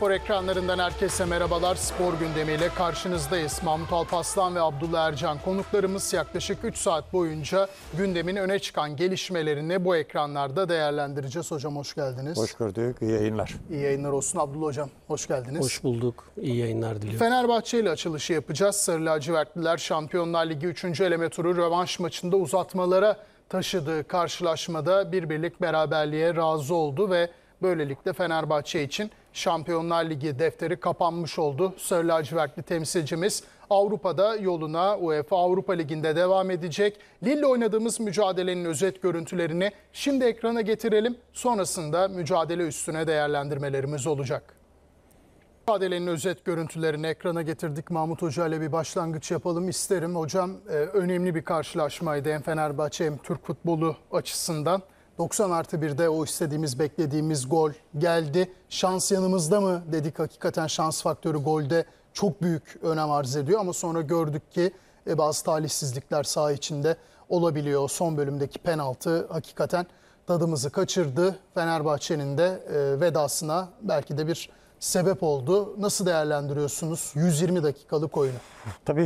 Spor ekranlarından herkese merhabalar. Spor gündemiyle karşınızdayız. Mahmut Alparslan ve Abdullah Ercan konuklarımız yaklaşık 3 saat boyunca gündemin öne çıkan gelişmelerini bu ekranlarda değerlendireceğiz. Hocam hoş geldiniz. Hoş gördük. İyi yayınlar. İyi yayınlar olsun. Abdullah Hocam hoş geldiniz. Hoş bulduk. İyi yayınlar diliyorum. Fenerbahçe ile açılışı yapacağız. Sarı lacivertliler Şampiyonlar Ligi 3. eleme turu rövanş maçında uzatmalara taşıdığı karşılaşmada bir birlik beraberliğe razı oldu ve böylelikle Fenerbahçe için Şampiyonlar Ligi defteri kapanmış oldu. Sarı lacivertli temsilcimiz Avrupa'da yoluna UEFA Avrupa Ligi'nde devam edecek. Lille'le oynadığımız mücadelenin özet görüntülerini şimdi ekrana getirelim. Sonrasında mücadele üstüne değerlendirmelerimiz olacak. Mücadelenin özet görüntülerini ekrana getirdik. Mahmut Hoca ile bir başlangıç yapalım isterim. Hocam önemli bir karşılaşmaydı hem Fenerbahçe hem Türk futbolu açısından. 90+1'de o istediğimiz, beklediğimiz gol geldi. Şans yanımızda mı dedik, hakikaten şans faktörü golde çok büyük önem arz ediyor. Ama sonra gördük ki bazı talihsizlikler saha içinde olabiliyor. Son bölümdeki penaltı hakikaten tadımızı kaçırdı. Fenerbahçe'nin de vedasına belki de bir sebep oldu. Nasıl değerlendiriyorsunuz 120 dakikalık oyunu? Tabii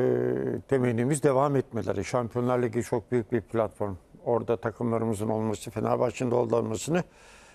temennimiz devam etmeleri. Şampiyonlar Ligi çok büyük bir platform. Orada takımlarımızın olması, Fenerbahçe'nin de olmasını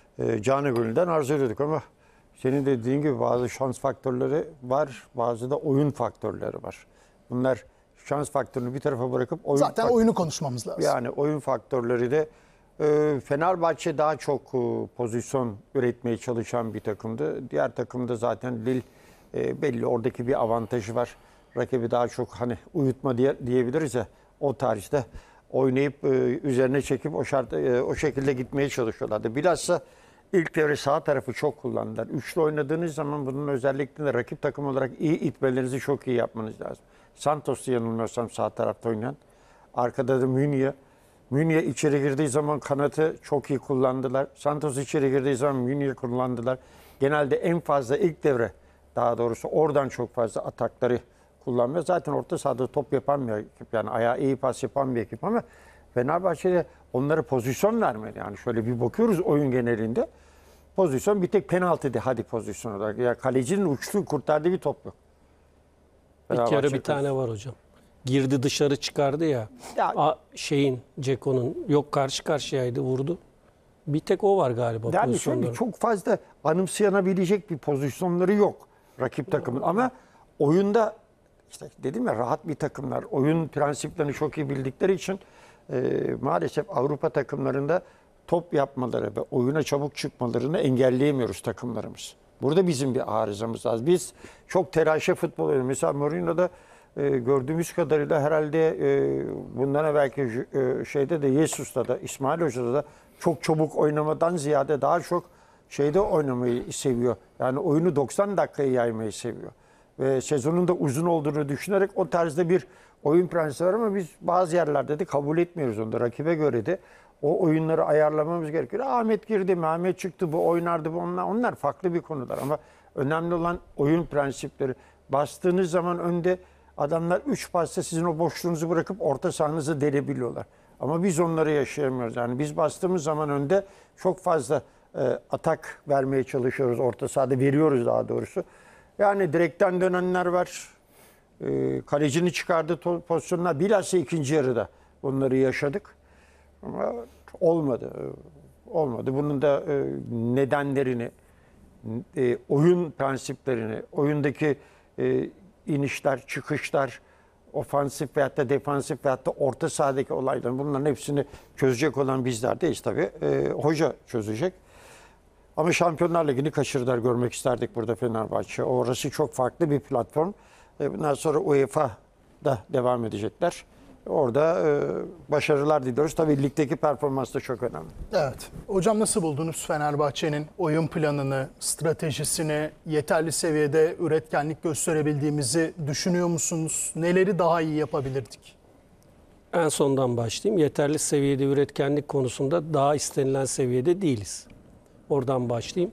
canı gönülden arzu ediyorduk ama senin dediğin gibi bazı şans faktörleri var, bazı da oyun faktörleri var. Bunlar şans faktörünü bir tarafa bırakıp zaten oyunu konuşmamız lazım. Yani oyun faktörleri de Fenerbahçe daha çok pozisyon üretmeye çalışan bir takımdı. Diğer takımda zaten Lille belli, oradaki bir avantajı var. Rakibi daha çok hani uyutma diyebiliriz ya, o tarihte oynayıp üzerine çekip o şekilde gitmeye çalışıyorlardı. Bilhassa ilk devre sağ tarafı çok kullandılar. Üçlü oynadığınız zaman bunun özellikle rakip takım olarak iyi itmelerinizi çok iyi yapmanız lazım. Santos'u yanılmıyorsam sağ tarafta oynayan. Arkada da Münye içeri girdiği zaman kanatı çok iyi kullandılar. Santos içeri girdiği zaman Münye kullandılar. Genelde en fazla ilk devre, daha doğrusu oradan çok fazla atakları kullanmıyor. Zaten orta sahada top yapan bir ekip, yani ayağı iyi pas yapan bir ekip ama Fenerbahçe'de onlara pozisyon vermedi. Yani şöyle bir bakıyoruz oyun genelinde. Pozisyon bir tek penaltıydı, hadi pozisyon olarak. Ya kalecinin uçtuğu, kurtardığı bir top yok. İlk yarı bir tane var hocam. Girdi dışarı çıkardı ya. Ceko'nun yok karşı karşıyaydı, vurdu. Bir tek o var galiba. Yani şöyle çok fazla anımsayanabilecek bir pozisyonları yok rakip takımın. Ama oyunda işte dedim ya, rahat bir takımlar. Oyun prensiplerini çok iyi bildikleri için maalesef Avrupa takımlarında top yapmaları ve oyuna çabuk çıkmalarını engelleyemiyoruz takımlarımız. Burada bizim bir arızamız var. Biz çok telaşe futbol oynuyoruz. Mesela Mourinho'da gördüğümüz kadarıyla herhalde bundan evvelki şeyde de, Jesus'ta da, İsmail Hoca'da da çok çabuk oynamadan ziyade daha çok şeyde oynamayı seviyor. Yani oyunu 90 dakikaya yaymayı seviyor. Ve sezonun da uzun olduğunu düşünerek o tarzda bir oyun prensibi var ama biz bazı yerlerde de kabul etmiyoruz onu da. Rakibe göre de o oyunları ayarlamamız gerekiyor. Ahmet girdi mi, Ahmet çıktı, bu oynardı, bu onlar farklı bir konular. Ama önemli olan oyun prensipleri. Bastığınız zaman önde adamlar 3 pasta sizin o boşluğunuzu bırakıp orta sahanızı delebiliyorlar. Ama biz onları yaşayamıyoruz. Yani biz bastığımız zaman önde çok fazla atak vermeye çalışıyoruz. Orta sahada veriyoruz daha doğrusu. Yani direkten dönenler var. Kalecini çıkardığı pozisyonlar. Bilhassa ikinci yarıda bunları yaşadık. Ama olmadı. Olmadı. Bunun da nedenlerini, oyun prensiplerini, oyundaki inişler, çıkışlar, ofansif veyahut da defansif veyahut da orta sahadaki olayların, bunların hepsini çözecek olan bizler değiliz tabii. Hoca çözecek. Ama Şampiyonlar Ligi'ni kaçırdılar, görmek isterdik burada Fenerbahçe. Orası çok farklı bir platform. Bundan sonra UEFA'da devam edecekler. Orada başarılar diliyoruz. Tabii ligdeki performans da çok önemli. Evet. Hocam nasıl buldunuz Fenerbahçe'nin oyun planını, stratejisini, yeterli seviyede üretkenlik gösterebildiğimizi düşünüyor musunuz? Neleri daha iyi yapabilirdik? En sondan başlayayım. Yeterli seviyede üretkenlik konusunda daha istenilen seviyede değiliz. Oradan başlayayım.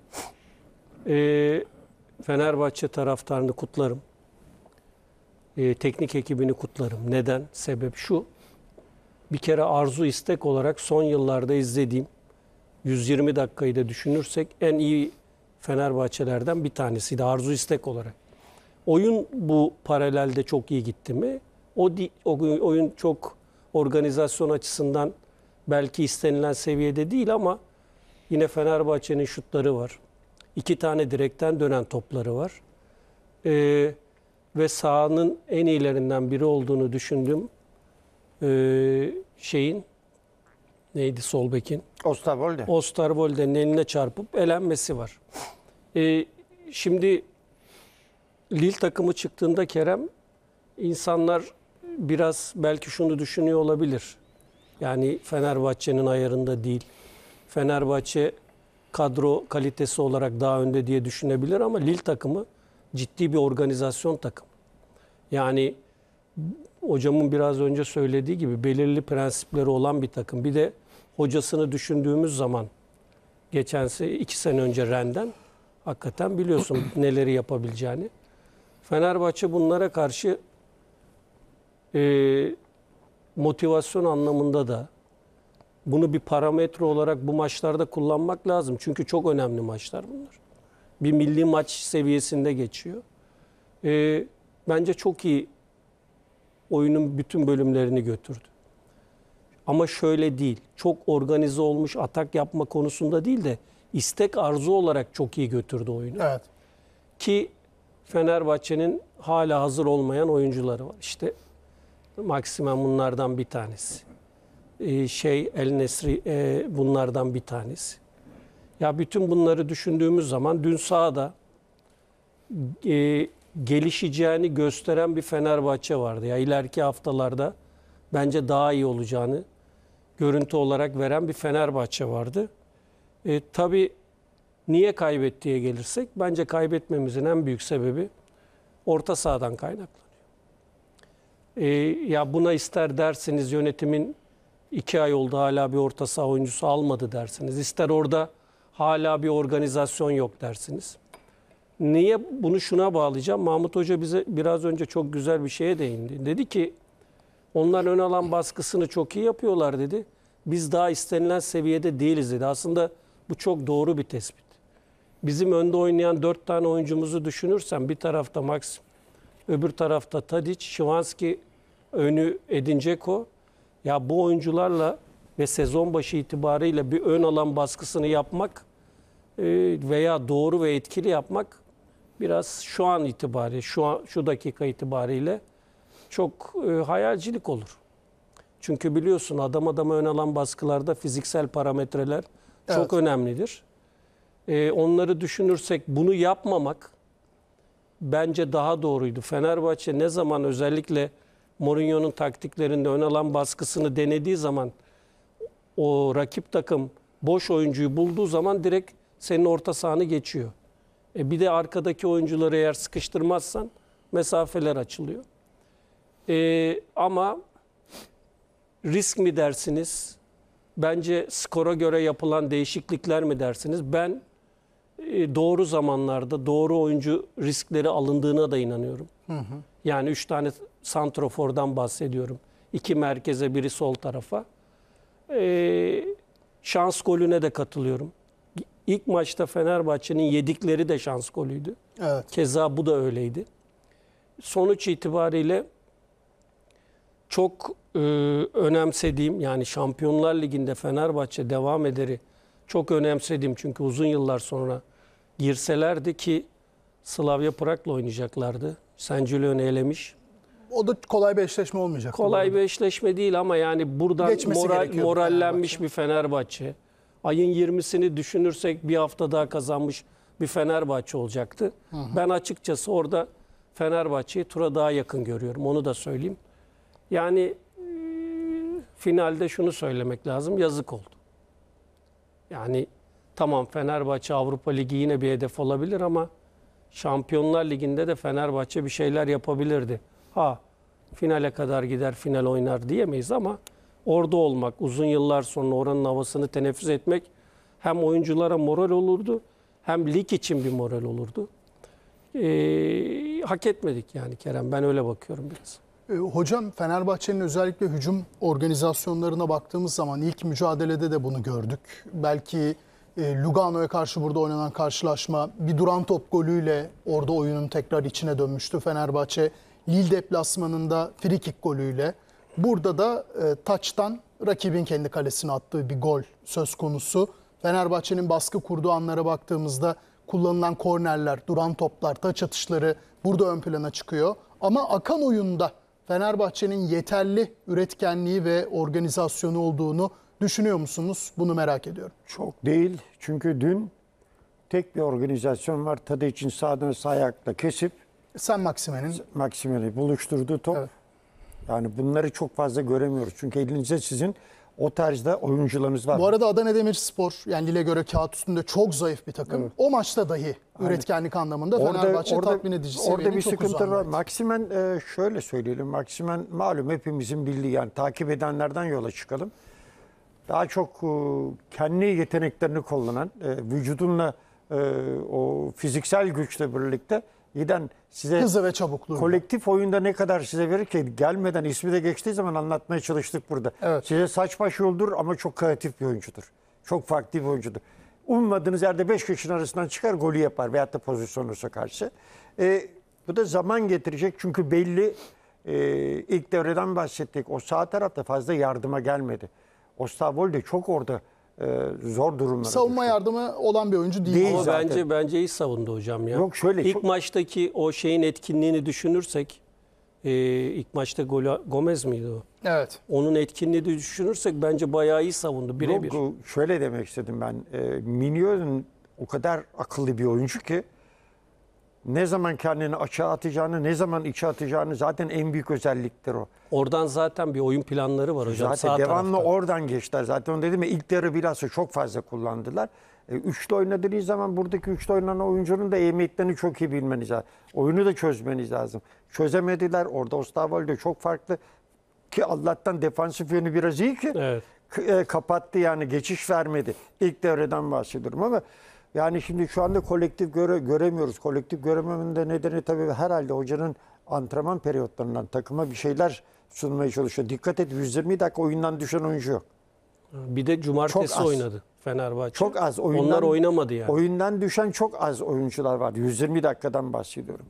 Fenerbahçe taraftarını kutlarım. Teknik ekibini kutlarım. Neden? Sebep şu. Bir kere arzu istek olarak son yıllarda izlediğim 120 dakikayı da düşünürsek en iyi Fenerbahçelerden bir tanesiydi arzu istek olarak. Oyun bu paralelde çok iyi gitti mi? O oyun çok organizasyon açısından belki istenilen seviyede değil ama yine Fenerbahçe'nin şutları var. 2 tane direkten dönen topları var. Ve sahanın en iyilerinden biri olduğunu düşündüm. Neydi sol bekin? Osterwolde. Osterwolde'nin eline çarpıp elenmesi var. Şimdi Lille takımı çıktığında Kerem, insanlar biraz belki şunu düşünüyor olabilir. Yani Fenerbahçe'nin ayarında değil. Fenerbahçe kadro kalitesi olarak daha önde diye düşünebilir ama Lille takımı ciddi bir organizasyon takımı. Yani hocamın biraz önce söylediği gibi belirli prensipleri olan bir takım. Bir de hocasını düşündüğümüz zaman geçen 2 sene önce Rennes'den hakikaten biliyorsun neleri yapabileceğini. Fenerbahçe bunlara karşı motivasyon anlamında da bunu bir parametre olarak bu maçlarda kullanmak lazım. Çünkü çok önemli maçlar bunlar. Bir milli maç seviyesinde geçiyor. Bence çok iyi oyunun bütün bölümlerini götürdü. Ama şöyle değil, çok organize olmuş atak yapma konusunda değil de istek arzu olarak çok iyi götürdü oyunu. Evet. Ki Fenerbahçe'nin hala hazır olmayan oyuncuları var. İşte Maximen bunlardan bir tanesi. El Nesri bunlardan bir tanesi. Ya bütün bunları düşündüğümüz zaman dün sahada gelişeceğini gösteren bir Fenerbahçe vardı. Ya ileriki haftalarda bence daha iyi olacağını görüntü olarak veren bir Fenerbahçe vardı. Tabii niye kaybettiğe gelirsek bence kaybetmemizin en büyük sebebi orta sahadan kaynaklanıyor. Ya buna ister dersiniz yönetimin 2 ay oldu hala bir orta saha oyuncusu almadı dersiniz. İster orada hala bir organizasyon yok dersiniz. Niye? Bunu şuna bağlayacağım. Mahmut Hoca bize biraz önce çok güzel bir şeye değindi. Dedi ki onlar ön alan baskısını çok iyi yapıyorlar dedi. Biz daha istenilen seviyede değiliz dedi. Aslında bu çok doğru bir tespit. Bizim önde oynayan 4 tane oyuncumuzu düşünürsen bir tarafta Maxim, öbür tarafta Tadic, Şivanski, önü Edin Dzeko. Ya bu oyuncularla ve sezon başı itibariyle bir ön alan baskısını yapmak veya doğru ve etkili yapmak biraz şu an itibariyle, şu dakika itibariyle çok hayalcilik olur. Çünkü biliyorsun adam adama ön alan baskılarda fiziksel parametreler çok önemlidir. Onları düşünürsek bunu yapmamak bence daha doğruydu. Fenerbahçe ne zaman özellikle Mourinho'nun taktiklerinde ön alan baskısını denediği zaman o rakip takım boş oyuncuyu bulduğu zaman direkt senin orta sahanı geçiyor. Bir de arkadaki oyuncuları eğer sıkıştırmazsan mesafeler açılıyor. Ama risk mi dersiniz? Bence skora göre yapılan değişiklikler mi dersiniz? Ben doğru zamanlarda doğru oyuncu riskleri alındığına da inanıyorum. Yani 3 tane santrofordan bahsediyorum. 2 merkeze, biri sol tarafa. Şans golüne de katılıyorum. İlk maçta Fenerbahçe'nin yedikleri de şans golüydü. Evet. Keza bu da öyleydi. Sonuç itibariyle çok önemsediğim, yani Şampiyonlar Ligi'nde Fenerbahçe devam ederi çok önemsediğim, çünkü uzun yıllar sonra girselerdi ki Slavia Prag'la oynayacaklardı. St. Julian'ı elemiş. O da kolay bir eşleşme olmayacak. Kolay bir eşleşme değil ama yani buradan morallenmiş bir Fenerbahçe. Ayın 20'sini düşünürsek bir hafta daha kazanmış bir Fenerbahçe olacaktı. Ben açıkçası orada Fenerbahçe'yi tura daha yakın görüyorum. Onu da söyleyeyim. Yani finalde şunu söylemek lazım. Yazık oldu. Yani tamam, Fenerbahçe Avrupa Ligi yine bir hedef olabilir ama Şampiyonlar Ligi'nde de Fenerbahçe bir şeyler yapabilirdi. Finale kadar gider, final oynar diyemeyiz ama orada olmak, uzun yıllar sonra oranın havasını teneffüs etmek hem oyunculara moral olurdu hem lig için bir moral olurdu. Hak etmedik yani Kerem. Ben öyle bakıyorum biraz. Hocam, Fenerbahçe'nin özellikle hücum organizasyonlarına baktığımız zaman ilk mücadelede de bunu gördük. Belki Lugano'ya karşı burada oynanan karşılaşma bir duran top golüyle orada oyunun tekrar içine dönmüştü Fenerbahçe. Lille deplasmanında frikik golüyle. Burada da taçtan rakibin kendi kalesine attığı bir gol söz konusu. Fenerbahçe'nin baskı kurduğu anlara baktığımızda kullanılan kornerler, duran toplar, taç atışları burada ön plana çıkıyor. Ama akan oyunda Fenerbahçe'nin yeterli üretkenliği ve organizasyonu olduğunu düşünüyor musunuz? Bunu merak ediyorum. Çok değil. Çünkü dün tek bir organizasyon var. Tadic'in sağdan sağ ayakla kesip Sen Maxime'nin Maxime'yi buluşturduğu top. Evet. Yani bunları çok fazla göremiyoruz. Çünkü elinizde sizin o tarzda oyuncularınız var. bu arada Adana Demirspor yani Lille göre kağıt üstünde çok zayıf bir takım. Evet. O maçta dahi üretkenlik anlamında Fenerbahçe tatmin edici seviyenin orada bir çok sıkıntı var. uzağındaydı. Maximen şöyle söyleyelim. Maximen malum hepimizin bildiği, yani takip edenlerden yola çıkalım. Daha çok kendi yeteneklerini kullanan, vücudunla o fiziksel güçle birlikte giden size Hızı ve çabukluğu. kolektif oyunda ne kadar size verir ki, gelmeden ismi de geçtiği zaman anlatmaya çalıştık burada. Evet. Size saç baş yoldur ama çok kreatif bir oyuncudur. Çok farklı bir oyuncudur. Ummadığınız yerde 5 kişinin arasından çıkar, golü yapar veyahut da pozisyonu olsa karşı. Bu da zaman getirecek çünkü belli, ilk devreden bahsettik. O sağ tarafta fazla yardıma gelmedi. Osterwolde çok orada zor durumlara Savunma düştü. yardımı olan bir oyuncu değil. Değil Ama zaten. bence iyi savundu hocam ya. Yok şöyle, İlk çok- maçtaki o şeyin etkinliğini düşünürsek, ilk maçta Gomez miydi o? Evet. Onun etkinliğini düşünürsek bence bayağı iyi savundu birebir. Yok, şöyle demek istedim ben. Minio'nun o kadar akıllı bir oyuncu ki ne zaman kendini açığa atacağını, ne zaman içe atacağını zaten en büyük özelliktir o. Oradan zaten bir oyun planları var hocam. Zaten sağ devamlı tarafta. oradan geçtiler. Zaten onu dedim ya, ilk yarı bilhassa çok fazla kullandılar. Üçlü oynadığı zaman buradaki üçlü oynanan oyuncunun da eğmeklerini çok iyi bilmeniz lazım. Oyunu da çözmeniz lazım. Çözemediler. Orada Osterwolde çok farklı. Ki Allah'tan defansif yönü biraz iyi ki Evet. kapattı, yani geçiş vermedi. İlk devreden bahsediyorum ama yani şimdi şu anda kolektif göremiyoruz. Kolektif görememenin de nedeni tabii herhalde hocanın antrenman periyotlarından takıma bir şeyler sunmaya çalışıyor. Dikkat et, 120 dakika oyundan düşen oyuncu yok. Bir de cumartesi Çok az. oynadı Fenerbahçe. Çok az. Onlar oynamadı yani. Oyundan düşen çok az oyuncular var. 120 dakikadan bahsediyorum.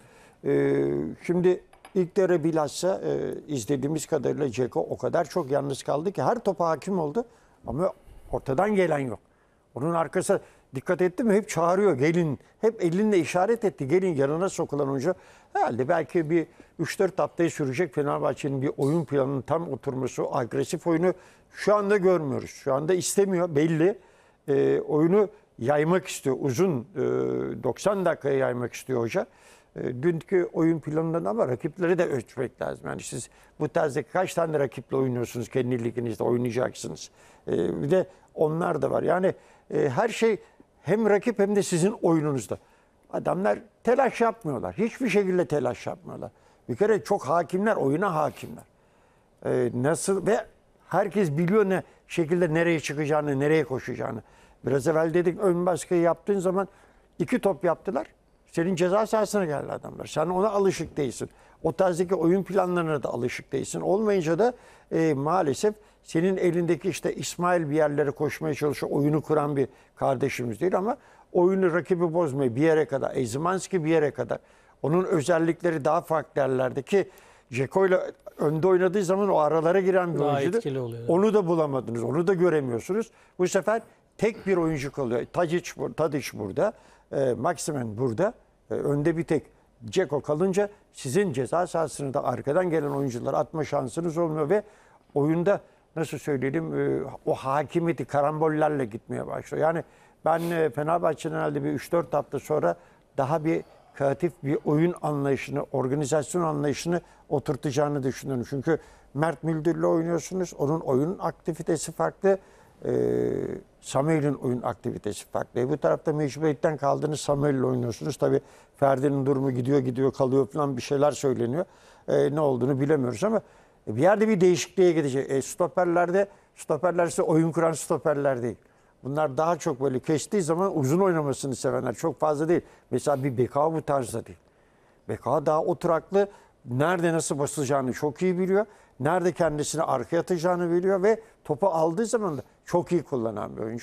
Şimdi ilk devre bilhassa izlediğimiz kadarıyla Dzeko o kadar çok yalnız kaldı ki her topa hakim oldu ama ortadan gelen yok. Onun arkası, dikkat etti mi, hep çağırıyor, gelin. Hep elinle işaret etti, gelin, yanına sokulan oyuncu. Herhalde belki bir 3-4 haftayı sürecek Fenerbahçe'nin bir oyun planının tam oturması, agresif oyunu şu anda görmüyoruz. Şu anda istemiyor, belli. Oyunu yaymak istiyor, uzun 90 dakikaya yaymak istiyor hoca. Dünkü oyun planından ama rakipleri de ölçmek lazım. Yani siz bu tarzda kaç tane rakiple oynuyorsunuz, kendi liginizde oynayacaksınız. Bir de onlar da var. Yani her şey hem rakip hem de sizin oyununuzda. Adamlar telaş yapmıyorlar. Hiçbir şekilde telaş yapmıyorlar. Bir kere çok hakimler, oyuna hakimler. Nasıl ve herkes biliyor ne şekilde nereye çıkacağını, nereye koşacağını. Biraz evvel dedik, ön baskıyı yaptığın zaman 2 top yaptılar. Senin ceza sahasına geldi adamlar. Sen ona alışık değilsin. O tarzdaki oyun planlarına da alışık değilsin. Olmayınca da maalesef senin elindeki işte İsmail bir yerlere koşmaya çalışıyor. Oyunu kuran bir kardeşimiz değil ama oyunu, rakibi bozmayı bir yere kadar, Ezimanski bir yere kadar. Onun özellikleri daha farklı yerlerde ki Dzeko ile önde oynadığı zaman o aralara giren bir Daha oyuncudur. etkili oluyor. Onu da bulamadınız. Onu da göremiyorsunuz. Bu sefer tek bir oyuncu kalıyor. Tadic burada. Maximen burada. Önde bir tek Dzeko kalınca sizin ceza sahasını da arkadan gelen oyuncular atma şansınız olmuyor ve oyunda nasıl söyleyelim o hakimiyeti karambollerle gitmeye başlıyor. Yani ben Fenerbahçe'nin herhalde bir 3-4 hafta sonra daha bir kreatif bir oyun anlayışını, organizasyon anlayışını oturtacağını düşünüyorum. Çünkü Mert Müldür'le oynuyorsunuz. Onun oyun aktivitesi farklı. Samuel'in oyun aktivitesi farklı. Bu tarafta mecburiyetten kaldığınız Samuel'le oynuyorsunuz. Tabii Ferdi'nin durumu gidiyor kalıyor falan bir şeyler söyleniyor. Ne olduğunu bilemiyoruz ama bir yerde bir değişikliğe gidecek. Stoperler ise oyun kuran stoperler değil. Bunlar daha çok böyle kestiği zaman uzun oynamasını sevenler. Çok fazla değil. Mesela bir Bekao bu tarzda değil. Bekao daha oturaklı. Nerede nasıl basılacağını çok iyi biliyor. Nerede kendisini arkaya atacağını biliyor ve topu aldığı zaman da çok iyi kullanan bir oyuncu.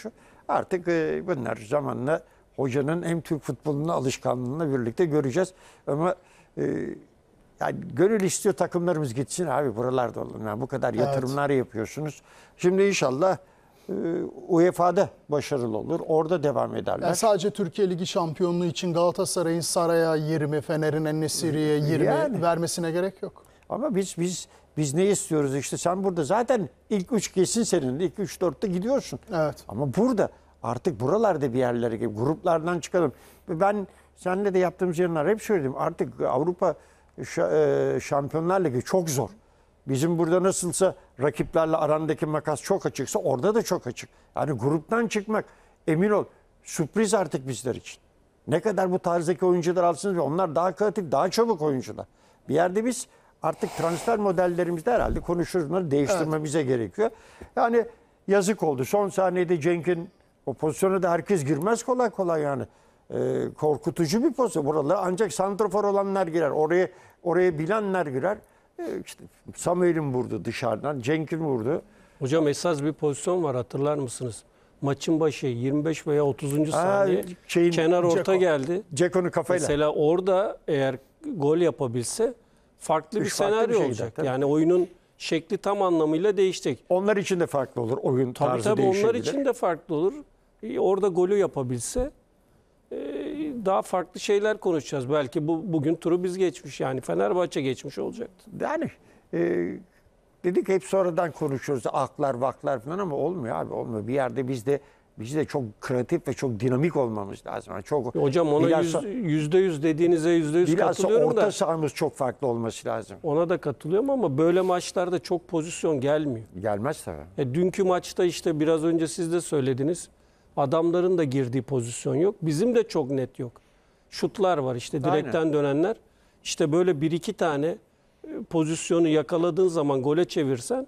Artık bunlar zamanla hocanın hem Türk futbolunun alışkanlığıyla birlikte göreceğiz. Ama yani gönül istiyor takımlarımız gitsin abi, buralarda olun. Yani bu kadar yatırımlar yapıyorsunuz. Şimdi inşallah UEFA'da başarılı olur. Orada devam ederler. Yani sadece Türkiye Ligi şampiyonluğu için Galatasaray'ın Saray'a 20, Fener'in En-Nesyri'ye 20 Yani. vermesine gerek yok. Ama biz ne istiyoruz işte, sen burada zaten ilk 3 kesin senin. İlk 3-4'te gidiyorsun. Evet. Ama burada artık buralarda bir yerlere gibi gruplardan çıkalım. Ben seninle de yaptığımız yerler hep söyledim. Artık Avrupa Şampiyonlar Ligi çok zor. Bizim burada nasılsa rakiplerle arandaki makas çok açıksa orada da çok açık. Yani gruptan çıkmak, emin ol, sürpriz artık bizler için. Ne kadar bu tarzdaki oyuncular alsınız ve onlar daha kreatif, daha çabuk oyuncular. Bir yerde biz artık transfer modellerimizde herhalde konuşuruz, bunları değiştirmemize gerekiyor. Yani yazık oldu. Son saniyede Cenk'in o pozisyona da herkes girmez kolay kolay yani. Korkutucu bir pozisyon. Buralar ancak santrafor olanlar girer. Oraya bilenler girer. İşte Samuel'in vurdu dışarıdan, Cenk'in vurdu. Hocam esas bir pozisyon var, hatırlar mısınız? Maçın başı 25 veya 30. saniye kenar orta Dzeko geldi. Ceko'nun kafayla. Mesela orada eğer gol yapabilse farklı bir Farklı bir senaryo şey olacak. zaten. Yani oyunun şekli tam anlamıyla değişecek. Onlar için de farklı olur. Oyun Tabii tarzı tabii değişebilir. onlar için de farklı olur. Orada golü yapabilse daha farklı şeyler konuşacağız. Belki bugün turu biz geçmiş, yani Fenerbahçe geçmiş olacaktı. Yani dedik hep sonradan konuşuyoruz. Aklar vaklar falan ama olmuyor abi, olmuyor. Bir yerde biz de çok kreatif ve çok dinamik olmamız lazım. Yani çok, Hocam ona %100 dediğinize %100 bilhassa katılıyorum orta da. sahamız çok farklı olması lazım. Ona da katılıyorum ama böyle maçlarda çok pozisyon gelmiyor. Gelmez tabii. Dünkü maçta işte biraz önce siz de söylediniz. Adamların da girdiği pozisyon yok. Bizim de çok net yok. Şutlar var işte, direkten dönenler. İşte böyle bir iki tane pozisyonu yakaladığın zaman gole çevirsen,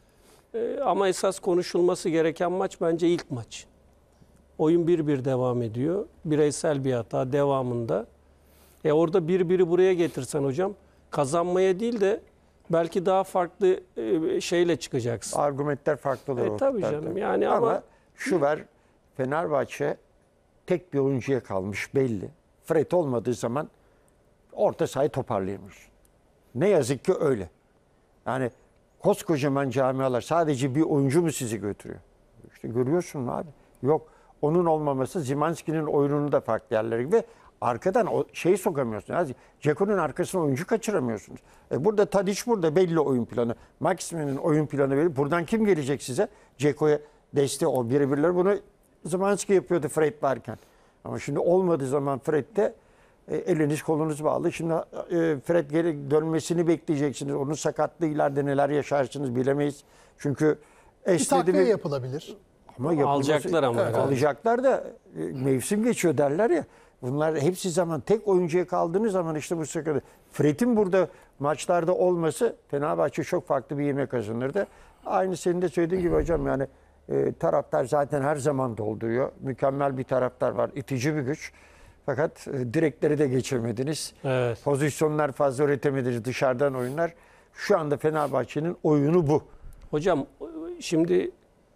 ama esas konuşulması gereken maç bence ilk maç. Oyun 1-1 devam ediyor. Bireysel bir hata devamında. Orada 1-1'i buraya getirsen hocam, kazanmaya değil de belki daha farklı şeyle çıkacaksın. Argümanlar farklı olur. Tabii canım. Yani ama şu var, Fenerbahçe tek bir oyuncuya kalmış belli. Fred olmadığı zaman orta sahayı toparlayamıyorsun. Ne yazık ki öyle. Yani koskocaman camialar sadece bir oyuncu mu sizi götürüyor? İşte görüyorsun abi. Yok. Onun olmaması Szymański'nin oyununu da farklı yerlere gibi. Arkadan sokamıyorsun. Yani Ceko'nun arkasına oyuncu kaçıramıyorsunuz. Burada Tadić, burada belli oyun planı. Maxime'nin oyun planı belli. Buradan kim gelecek size? Ceko'ya desteği, o birebirler bunu Szymański yapıyordu Fred varken. Ama şimdi olmadığı zaman Fred'de eliniz kolunuz bağlı. Şimdi Fred geri dönmesini bekleyeceksiniz. Onun sakatlığı ileride neler yaşarsınız bilemeyiz. Çünkü Bir takviye yapılabilir. ama alacaklar ama. Evet. alacaklar da mevsim geçiyor derler ya. Bunlar hepsi zaman tek oyuncuya kaldığınız zaman işte bu sıkıntı. Fred'in burada maçlarda olması Fenerbahçe çok farklı bir yemek kazanırdı. Aynı senin de söylediğin gibi hocam, yani taraftar zaten her zaman dolduruyor. Mükemmel bir taraftar var. İtici bir güç. Fakat direkleri de geçemediniz. Evet. Pozisyonlar fazla üretemediniz. Dışarıdan oyunlar. Şu anda Fenerbahçe'nin oyunu bu. Hocam şimdi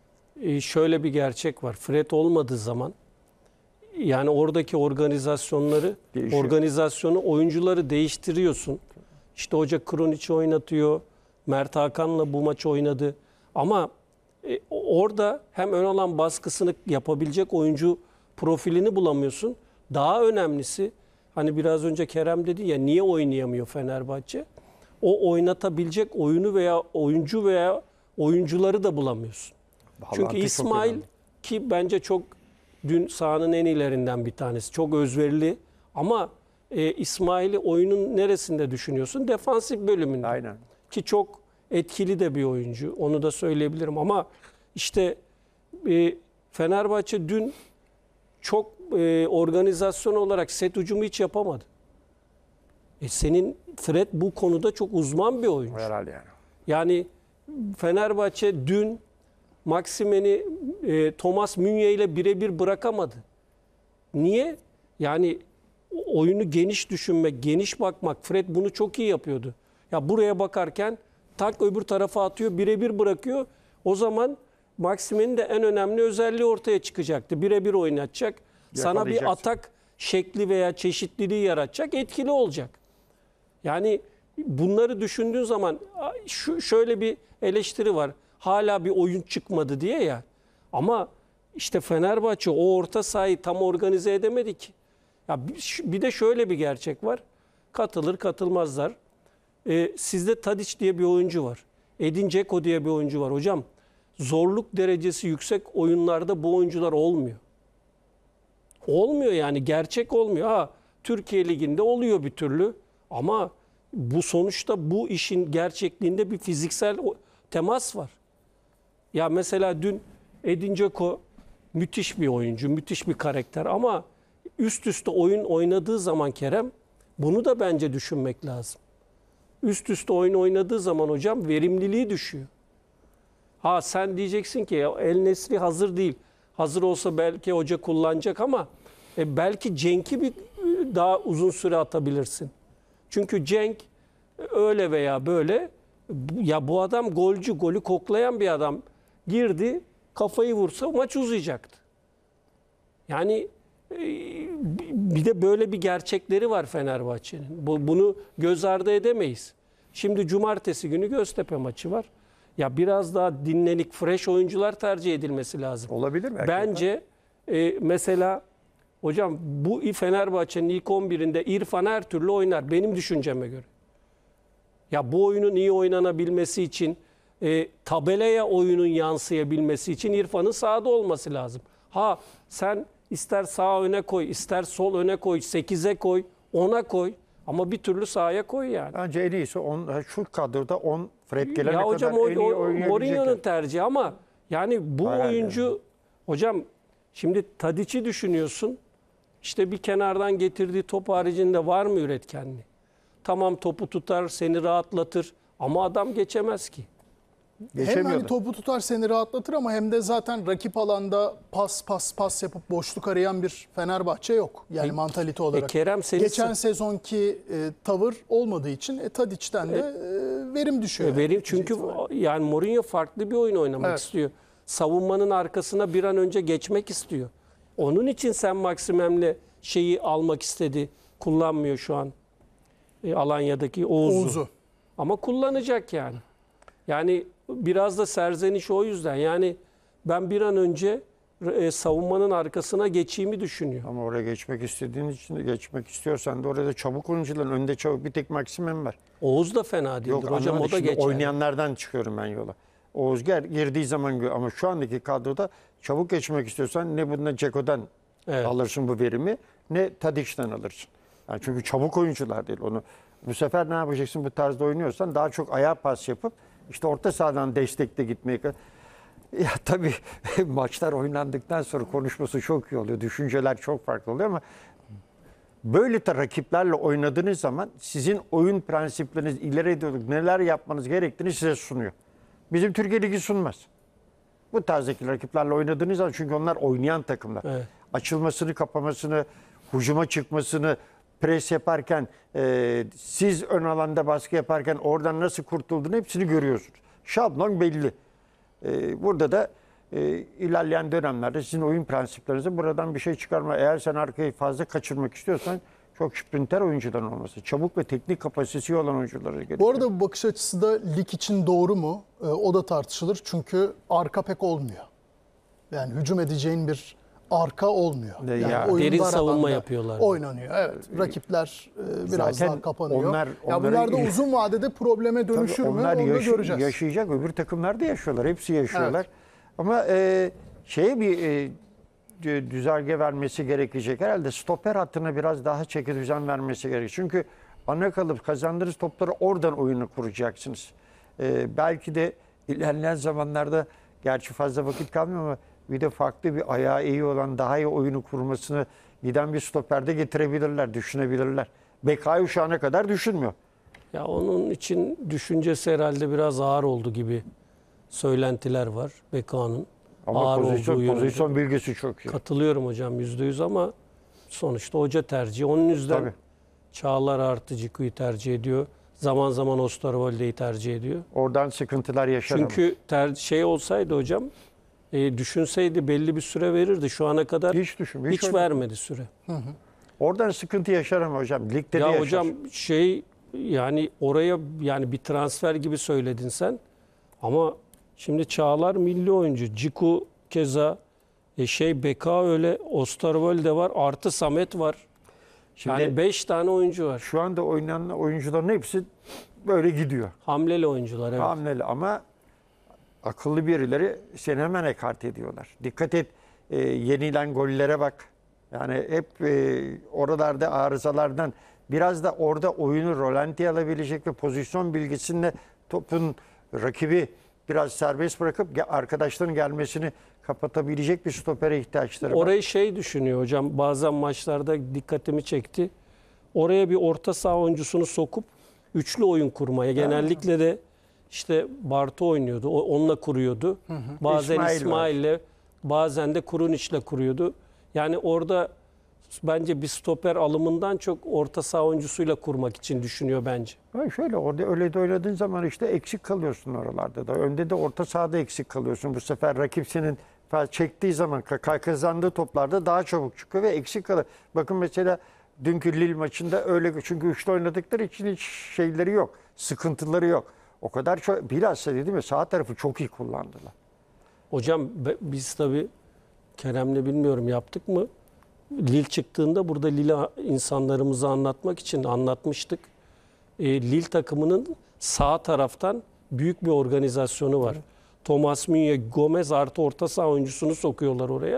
şöyle bir gerçek var. Fred olmadığı zaman yani oradaki organizasyonu, oyuncuları değiştiriyorsun. İşte hoca Krunić'i oynatıyor. Mert Hakan'la bu maçı oynadı. Ama orada hem ön alan baskısını yapabilecek oyuncu profilini bulamıyorsun. Daha önemlisi, hani biraz önce Kerem dedi ya, niye oynayamıyor Fenerbahçe? O oynatabilecek oyunu veya oyuncu veya oyuncuları da bulamıyorsun. Vallahi Çünkü çok İsmail, önemli. ki bence çok dün sahanın en iyilerinden bir tanesi. Çok özverili ama İsmail'i oyunun neresinde düşünüyorsun? Defansif bölümünde. Aynen. Ki çok etkili de bir oyuncu. Onu da söyleyebilirim ama işte Fenerbahçe dün çok organizasyon olarak set hücumu hiç yapamadı. Senin Fred bu konuda çok uzman bir oyuncu. Herhalde yani. Yani Fenerbahçe dün Maxime'ni Thomas Meunier ile birebir bırakamadı. Niye? Yani oyunu geniş düşünmek, geniş bakmak. Fred bunu çok iyi yapıyordu. Ya buraya bakarken tak öbür tarafa atıyor, birebir bırakıyor. O zaman Maxime'nin de en önemli özelliği ortaya çıkacaktı. Birebir oynatacak. Sana bir Yakalayacaksın. atak şekli veya çeşitliliği yaratacak, etkili olacak. Yani bunları düşündüğün zaman şöyle bir eleştiri var. Hala bir oyun çıkmadı diye ya. Ama işte Fenerbahçe o orta sahayı tam organize edemedi ki. Ya bir de şöyle bir gerçek var. Katılır katılmazlar. Sizde Tadić diye bir oyuncu var. Edin Dzeko diye bir oyuncu var. Hocam zorluk derecesi yüksek oyunlarda bu oyuncular olmuyor. Olmuyor yani, gerçek olmuyor. Ha, Türkiye Ligi'nde oluyor bir türlü ama bu sonuçta bu işin gerçekliğinde bir fiziksel temas var. Ya mesela dün Edin Dzeko müthiş bir oyuncu, müthiş bir karakter ama üst üste oyun oynadığı zaman Kerem, bunu da bence düşünmek lazım. Üst üste oyun oynadığı zaman hocam verimliliği düşüyor. Ha sen diyeceksin ki El Nesri hazır değil. Hazır olsa belki hoca kullanacak ama belki Cenk'i bir daha uzun süre atabilirsin. Çünkü Cenk öyle veya böyle, ya bu adam golcü, golü koklayan bir adam, girdi kafayı vursa maç uzayacaktı. Yani bir de böyle bir gerçekleri var Fenerbahçe'nin. Bunu göz ardı edemeyiz. Şimdi cumartesi günü Göztepe maçı var. Ya biraz daha dinlenik, fresh oyuncular tercih edilmesi lazım. Olabilir mi? Bence mesela hocam bu Fenerbahçe'nin ilk 11'inde İrfan her türlü oynar benim düşünceme göre. Ya bu oyunun iyi oynanabilmesi için, tabelaya oyunun yansıyabilmesi için İrfan'ın sahada olması lazım. Ha sen ister sağ öne koy, ister sol öne koy, 8'e koy, 10'a koy ama bir türlü sahaya koy yani. Bence en iyisi şu kadroda 10 Fred gelene Ya hocam kadar en iyi oynayabilecek. Mourinho'nun tercihi ama yani bu Hayır, oyuncu hocam şimdi Tadić'i düşünüyorsun. İşte bir kenardan getirdiği top haricinde var mı üretkenliği? Tamam topu tutar, seni rahatlatır ama adam geçemez ki. Hem Geçemiyordu. hani topu tutar seni rahatlatır ama hem de zaten rakip alanda pas yapıp boşluk arayan bir Fenerbahçe yok. Yani mantalite olarak. Kerem Geçen sezonki tavır olmadığı için Tadić'ten de verim düşüyor. Verim çünkü yani Mourinho farklı bir oyun oynamak Evet. istiyor. Savunmanın arkasına bir an önce geçmek istiyor. Onun için sen Maximem'le şeyi almak istedi. Kullanmıyor şu an. Alanya'daki Oğuz'u. Ama kullanacak yani. Yani biraz da serzeniş o yüzden. Yani ben bir an önce savunmanın arkasına geçeyimi düşünüyor. Ama oraya geçmek istediğin için de geçmek istiyorsan da orada çabuk oyuncuların önünde çabuk bir tek Maximem var. Oğuz da fena değildir. Yok Hocam o da şimdi geçer. oynayanlardan çıkıyorum ben yola. Oğuz girdiği zaman ama şu andaki kadroda çabuk geçmek istiyorsan ne bundan Dzeko'dan alırsın bu verimi ne Tadić'ten alırsın. Yani çünkü çabuk oyuncular değil onu. Bu sefer ne yapacaksın bu tarzda oynuyorsan daha çok ayağa pas yapıp işte orta sahadan destekle gitmeye. Ya tabii maçlar oynandıktan sonra konuşması çok iyi oluyor. Düşünceler çok farklı oluyor ama böyle de rakiplerle oynadığınız zaman sizin oyun prensipleriniz ileri doğru neler yapmanız gerektiğini size sunuyor. Bizim Türkiye Ligi sunmaz. Bu tarzdaki rakiplerle oynadığınız zaman çünkü onlar oynayan takımlar. Evet. Açılmasını, kapamasını, hücuma çıkmasını, pres yaparken, siz ön alanda baskı yaparken oradan nasıl kurtulduğunu hepsini görüyorsunuz. Şablon belli. Burada da ilerleyen dönemlerde sizin oyun prensiplerinize buradan bir şey çıkarma. Eğer sen arkayı fazla kaçırmak istiyorsan çok sprinter oyuncudan olması, çabuk ve teknik kapasitesi olan oyunculara gerekiyor. Bu arada bu bakış açısı da lig için doğru mu? O da tartışılır. Çünkü arka pek olmuyor. Yani hücum edeceğin bir arka olmuyor. Yani Ya, oyun derin dar savunma alanda yapıyorlar. oynanıyor. Evet. Rakipler biraz Zaten daha kapanıyor. onlar- ya onları- bunlar da uzun vadede probleme dönüşür mü? Onlar Onu da göreceğiz. yaşayacak. Öbür takımlar da yaşıyorlar. Hepsi yaşıyorlar. Evet. Ama şeye bir düzelge vermesi gerekecek. Herhalde stoper hattına biraz daha çeki düzen vermesi gerekecek. Çünkü ana kalıp kazandığınız topları oradan oyunu kuracaksınız. Belki de ilerleyen zamanlarda gerçi fazla vakit kalmıyor ama bir de farklı bir ayağı iyi olan daha iyi oyunu kurmasını giden bir stoperde getirebilirler, düşünebilirler. Bekayo şu ana kadar düşünmüyor. Ya onun için düşüncesi herhalde biraz ağır oldu gibi söylentiler var Beka'nın. Ama Ağır olduğu yönünde. pozisyon bilgisi çok iyi. Katılıyorum hocam %100 ama sonuçta hoca tercihi. Onun yüzden Tabii. Çağlar Artıcık'ı tercih ediyor. Zaman zaman Osterwolde'yi tercih ediyor. Oradan sıkıntılar yaşar ama. Çünkü şey olsaydı hocam düşünseydi belli bir süre verirdi. Şu ana kadar Hiç düşünmüyor. hiç vermedi süre. Oradan sıkıntı yaşar ama hocam. Ligde de Ya yaşar. hocam yani oraya yani bir transfer gibi söyledin sen. Ama şimdi Çağlar milli oyuncu. Ciku keza Beka öyle. Osterwolde var. Artı Samet var. Şimdi Yani 5 tane oyuncu var. şu anda oynayan oyuncuların hepsi böyle gidiyor. Hamleli oyuncular. Evet. Hamleli ama akıllı birileri seni hemen ekart ediyorlar. Dikkat et, yenilen gollere bak. Yani hep oralarda arızalardan biraz da orada oyunu rolantiye alabilecek ve pozisyon bilgisinde topun rakibi biraz serbest bırakıp arkadaşların gelmesini kapatabilecek bir stopere ihtiyaçları var. Orayı düşünüyor hocam. Bazen maçlarda dikkatimi çekti. Oraya bir orta saha oyuncusunu sokup üçlü oyun kurmaya. Genellikle de işte Bartu oynuyordu. Onunla kuruyordu. Bazen İsmail'le, bazen de Kurunić'le kuruyordu. Yani orada bence bir stoper alımından çok orta saha oyuncusuyla kurmak için düşünüyor bence. Şöyle orada öyle de oynadığın zaman işte eksik kalıyorsun oralarda da. Önde de orta sahada eksik kalıyorsun. Bu sefer rakip senin çektiği zaman kazandığı toplarda daha çabuk çıkıyor ve eksik kalır. Bakın mesela dünkü Lille maçında öyle, çünkü üçlü oynadıkları için hiç şeyleri yok. Sıkıntıları yok. O kadar çok, bilhassa dedim ya, sağ tarafı çok iyi kullandılar. Hocam biz tabii Kerem'le bilmiyorum yaptık mı? Lille çıktığında burada Lille insanlarımıza anlatmak için anlatmıştık. Lille takımının sağ taraftan büyük bir organizasyonu var. Thomas Müller, Gomez artı orta saha oyuncusunu sokuyorlar oraya.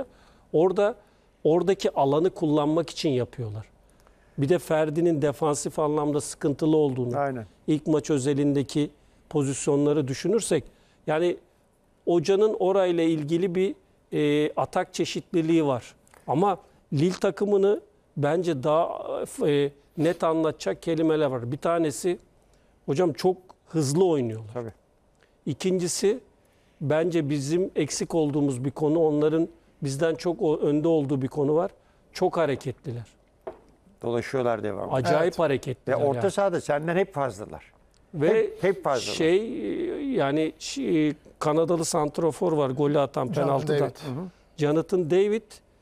Oradaki alanı kullanmak için yapıyorlar. Bir de Ferdi'nin defansif anlamda sıkıntılı olduğunu, Aynen. ilk maç özelindeki pozisyonları düşünürsek, yani hocanın orayla ilgili bir atak çeşitliliği var. Ama Lille takımını bence daha net anlatacak kelimeler var. Bir tanesi, hocam çok hızlı oynuyorlar. Tabii. İkincisi, bence bizim eksik olduğumuz bir konu, onların bizden çok önde olduğu bir konu var. Çok hareketliler. Dolaşıyorlar devamlı. Acayip hareketliler. Ve orta yani. sahada senden hep fazlalar. Ve hep fazlalar. yani Kanadalı santrafor var golü atan penaltıdan. Jonathan David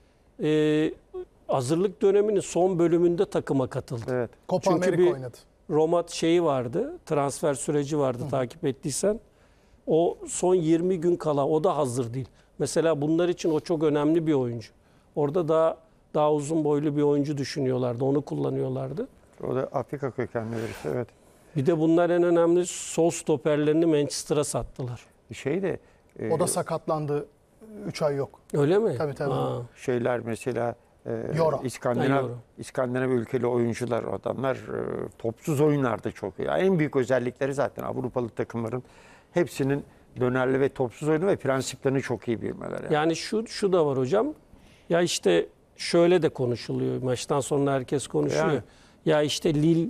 hazırlık döneminin son bölümünde takıma katıldı. Evet. Copa Çünkü Amerika bir oynadı. Roma vardı, transfer süreci vardı takip ettiysen. O son 20 gün kala o da hazır değil. Mesela bunlar için o çok önemli bir oyuncu. Orada daha uzun boylu bir oyuncu düşünüyorlardı, onu kullanıyorlardı. O da Afrika kökenli birisi, evet. Bir de bunlar en önemli sol stoperlerini Manchester'a sattılar. O da sakatlandı. 3 ay yok. Öyle mi? Tabii. Ha. Şeyler mesela Euro. İskandinav ülkeli oyuncular, adamlar topsuz oyunlarda çok iyi. Yani en büyük özellikleri zaten Avrupalı takımların hepsinin dönerli ve topsuz oyunu ve prensiplerini çok iyi bilmeleri. Yani şu da var hocam. Ya işte şöyle de konuşuluyor. Maçtan sonra herkes konuşuyor. Yani. Ya işte Lille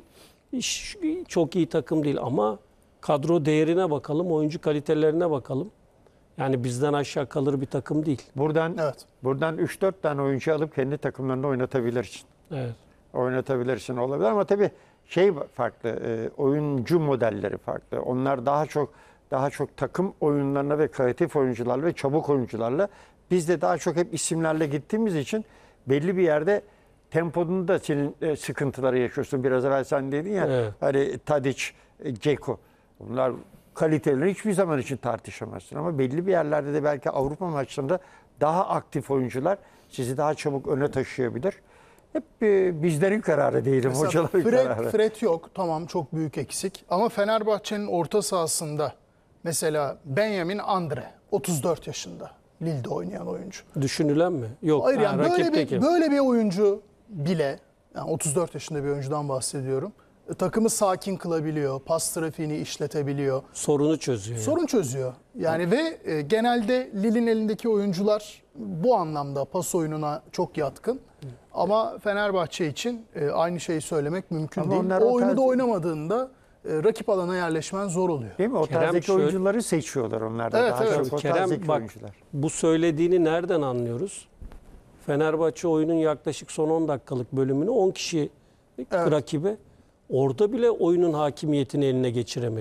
çok iyi takım değil ama kadro değerine bakalım, oyuncu kalitelerine bakalım. Yani bizden aşağı kalır bir takım değil. Buradan Evet. 3-4 tane oyuncu alıp kendi takımlarında oynatabilirsin. Evet. Oynatabilirsin, olabilir ama tabii farklı, oyuncu modelleri farklı. Onlar daha çok takım oyunlarına ve kreatif oyuncularla ve çabuk oyuncularla, biz de daha çok hep isimlerle gittiğimiz için belli bir yerde temponun da senin sıkıntıları yaşıyorsun. Biraz evvel sen dedin ya, Evet. hani Tadic, Dzeko, bunlar kalitelerini hiçbir zaman için tartışamazsın ama belli bir yerlerde de belki Avrupa maçlarında daha aktif oyuncular sizi daha çabuk öne taşıyabilir. Hep bizlerin kararı değilim, Mesela hocaların kararı. Fred yok. Tamam, çok büyük eksik. Ama Fenerbahçe'nin orta sahasında mesela Benjamin Andre 34 yaşında. Lille'de oynayan oyuncu. Düşünülen mi? Yok. Hayır, yani rakiптeki. böyle bir oyuncu bile, yani 34 yaşında bir oyuncudan bahsediyorum. Takımı sakin kılabiliyor, pas trafiğini işletebiliyor. Sorunu çözüyor. Yani. Sorun çözüyor. Yani ve genelde Lille'in elindeki oyuncular bu anlamda pas oyununa çok yatkın. Ama Fenerbahçe için aynı şeyi söylemek mümkün Ama değil. onlar O o oyunu tarz- da oynamadığında rakip alana yerleşmen zor oluyor. Değil mi? O Kerem tarzdaki şöyle- oyuncuları seçiyorlar onlar da. Evet, Daha evet. çok o Kerem tarzdaki bak, oyuncular. bu söylediğini nereden anlıyoruz? Fenerbahçe oyunun yaklaşık son 10 dakikalık bölümünü 10 kişi rakibe, orada bile oyunun hakimiyetini eline geçiremedi.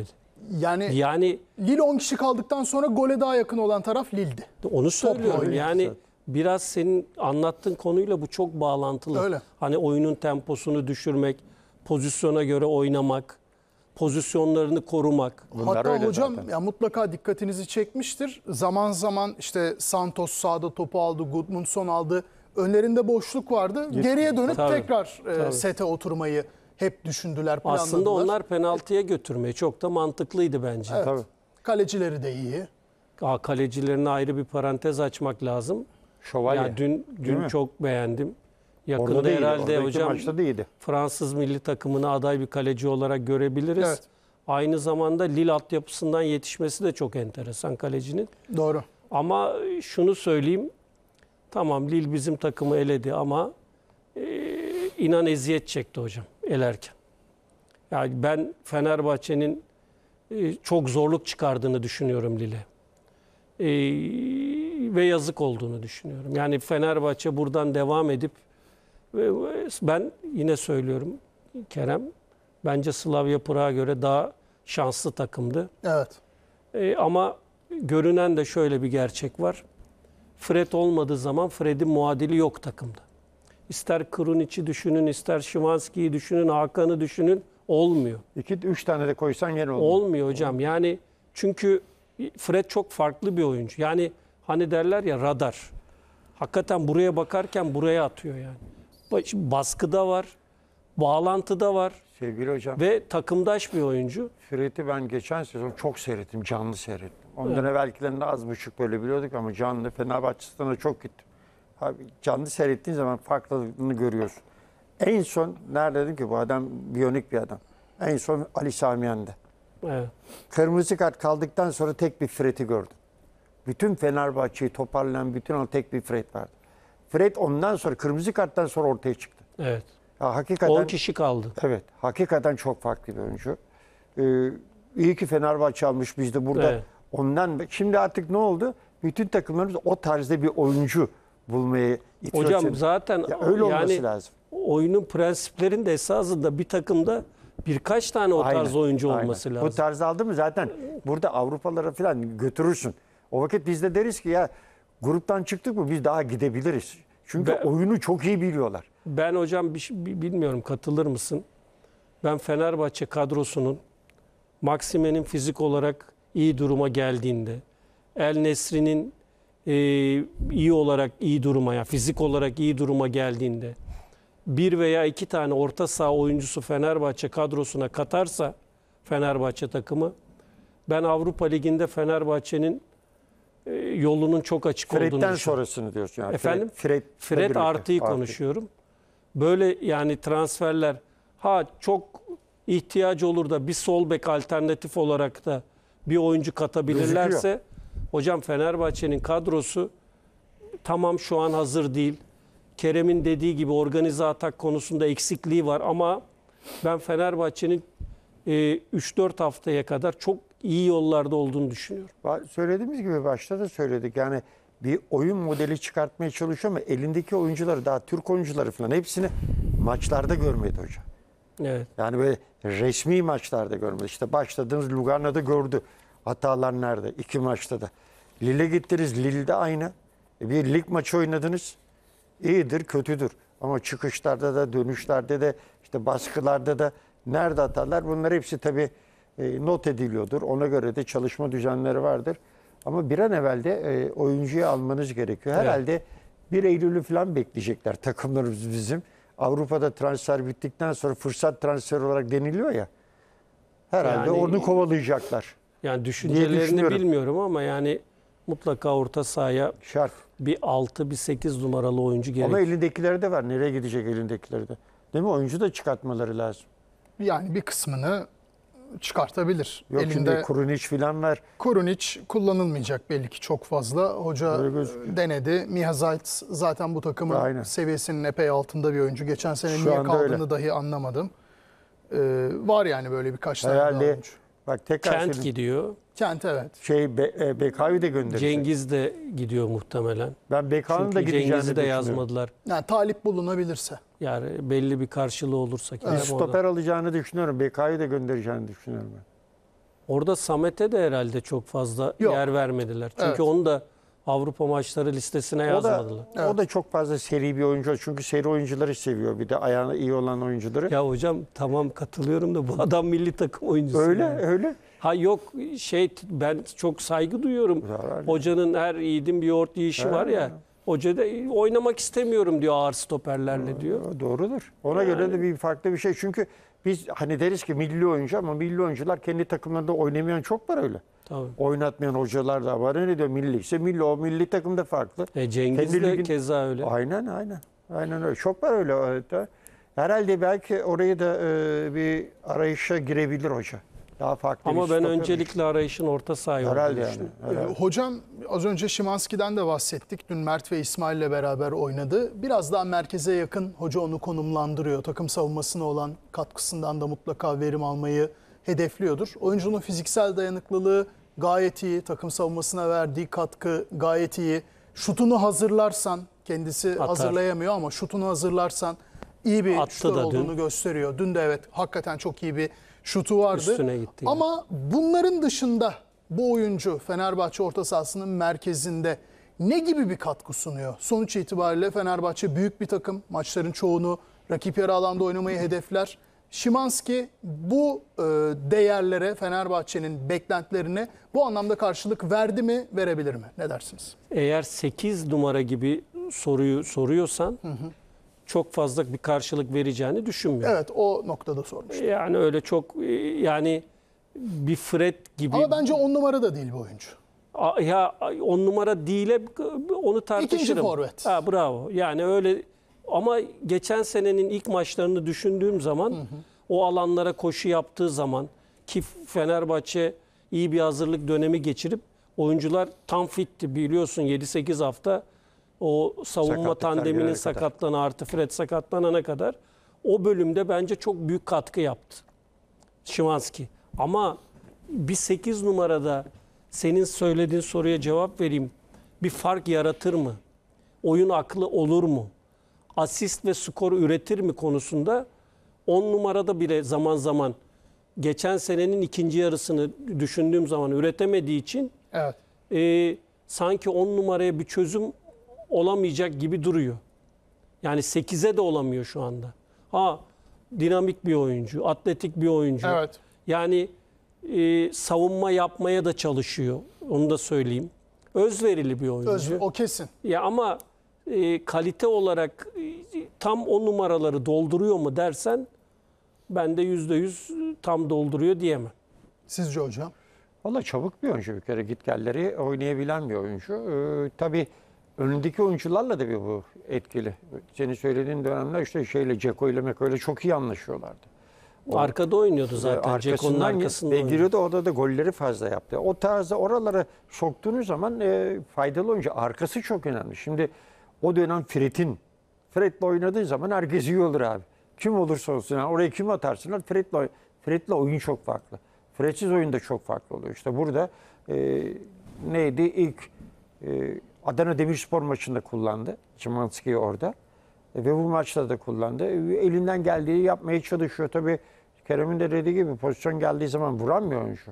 Yani Lille 10 kişi kaldıktan sonra gole daha yakın olan taraf Lille'di. onu söylüyorum. oynuyor Yani zaten. biraz senin anlattığın konuyla bu çok bağlantılı. Öyle. Hani oyunun temposunu düşürmek, pozisyona göre oynamak, pozisyonlarını korumak. Bunlar Hatta öyle hocam zaten. ya mutlaka dikkatinizi çekmiştir. Zaman zaman işte Santos sağda topu aldı, Gudmundsson aldı. Önlerinde boşluk vardı. Geriye dönüp Tabii, tekrar tabii. sete oturmayı hep düşündüler, planladılar. Aslında onlar penaltıya götürmeye çok da mantıklıydı bence. Evet. Tabii. Kalecileri de iyi. Kalecilerine ayrı bir parantez açmak lazım. Şövalye. Ya dün mi? çok beğendim. Orada Yakında da iyiydi. herhalde Oradaki hocam maçta da iyiydi. Fransız milli takımına aday bir kaleci olarak görebiliriz. Evet. Aynı zamanda Lille altyapısından yetişmesi de çok enteresan kalecinin. Doğru. Ama şunu söyleyeyim. Tamam Lille bizim takımı eledi ama inan eziyet çekti hocam elerken. Yani ben Fenerbahçe'nin çok zorluk çıkardığını düşünüyorum Lille'e. Ve yazık olduğunu düşünüyorum. Yani Fenerbahçe buradan devam edip ben yine söylüyorum Kerem, bence Slavia Prag'a göre daha şanslı takımdı. Evet. Ama görünen de şöyle bir gerçek var. Fred olmadığı zaman Fred'in muadili yok takımda. İster Krunic'i düşünün, ister Szymański'yi düşünün, Hakan'ı düşünün, olmuyor. 2-3 tane de koysan gene olur. Olmuyor hocam. Yani çünkü Fred çok farklı bir oyuncu. Yani hani derler ya radar. Hakikaten buraya bakarken buraya atıyor yani. Baskıda var, bağlantıda var Sevgili hocam, ve takımdaş bir oyuncu. Fred'i ben geçen sezon çok seyrettim, canlı seyrettim. Ondan evvelkilerinde az buçuk böyle biliyorduk ama canlı Fenerbahçe stadına çok gittim. Abi, canlı seyrettiğin zaman farklılığını görüyorsun. En son nerede dedim ki bu adam biyonik bir adam. En son Ali Sami Yen'de. Evet. Kırmızı kart kaldıktan sonra tek bir Fred'i gördüm. Bütün Fenerbahçe'yi toparlayan bütün o tek bir Fred vardı. Fred ondan sonra kırmızı karttan sonra ortaya çıktı. Evet. Ya, hakikaten 10 kişi kaldı. evet, hakikaten çok farklı bir oyuncu. İyi ki Fenerbahçe almış biz de burada. Evet. Ondan şimdi artık ne oldu? Bütün takımlarımız o tarzda bir oyuncu bulmaya itiyor. Hocam seni. zaten Ya öyle olması yani lazım. oyunun prensiplerinde esasında bir takımda birkaç tane o tarz oyuncu olması aynen. lazım. Bu tarz aldı mı zaten burada Avrupalara falan götürürsün. O vakit biz de deriz ki ya gruptan çıktık mı biz daha gidebiliriz. Çünkü oyunu çok iyi biliyorlar. Ben hocam bilmiyorum katılır mısın? Ben Fenerbahçe kadrosunun Maxime'nin fizik olarak iyi duruma geldiğinde, El Nesri'nin iyi olarak iyi duruma, yani fizik olarak iyi duruma geldiğinde, bir veya iki tane orta saha oyuncusu Fenerbahçe kadrosuna katarsa Fenerbahçe takımı, ben Avrupa Ligi'nde Fenerbahçe'nin yolunun çok açık olduğunu Fred'den düşünüyorum. sonrasını diyorsun. Yani. Efendim? Fred Artıyı konuşuyorum. Böyle yani transferler çok ihtiyacı olur da bir sol bek alternatif olarak da bir oyuncu katabilirlerse hocam Fenerbahçe'nin kadrosu tamam şu an hazır değil. Kerem'in dediği gibi organize atak konusunda eksikliği var ama ben Fenerbahçe'nin 3-4 haftaya kadar çok iyi yollarda olduğunu düşünüyorum. Söylediğimiz gibi başta da söyledik. Yani bir oyun modeli çıkartmaya çalışıyor ama elindeki oyuncuları daha Türk oyuncuları falan hepsini maçlarda görmedi hocam. Evet. Yani böyle resmi maçlarda görmedi. İşte başladığınız Lugano'da gördü. Hatalar nerede? 2 maçta da. Lille'e gittiniz. Lille'de aynı. Bir lig maçı oynadınız. İyidir, kötüdür. Ama çıkışlarda da, dönüşlerde de, işte baskılarda da nerede hatalar? Bunlar hepsi tabii not ediliyordur. Ona göre de çalışma düzenleri vardır. Ama bir an evvel de oyuncuyu almanız gerekiyor. Herhalde 1 Eylül'ü falan bekleyecekler takımlarımız bizim. Avrupa'da transfer bittikten sonra fırsat transferi olarak deniliyor ya. Herhalde Yani- onu kovalayacaklar. Yani düşüncelerini düşünüyorum. bilmiyorum ama yani mutlaka orta sahaya Şart. bir 6 bir 8 numaralı oyuncu Ama gerekiyor. elindekileri de var. Nereye gidecek elindekileri de? Değil mi? Oyuncu da çıkartmaları lazım. Yani bir kısmını çıkartabilir. Yok Elinde şimdi Krunic falan var. Kurunic kullanılmayacak belli ki çok fazla. Hoca Öyle gözüküyor. denedi. Mihazayt zaten bu takımın Aynen. seviyesinin epey altında bir oyuncu. Geçen sene Şu niye anda kaldığını öyle. dahi anlamadım. Var yani böyle birkaç tane daha Herhalde oyuncu. bak tekrar Kent söyleyeyim. gidiyor. Kent evet. Bekao'yu da gönderecek. Cengiz de gidiyor muhtemelen. Ben Bekao'nun da Çünkü gideceğini Cengiz'i de düşünüyorum. yazmadılar. Yani talip bulunabilirse. Yani belli bir karşılığı olursa. Bir Kerem orada. stoper alacağını düşünüyorum. Bekao'yu da göndereceğini düşünüyorum ben. Orada Samet'e de herhalde çok fazla Yok. yer vermediler. Çünkü Evet. onu da Avrupa maçları listesine O da, yazmadılar. o da çok fazla seri bir oyuncu. Çünkü seri oyuncuları seviyor. Bir de ayağına iyi olan oyuncuları. Ya hocam tamam katılıyorum da bu adam milli takım oyuncusu. Öyle yani. öyle. Ha yok ben çok saygı duyuyorum. Zarar. Hocanın her yiğidin bir yoğurt yiyişi var ya. Hoca da oynamak istemiyorum diyor ağır stoperlerle diyor. Doğrudur. Ona göre de bir farklı bir şey. Çünkü biz hani deriz ki milli oyuncu ama milli oyuncular kendi takımlarında oynamayan çok var öyle. Tabii. Oynatmayan hocalar da var. Ne diyor milli? İşte milli o milli takımda farklı. Cengiz Kendi de ligin- keza öyle. Aynen. Aynen öyle. Çok var öyle. Evet. Herhalde belki orayı da bir arayışa girebilir hoca. Daha farklı Ama bir ben stoper. öncelikle arayışın orta sahaya Herhalde olduğunu yani. düşünüyorum. Herhalde. Hocam az önce Szymański'den de bahsettik. Dün Mert ve İsmail ile beraber oynadı. Biraz daha merkeze yakın hoca onu konumlandırıyor. Takım savunmasına olan katkısından da mutlaka verim almayı hedefliyordur. Oyuncunun fiziksel dayanıklılığı gayet iyi. Takım savunmasına verdiği katkı gayet iyi. Şutunu hazırlarsan, kendisi Atar. hazırlayamıyor ama şutunu hazırlarsan iyi bir Attı şutör da dün. olduğunu gösteriyor. Dün de evet hakikaten çok iyi bir şutu vardı. Üstüne gitti. Ama bunların dışında bu oyuncu Fenerbahçe orta sahasının merkezinde ne gibi bir katkı sunuyor? Sonuç itibariyle Fenerbahçe büyük bir takım. Maçların çoğunu rakip yarı alanda oynamayı hedefler. Szymański bu değerlere, Fenerbahçe'nin beklentilerine bu anlamda karşılık verdi mi, verebilir mi? Ne dersiniz? Eğer 8 numara gibi soruyu soruyorsan çok fazla bir karşılık vereceğini düşünmüyorum. Evet, o noktada sormuştum. Yani öyle çok yani bir Fred gibi. Ama bence 10 numara da değil bu oyuncu. Ya 10 numara değil onu tartışırım. İkinci forvet. Ha, bravo. Yani öyle ama geçen senenin ilk maçlarını düşündüğüm zaman o alanlara koşu yaptığı zaman ki Fenerbahçe iyi bir hazırlık dönemi geçirip oyuncular tam fitti biliyorsun 7-8 hafta o savunma Sakatlıklar tandeminin gelene kadar. sakatlanana artı Fred sakatlanana kadar o bölümde bence çok büyük katkı yaptı Szymański. Ama bir 8 numarada senin söylediğin soruya cevap vereyim. Bir fark yaratır mı? Oyun aklı olur mu? Asist ve skor üretir mi konusunda 10 numarada bile zaman zaman geçen senenin ikinci yarısını düşündüğüm zaman üretemediği için Evet. sanki 10 numaraya bir çözüm olamayacak gibi duruyor. Yani 8'e de olamıyor şu anda. Ha dinamik bir oyuncu, atletik bir oyuncu. Evet. Yani savunma yapmaya da çalışıyor. Onu da söyleyeyim. Özverili bir oyuncu. O kesin. Ya ama kalite olarak tam o numaraları dolduruyor mu dersen ben de %100 tam dolduruyor diyemem. Sizce hocam? Valla çabuk bir oyuncu bir kere gitgelleri oynayabilen bir oyuncu. Tabii önündeki oyuncularla da bir bu etkili. Senin söylediğin dönemler işte Ceko ile Meko ile çok iyi anlaşıyorlardı. Arkada oynuyordu zaten. Ceko'nun arkasında ve oynuyordu. giriyordu orada da golleri fazla yaptı. O tarzda oralara soktuğunuz zaman faydalı oyuncu. Arkası çok önemli. Şimdi o dönem Fred'le oynadığın zaman herkes iyi olur abi. Kim olursa olsun. Yani oraya kim atarsınlar? Fred'le oyun çok farklı. Fred'siz oyun da çok farklı oluyor. İşte burada neydi? İlk Adana Demirspor maçında kullandı. Szymański'yi orada. Ve bu maçta da kullandı. Elinden geldiği yapmaya çalışıyor. Tabii Kerem'in de dediği gibi pozisyon geldiği zaman vuramıyor oyuncu.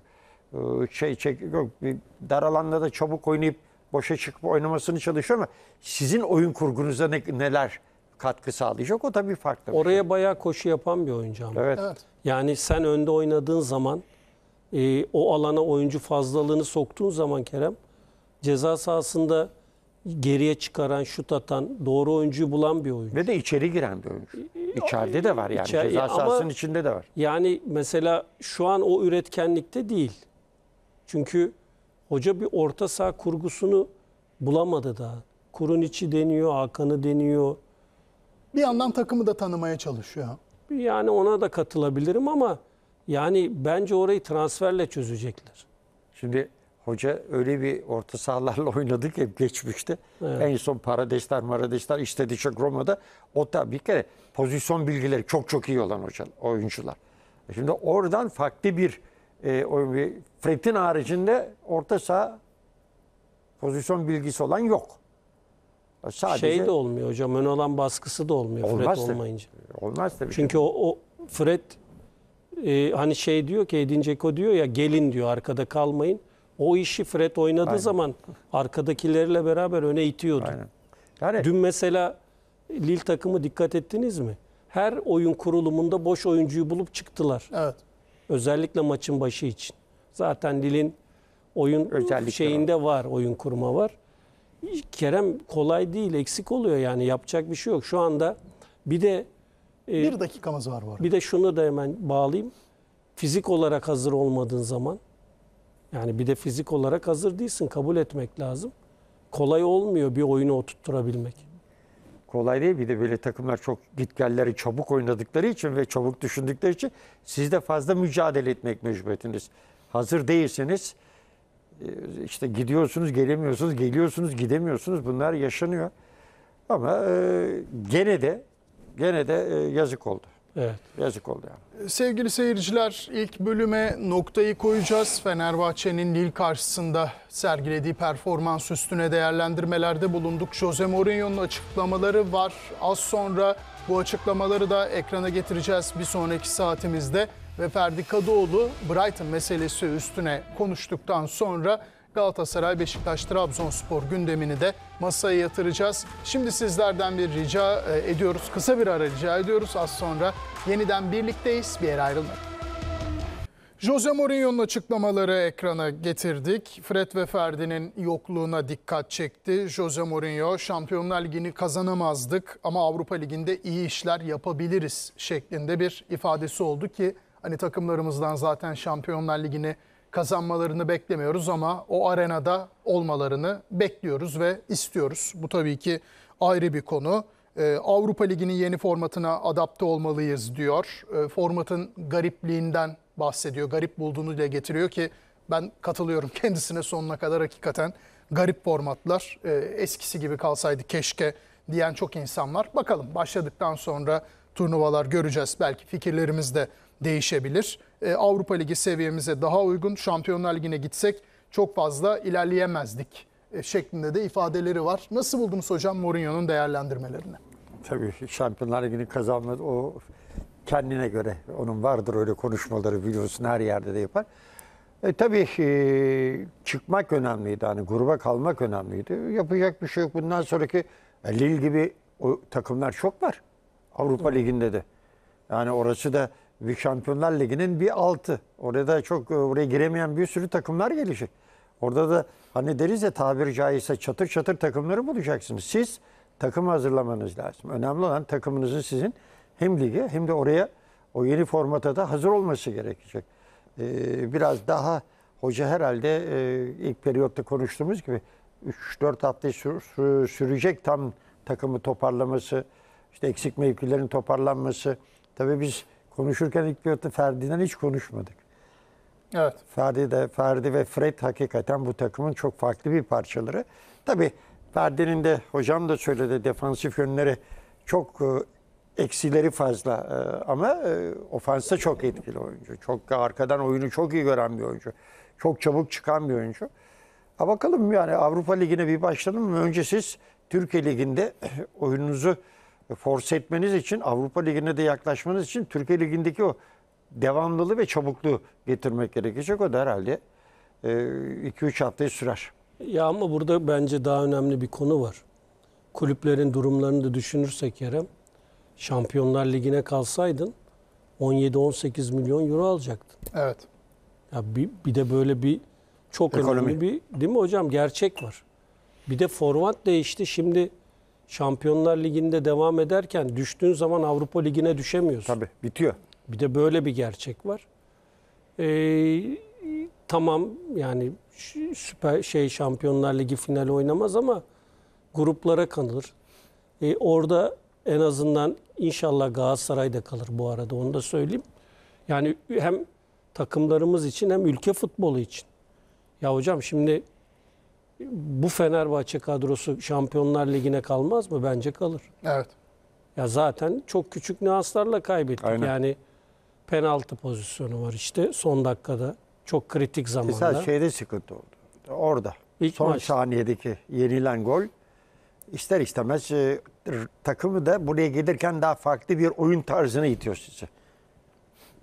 Bir dar alanda da çabuk oynayıp boşa çıkıp oynamasını çalışıyor ama sizin oyun kurgunuza neler katkı sağlayacak o tabii farklı. Oraya bayağı koşu yapan bir oyuncu ama. Evet. Evet. Yani sen önde oynadığın zaman o alana oyuncu fazlalığını soktuğun zaman Kerem ceza sahasında geriye çıkaran, şut atan, doğru oyuncuyu bulan bir oyuncu. Ve de içeri giren bir oyuncu. İçeride de var yani. Ceza ama- sahasının içinde de var. Yani mesela şu an o üretkenlikte değil. Çünkü hoca bir orta saha kurgusunu bulamadı daha. Kuruniç'i deniyor, Hakan'ı deniyor. Bir yandan takımı da tanımaya çalışıyor. Yani ona da katılabilirim ama yani bence orayı transferle çözecekler. Şimdi hoca öyle bir orta sahalarla oynadı ki geçmişte. Evet. En son Maradesler istedi çok Roma'da. O da bir kere pozisyon bilgileri çok iyi olan oyuncular. Şimdi oradan farklı bir Fred'in haricinde orta saha pozisyon bilgisi olan yok. Sadece Şey de olmuyor hocam. Ön alan baskısı da olmuyor olmaz Fred tabii. olmayınca. Olmaz tabii. Çünkü o Fred hani şey diyor ki Edin Dzeko diyor ya gelin diyor arkada kalmayın. O işi Fred oynadığı zaman arkadakilerle beraber öne itiyordu. Aynen. Yani Dün mesela Lille takımı dikkat ettiniz mi? Her oyun kurulumunda boş oyuncuyu bulup çıktılar. Evet. Özellikle maçın başı için. Zaten Lille'in oyun Özellikle şeyinde var, oyun kurma var. Kerem kolay değil, eksik oluyor yani yapacak bir şey yok. Şu anda bir de Bir dakikamız var bu arada. bir de şunu da hemen bağlayayım. Fizik olarak hazır olmadığın zaman yani bir de fizik olarak hazır değilsin, kabul etmek lazım. Kolay olmuyor bir oyunu oturtturabilmek. kolay değil. Bir de böyle takımlar çok gitgelleri çabuk oynadıkları için ve çabuk düşündükleri için siz de fazla mücadele etmek mecburiyetiniz. Hazır değilseniz işte gidiyorsunuz, gelemiyorsunuz, geliyorsunuz, gidemiyorsunuz. Bunlar yaşanıyor. Ama gene de yazık oldu. Evet. Yazık oldu yani. Sevgili seyirciler, ilk bölüme noktayı koyacağız. Fenerbahçe'nin Lille karşısında sergilediği performans üstüne değerlendirmelerde bulunduk. Jose Mourinho'nun açıklamaları var. Az sonra bu açıklamaları da ekrana getireceğiz bir sonraki saatimizde. Ve Ferdi Kadıoğlu Brighton meselesi üstüne konuştuktan sonra Galatasaray, Beşiktaş, Trabzonspor gündemini de masaya yatıracağız. Şimdi sizlerden bir rica ediyoruz. Kısa bir ara rica ediyoruz. Az sonra yeniden birlikteyiz. Bir yere ayrılmayın. Jose Mourinho'nun açıklamaları ekrana getirdik. Fred ve Ferdi'nin yokluğuna dikkat çekti. Jose Mourinho, Şampiyonlar Ligi'ni kazanamazdık ama Avrupa Ligi'nde iyi işler yapabiliriz şeklinde bir ifadesi oldu ki hani takımlarımızdan zaten Şampiyonlar Ligi'ni kazanmalarını beklemiyoruz ama o arenada olmalarını bekliyoruz ve istiyoruz. Bu tabii ki ayrı bir konu. Avrupa Ligi'nin yeni formatına adapte olmalıyız diyor. Formatın garipliğinden bahsediyor. Garip bulduğunu dile getiriyor ki ben katılıyorum kendisine sonuna kadar. Hakikaten garip formatlar. Eskisi gibi kalsaydı keşke diyen çok insan var. Bakalım başladıktan sonra turnuvalar göreceğiz. Belki fikirlerimiz de değişebilir. Avrupa Ligi seviyemize daha uygun. Şampiyonlar Ligi'ne gitsek çok fazla ilerleyemezdik şeklinde de ifadeleri var. Nasıl buldunuz hocam Mourinho'nun değerlendirmelerini? Tabii Şampiyonlar Ligi'ni kazanmadı. O kendine göre. Onun vardır öyle konuşmaları biliyorsun her yerde de yapar. Tabii çıkmak önemliydi. Hani gruba kalmak önemliydi. Yapacak bir şey yok. Bundan sonraki Lille gibi o takımlar çok var. Avrupa Ligi'nde de. Yani orası da bir Şampiyonlar Ligi'nin bir altı. Orada çok oraya giremeyen bir sürü takımlar gelecek. Orada da hani deriz ya tabiri caizse çatır çatır takımları bulacaksınız. Siz takım hazırlamanız lazım. Önemli olan takımınızın sizin hem lige hem de oraya o yeni formata da hazır olması gerekecek. Biraz daha hoca herhalde ilk periyotta konuştuğumuz gibi 3-4 hafta sürecek tam takımı toparlaması, işte eksik mevkilerin toparlanması. Tabii biz konuşurken ilk periyotta Ferdi'den hiç konuşmadık. Evet. Ferdi ve Fred hakikaten bu takımın çok farklı bir parçaları. Tabii Ferdi'nin de hocam da söyledi defansif yönleri çok eksileri fazla ama ofansta çok etkili oyuncu. Çok arkadan oyunu çok iyi gören bir oyuncu. Çok çabuk çıkan bir oyuncu. Ha bakalım yani Avrupa Ligi'ne bir başlayalım mı? Önce siz Türkiye Ligi'nde oyununuzu force etmeniz için, Avrupa Ligi'ne de yaklaşmanız için Türkiye Ligi'ndeki o devamlılığı ve çabukluğu getirmek gerekecek. O da herhalde 2-3 haftayı sürer. Ya ama burada bence daha önemli bir konu var. Kulüplerin durumlarını da düşünürsek Kerem, Şampiyonlar Ligi'ne kalsaydın 17-18 milyon euro alacaktın. Evet. Ya bir de böyle bir çok önemli bir değil mi hocam gerçek var. Bir de format değişti. Şimdi Şampiyonlar Ligi'nde devam ederken düştüğün zaman Avrupa Ligi'ne düşemiyorsun. Tabii bitiyor. Bir de böyle bir gerçek var. Tamam yani süper Şampiyonlar Ligi finali oynamaz ama gruplara kalır. Orada en azından inşallah Galatasaray'da kalır bu arada onu da söyleyeyim. Yani hem takımlarımız için hem ülke futbolu için. Ya hocam şimdi bu Fenerbahçe kadrosu Şampiyonlar Ligi'ne kalmaz mı? Bence kalır. Evet. Ya zaten çok küçük nüanslarla kaybettik. Aynen. Yani penaltı pozisyonu var işte son dakikada. Çok kritik zamanda. Mesela şeyde sıkıntı oldu. Orada. İlk son maç. saniyedeki yenilen gol ister istemez takımı da buraya gelirken daha farklı bir oyun tarzına itiyor sizi.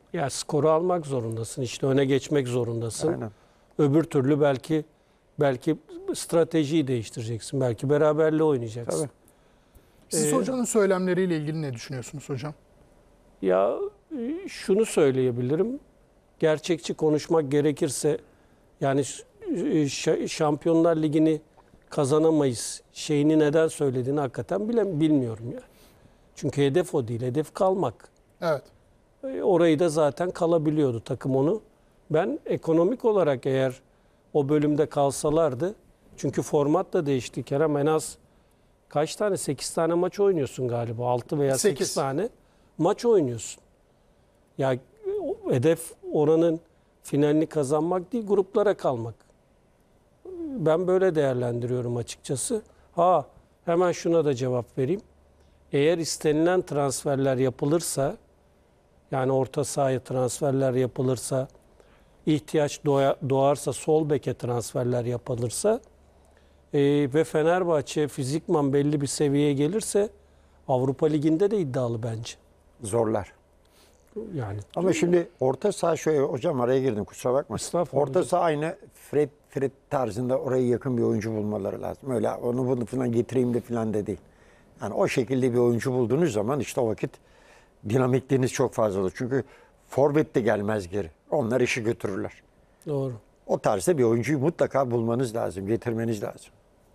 Ya skoru almak zorundasın. İşte öne geçmek zorundasın. Aynen. Öbür türlü belki stratejiyi değiştireceksin. Belki beraberliği oynayacaksın. Tabii. Siz hocanın söylemleriyle ilgili ne düşünüyorsunuz hocam? Ya şunu söyleyebilirim. Gerçekçi konuşmak gerekirse yani Şampiyonlar Ligi'ni kazanamayız şeyini neden söylediğini hakikaten bilmiyorum yani. Çünkü hedef o değil. Hedef kalmak. Evet. Orayı da zaten kalabiliyordu takım onu. Ben ekonomik olarak eğer o bölümde kalsalardı, çünkü format da değişti Kerem, en az kaç tane? 8 tane maç oynuyorsun galiba. 6 veya 8 Sekiz. tane maç oynuyorsun. Ya hedef oranın finalini kazanmak değil, gruplara kalmak. Ben böyle değerlendiriyorum açıkçası. Hemen şuna da cevap vereyim. Eğer istenilen transferler yapılırsa, yani orta sahaya transferler yapılırsa, ihtiyaç doğarsa sol beke transferler yapılırsa ve Fenerbahçe fizikman belli bir seviyeye gelirse Avrupa Ligi'nde de iddialı bence. Zorlar. Yani Ama şimdi orta saha şöyle, hocam araya girdim kusura bakma. Estağfurullah. Orta saha aynı Fred tarzında oraya yakın bir oyuncu bulmaları lazım. Öyle onu bunu falan getireyim de falan de değil. Yani o şekilde bir oyuncu bulduğunuz zaman işte o vakit dinamikliğiniz çok fazla olur. Çünkü forvet de gelmez geri. Onlar işi götürürler. doğru. O tarzda bir oyuncuyu mutlaka bulmanız lazım, getirmeniz lazım.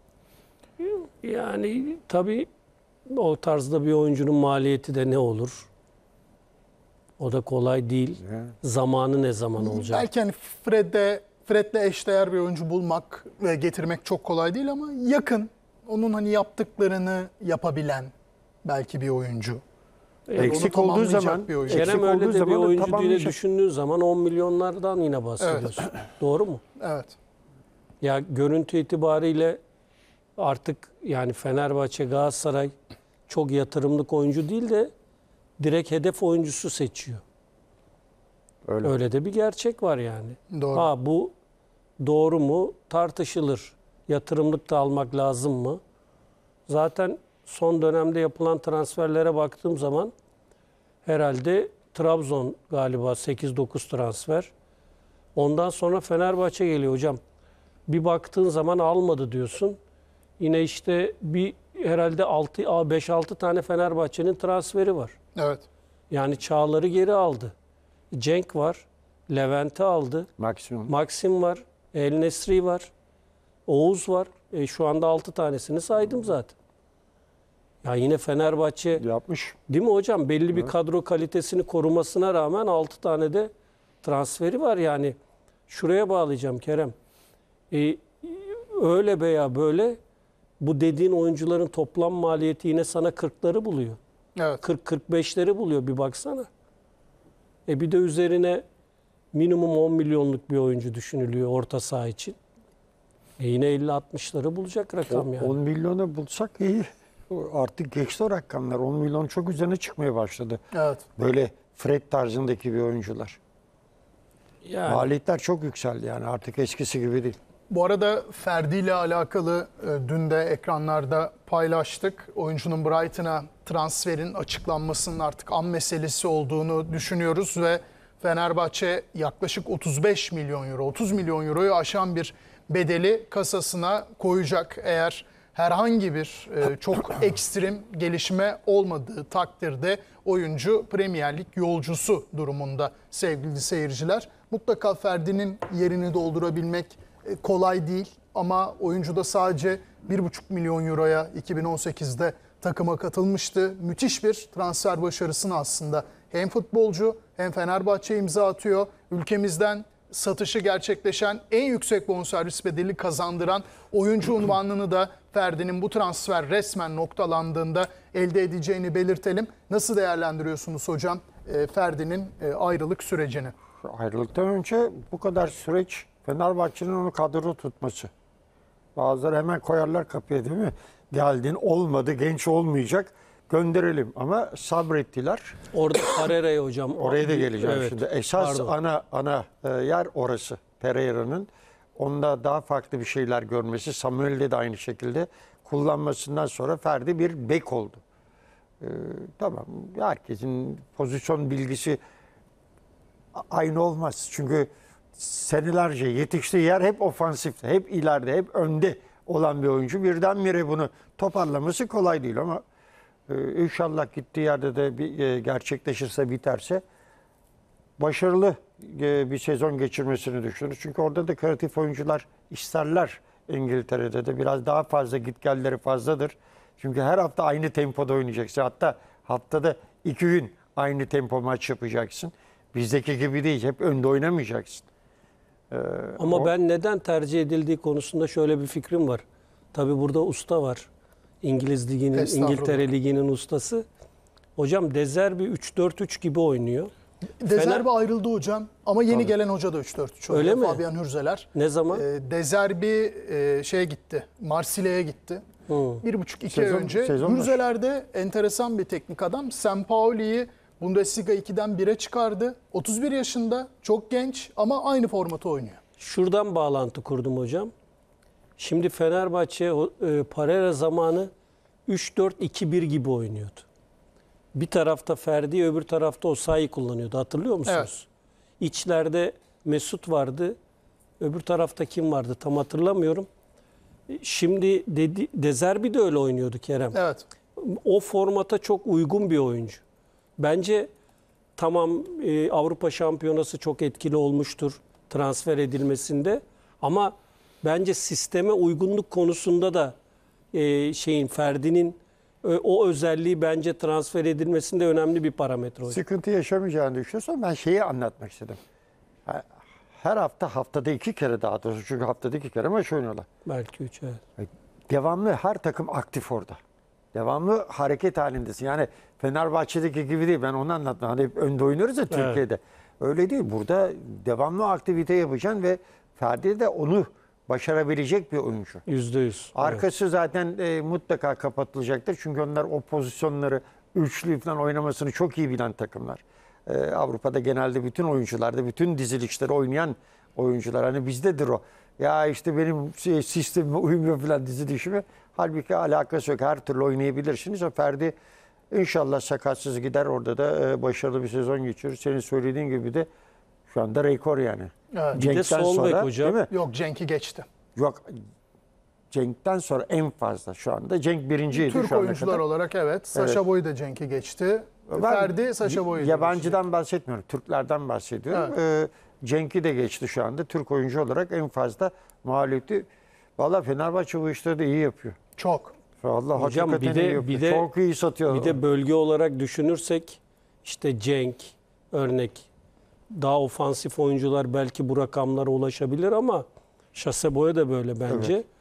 Yani tabii o tarzda bir oyuncunun maliyeti de ne olur? O da kolay değil. Zamanı ne zaman olacak? Belki hani Fred'le eşdeğer bir oyuncu bulmak ve getirmek çok kolay değil ama yakın. Onun hani yaptıklarını yapabilen belki bir oyuncu. Eksik Onu olduğu tamamlayacak zaman bir oyuncu. Kerem eksik öyle olduğu de bir zaman da oyuncu diye tamamlayacak. düşündüğün zaman 10 milyonlardan yine bahsediyorsun. Doğru mu? Evet. Ya görüntü itibariyle artık yani Fenerbahçe, Galatasaray çok yatırımlık oyuncu değil de direkt hedef oyuncusu seçiyor. Öyle. Öyle de bir gerçek var yani. Doğru. Bu doğru mu? Tartışılır. Yatırımlık da almak lazım mı? Zaten son dönemde yapılan transferlere baktığım zaman herhalde Trabzon galiba 8-9 transfer. Ondan sonra Fenerbahçe geliyor hocam. Bir baktığın zaman almadı diyorsun. Yine işte herhalde 5-6 tane Fenerbahçe'nin transferi var. Evet. Yani Çağlar'ı geri aldı. Cenk var. Levent'i aldı. Maksimum. Maxim var. El Nesri var. Oğuz var. Şu anda 6 tanesini saydım zaten. Ya yine Fenerbahçe Yapmış. değil mi hocam? Belli bir kadro kalitesini korumasına rağmen 6 tane de transferi var yani. Şuraya bağlayacağım Kerem. Öyle veya böyle bu dediğin oyuncuların toplam maliyeti yine sana 40'ları buluyor. Evet. 40-45'leri buluyor bir baksana. Bir de üzerine minimum 10 milyonluk bir oyuncu düşünülüyor orta saha için. Yine 50-60'ları bulacak rakam yani. 10 milyonu bulsak iyi. Artık geçti o rakamlar. 10 milyon çok üzerine çıkmaya başladı. Evet. Böyle Fred tarzındaki bir oyuncular. Yani Maliyetler çok yükseldi yani artık eskisi gibi değil. Bu arada Ferdi ile alakalı dün de ekranlarda paylaştık. Oyuncunun Brighton'a transferin açıklanmasının artık an meselesi olduğunu düşünüyoruz ve Fenerbahçe yaklaşık 35 milyon euro, 30 milyon euroyu aşan bir bedeli kasasına koyacak. Eğer herhangi bir çok ekstrem gelişme olmadığı takdirde oyuncu Premier Lig yolcusu durumunda sevgili seyirciler. Mutlaka Ferdi'nin yerini doldurabilmek kolay değil ama oyuncu da sadece 1,5 milyon euroya 2018'de takıma katılmıştı. Müthiş bir transfer başarısını aslında hem futbolcu hem Fenerbahçe imza atıyor. Ülkemizden satışı gerçekleşen en yüksek bonservis bedeli kazandıran oyuncu unvanını da Ferdi'nin bu transfer resmen noktalandığında elde edeceğini belirtelim. Nasıl değerlendiriyorsunuz hocam Ferdi'nin ayrılık sürecini? Ayrılıktan önce bu kadar süreç Fenerbahçe'nin onu kadroda tutması. Bazıları hemen koyarlar kapıya değil mi? Geldin olmadı, genç olmayacak, gönderelim. Ama sabrettiler. orada Pereira'ya hocam. Oraya da geleceğim Evet, şimdi. Esas pardon. ana yer orası. Pereira'nın. Onda daha farklı bir şeyler görmesi. Samuel'de de aynı şekilde kullanmasından sonra Ferdi bir bek oldu. Tamam. Herkesin pozisyon bilgisi aynı olmaz. Çünkü senelerce yetiştiği yer hep ofansif, hep ileride, hep önde olan bir oyuncu. Birdenbire bunu toparlaması kolay değil ama inşallah gittiği yerde de bir gerçekleşirse, biterse başarılı bir sezon geçirmesini düşünürüz. Çünkü orada da kreatif oyuncular isterler. İngiltere'de de biraz daha fazla gitgelleri fazladır. Çünkü her hafta aynı tempoda oynayacaksın. Hatta haftada 2 gün aynı tempo maç yapacaksın. Bizdeki gibi değil. Hep önde oynamayacaksın. Ama ben neden tercih edildiği konusunda şöyle bir fikrim var. Tabii burada usta var. İngiliz Ligi'nin, Estağfurullah. İngiltere Ligi'nin ustası. Hocam De Zerbi 3-4-3 gibi oynuyor. De Zerbi ayrıldı hocam ama yeni gelen hoca da 3-4-3 oynuyor. Öyle mi? Fabian Hürzeler. Ne zaman? De Zerbi şeye gitti. Marsilya'ya gitti. 1,5-2 ay Sezon- önce. sezon başı. Hürzeler de enteresan bir teknik adam. Sampaoli'yi Bundesliga 2'den 1'e çıkardı. 31 yaşında, çok genç ama aynı formatı oynuyor. Şuradan bağlantı kurdum hocam. Şimdi Fenerbahçe Parera zamanı 3-4-2-1 gibi oynuyordu. Bir tarafta Ferdi, öbür tarafta Osayi kullanıyordu. Hatırlıyor musunuz? Evet. İçlerde Mesut vardı. Öbür tarafta kim vardı tam hatırlamıyorum. Şimdi De Zerbi de öyle oynuyordu Kerem. Evet. O formata çok uygun bir oyuncu. Bence tamam Avrupa Şampiyonası çok etkili olmuştur transfer edilmesinde ama bence sisteme uygunluk konusunda da Ferdi'nin o özelliği bence transfer edilmesinde önemli bir parametre hocam. Sıkıntı yaşamayacağını düşünüyorsan ben şeyi anlatmak istedim. Her hafta, haftada 2 kere daha doğrusu, çünkü haftada 2 kere maç oynuyorlar. Belki 3 evet. Devamlı her takım aktif orada. Devamlı hareket halindesin. Yani Fenerbahçe'deki gibi değil. Ben onu anlattım. Hani hep önde oynuyoruz ya Türkiye'de. Öyle değil. Burada devamlı aktivite yapacaksın ve Ferdi de onu başarabilecek bir oyuncu. %100. Arkası zaten mutlaka kapatılacaktır. Çünkü onlar o pozisyonları üçlü falan oynamasını çok iyi bilen takımlar. Avrupa'da genelde bütün oyuncularda, bütün dizilişleri oynayan oyuncular. Hani bizdedir o. Ya işte benim sistemime uymuyor falan dizilişime. Halbuki alakası yok. Her türlü oynayabilirsiniz. O Ferdi inşallah sakatsız gider. Orada da başarılı bir sezon geçirir. Senin söylediğin gibi de şu anda rekor yani. Evet. Bir de Cenk'ten sol bek sonra, hocam. değil mi? Yok, Cenk'i geçti. Yok. Cenk'ten sonra en fazla şu anda. Cenk birinciydi Türk şu ana oyuncular kadar. olarak evet. Saşa Boy da Cenk'i geçti. Ferdi Saşa Boy'u da Yabancıdan bahsetmiyorum. Türklerden bahsediyorum. Cenk'i de geçti şu anda. Türk oyuncu olarak en fazla mağlubiyeti. Valla Fenerbahçe bu işleri de iyi yapıyor. çok. Vallahi Hocam hakikaten iyi yapıyor. Çok iyi satıyor. Bir de bölge olarak düşünürsek işte Cenk örnek daha ofansif oyuncular belki bu rakamlara ulaşabilir ama Şaseboya da böyle bence. Evet.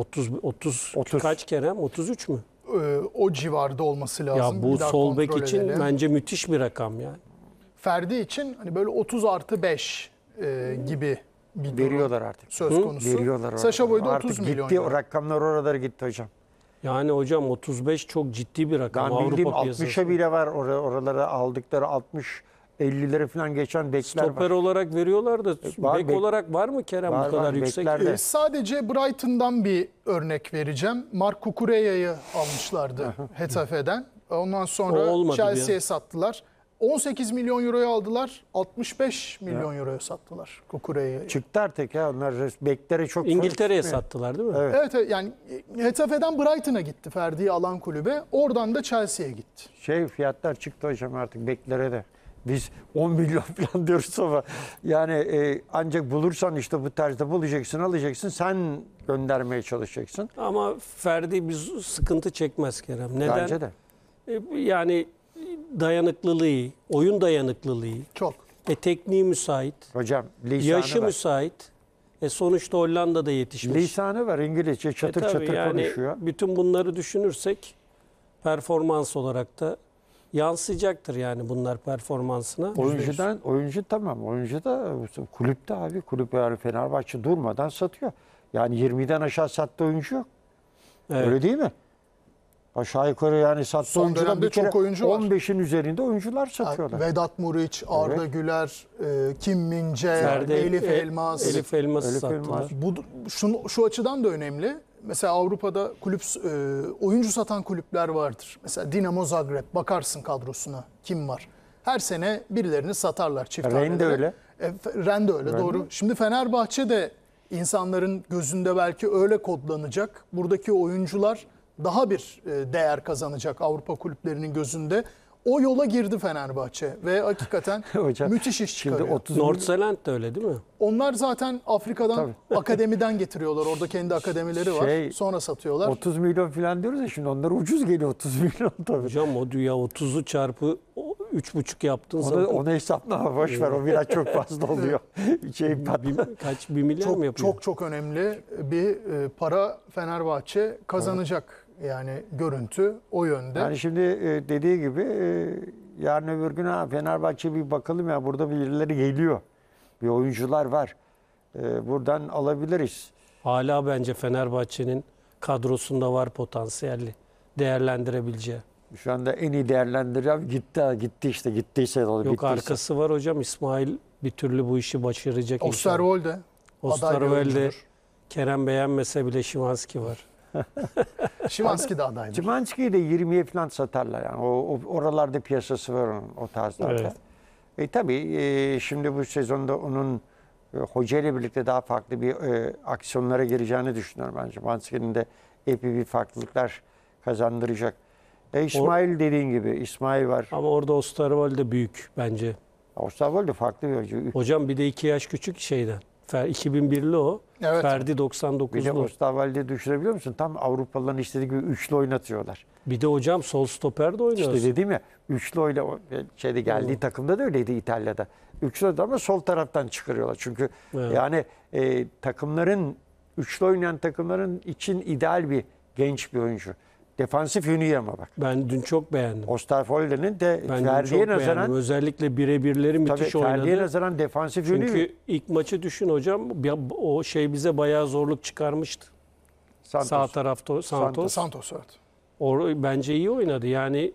30 30. kaç Kerem? 33 mü? O civarda olması Ya lazım. bu Bir daha sol bek kontrol için edelim. bence müthiş bir rakam yani. Ferdi için hani böyle 30+5 gibi bir durum Veriyorlar artık. söz konusu. Veriyorlar. Saşa Boy da Artık 30 milyon. gitti, o euro. rakamlar oralara gitti hocam. Yani hocam 35 çok ciddi bir rakam Ben bildiğim Avrupa 60'a piyasası. bile var oralara aldıkları 60 50'leri falan geçen bekler Stoper var. olarak veriyorlar da Var, bek olarak var mı Kerem var, bu kadar var, yüksek? beklerde. Sadece Brighton'dan bir örnek vereceğim. Marc Cucureyya'yı almışlardı Hetafe'den. Ondan sonra O olmadı Chelsea'ye bir sattılar. 18 milyon euroya aldılar. 65 milyon euroya sattılar Cucureyya'yı. Çıktı artık ya onlar bekleri çok İngiltere'ye tutmuyor. sattılar değil mi? Evet. Evet, yani Hetafe'den Brighton'a gitti Ferdi'yi alan kulübe. Oradan da Chelsea'ye gitti. Fiyatlar çıktı hocam artık beklere de. Biz 10 milyon falan diyoruz ama yani ancak bulursan işte bu tarzda bulacaksın, alacaksın, sen göndermeye çalışacaksın. Ama Ferdi bir sıkıntı çekmez Kerem. Neden? Bence de. Yani dayanıklılığı iyi, oyun dayanıklılığı iyi, Çok. tekniği müsait, Hocam lisanı yaşı var. müsait. Sonuçta Hollanda'da yetişmiş. Lisanı var, İngilizce çatır Tabii çatır yani konuşuyor. bütün bunları düşünürsek performans olarak da yansıyacaktır yani bunlar performansına. Oyuncu tamam. Oyuncu da kulüpte abi. Kulüp yani Fenerbahçe durmadan satıyor. Yani 20'den aşağı sattığı oyuncu yok. Evet. Öyle değil mi? Aşağı yukarı yani sattığı Son oyuncular dönemde bir kere çok oyuncu var. 15'in üzerinde oyuncular satıyorlar. Vedat Muriç, Arda Güler, Kim Min-jae, Ferdi, Elif Elmas. Elif Elmas'ı Elif sattılar. Elmas. Şu açıdan da önemli. Mesela Avrupa'da oyuncu satan kulüpler vardır. Mesela Dinamo Zagreb, bakarsın kadrosuna kim var. her sene birilerini satarlar çift Ren de hanelere. öyle. Ren de öyle, doğru. Şimdi Fenerbahçe de insanların gözünde belki öyle kodlanacak. Buradaki oyuncular daha bir değer kazanacak Avrupa kulüplerinin gözünde. O yola girdi Fenerbahçe ve hakikaten Hocam, müthiş iş şimdi çıkarıyor. 30 Nordsjælland de öyle değil mi? Onlar zaten Afrika'dan akademiden getiriyorlar. Orada kendi akademileri var. Sonra satıyorlar. 30 milyon falan diyoruz ya, şimdi onlar ucuz geliyor 30 milyon tabii. Hocam o dünya 30'u çarpı 3,5 yaptığın zaman Onu hesaplama, boş ver, o biraz çok fazla oluyor. kaç 1 milyar mı yapıyor? Çok önemli bir para Fenerbahçe kazanacak. Yani görüntü o yönde. Yani şimdi dediği gibi yarın öbür gün Fenerbahçe bir bakalım ya, burada birileri geliyor. Bir oyuncular var. Buradan alabiliriz. Hala bence Fenerbahçe'nin kadrosunda var potansiyelli değerlendirebileceği. Şu anda en iyi değerlendireceğim gitti işte, gittiyse Yok, bittiyse. arkası var hocam. İsmail bir türlü bu işi başaracak inşallah. Osterwolde aday bir Osterwolde, oyuncudur. Kerem beğenmese bile Şimanski var. Şimanski de adaydır. Szymański'yi de 20'ye falan satarlar yani. Oralarda piyasası var onun, o tarzlarda. Evet. Tabii şimdi bu sezonda onun hoca ile birlikte daha farklı bir aksiyonlara gireceğini düşünüyorum bence. Szymański'nin de epey bir farklılıklar kazandıracak. İsmail dediğin gibi, İsmail var. Ama orada Osterwolde büyük bence. Osterwolde farklı bir oyuncu. Hocam bir de 2 yaş küçük şeyden. 2001'li o. Evet. Ferdi Bir de 99'lu. Osterwolde'yi düşünebiliyor musun? Tam Avrupalıların istediği gibi üçlü oynatıyorlar. Bir de hocam sol stoper de oynuyor. İşte dediğim ya, üçlü oyla şeyde geldiği takımda da öyleydi, İtalya'da. Üçlü oynadı ama sol taraftan çıkarıyorlar. Çünkü Evet. yani takımların, üçlü oynayan takımların için ideal bir genç bir oyuncu. Defansif yönü iyi ama bak. Ben dün çok beğendim. Osterwolde'nin de Ben dün Ferdi'ye çok beğendim. nazaran, Özellikle birebirleri müthiş tabii Ferdi'ye oynadı. nazaran defansif yönü iyi. Çünkü ilk maçı düşün hocam. O şey bize bayağı zorluk çıkarmıştı. Santos. Sağ tarafta Santos. Santos, evet. Bence iyi oynadı. Yani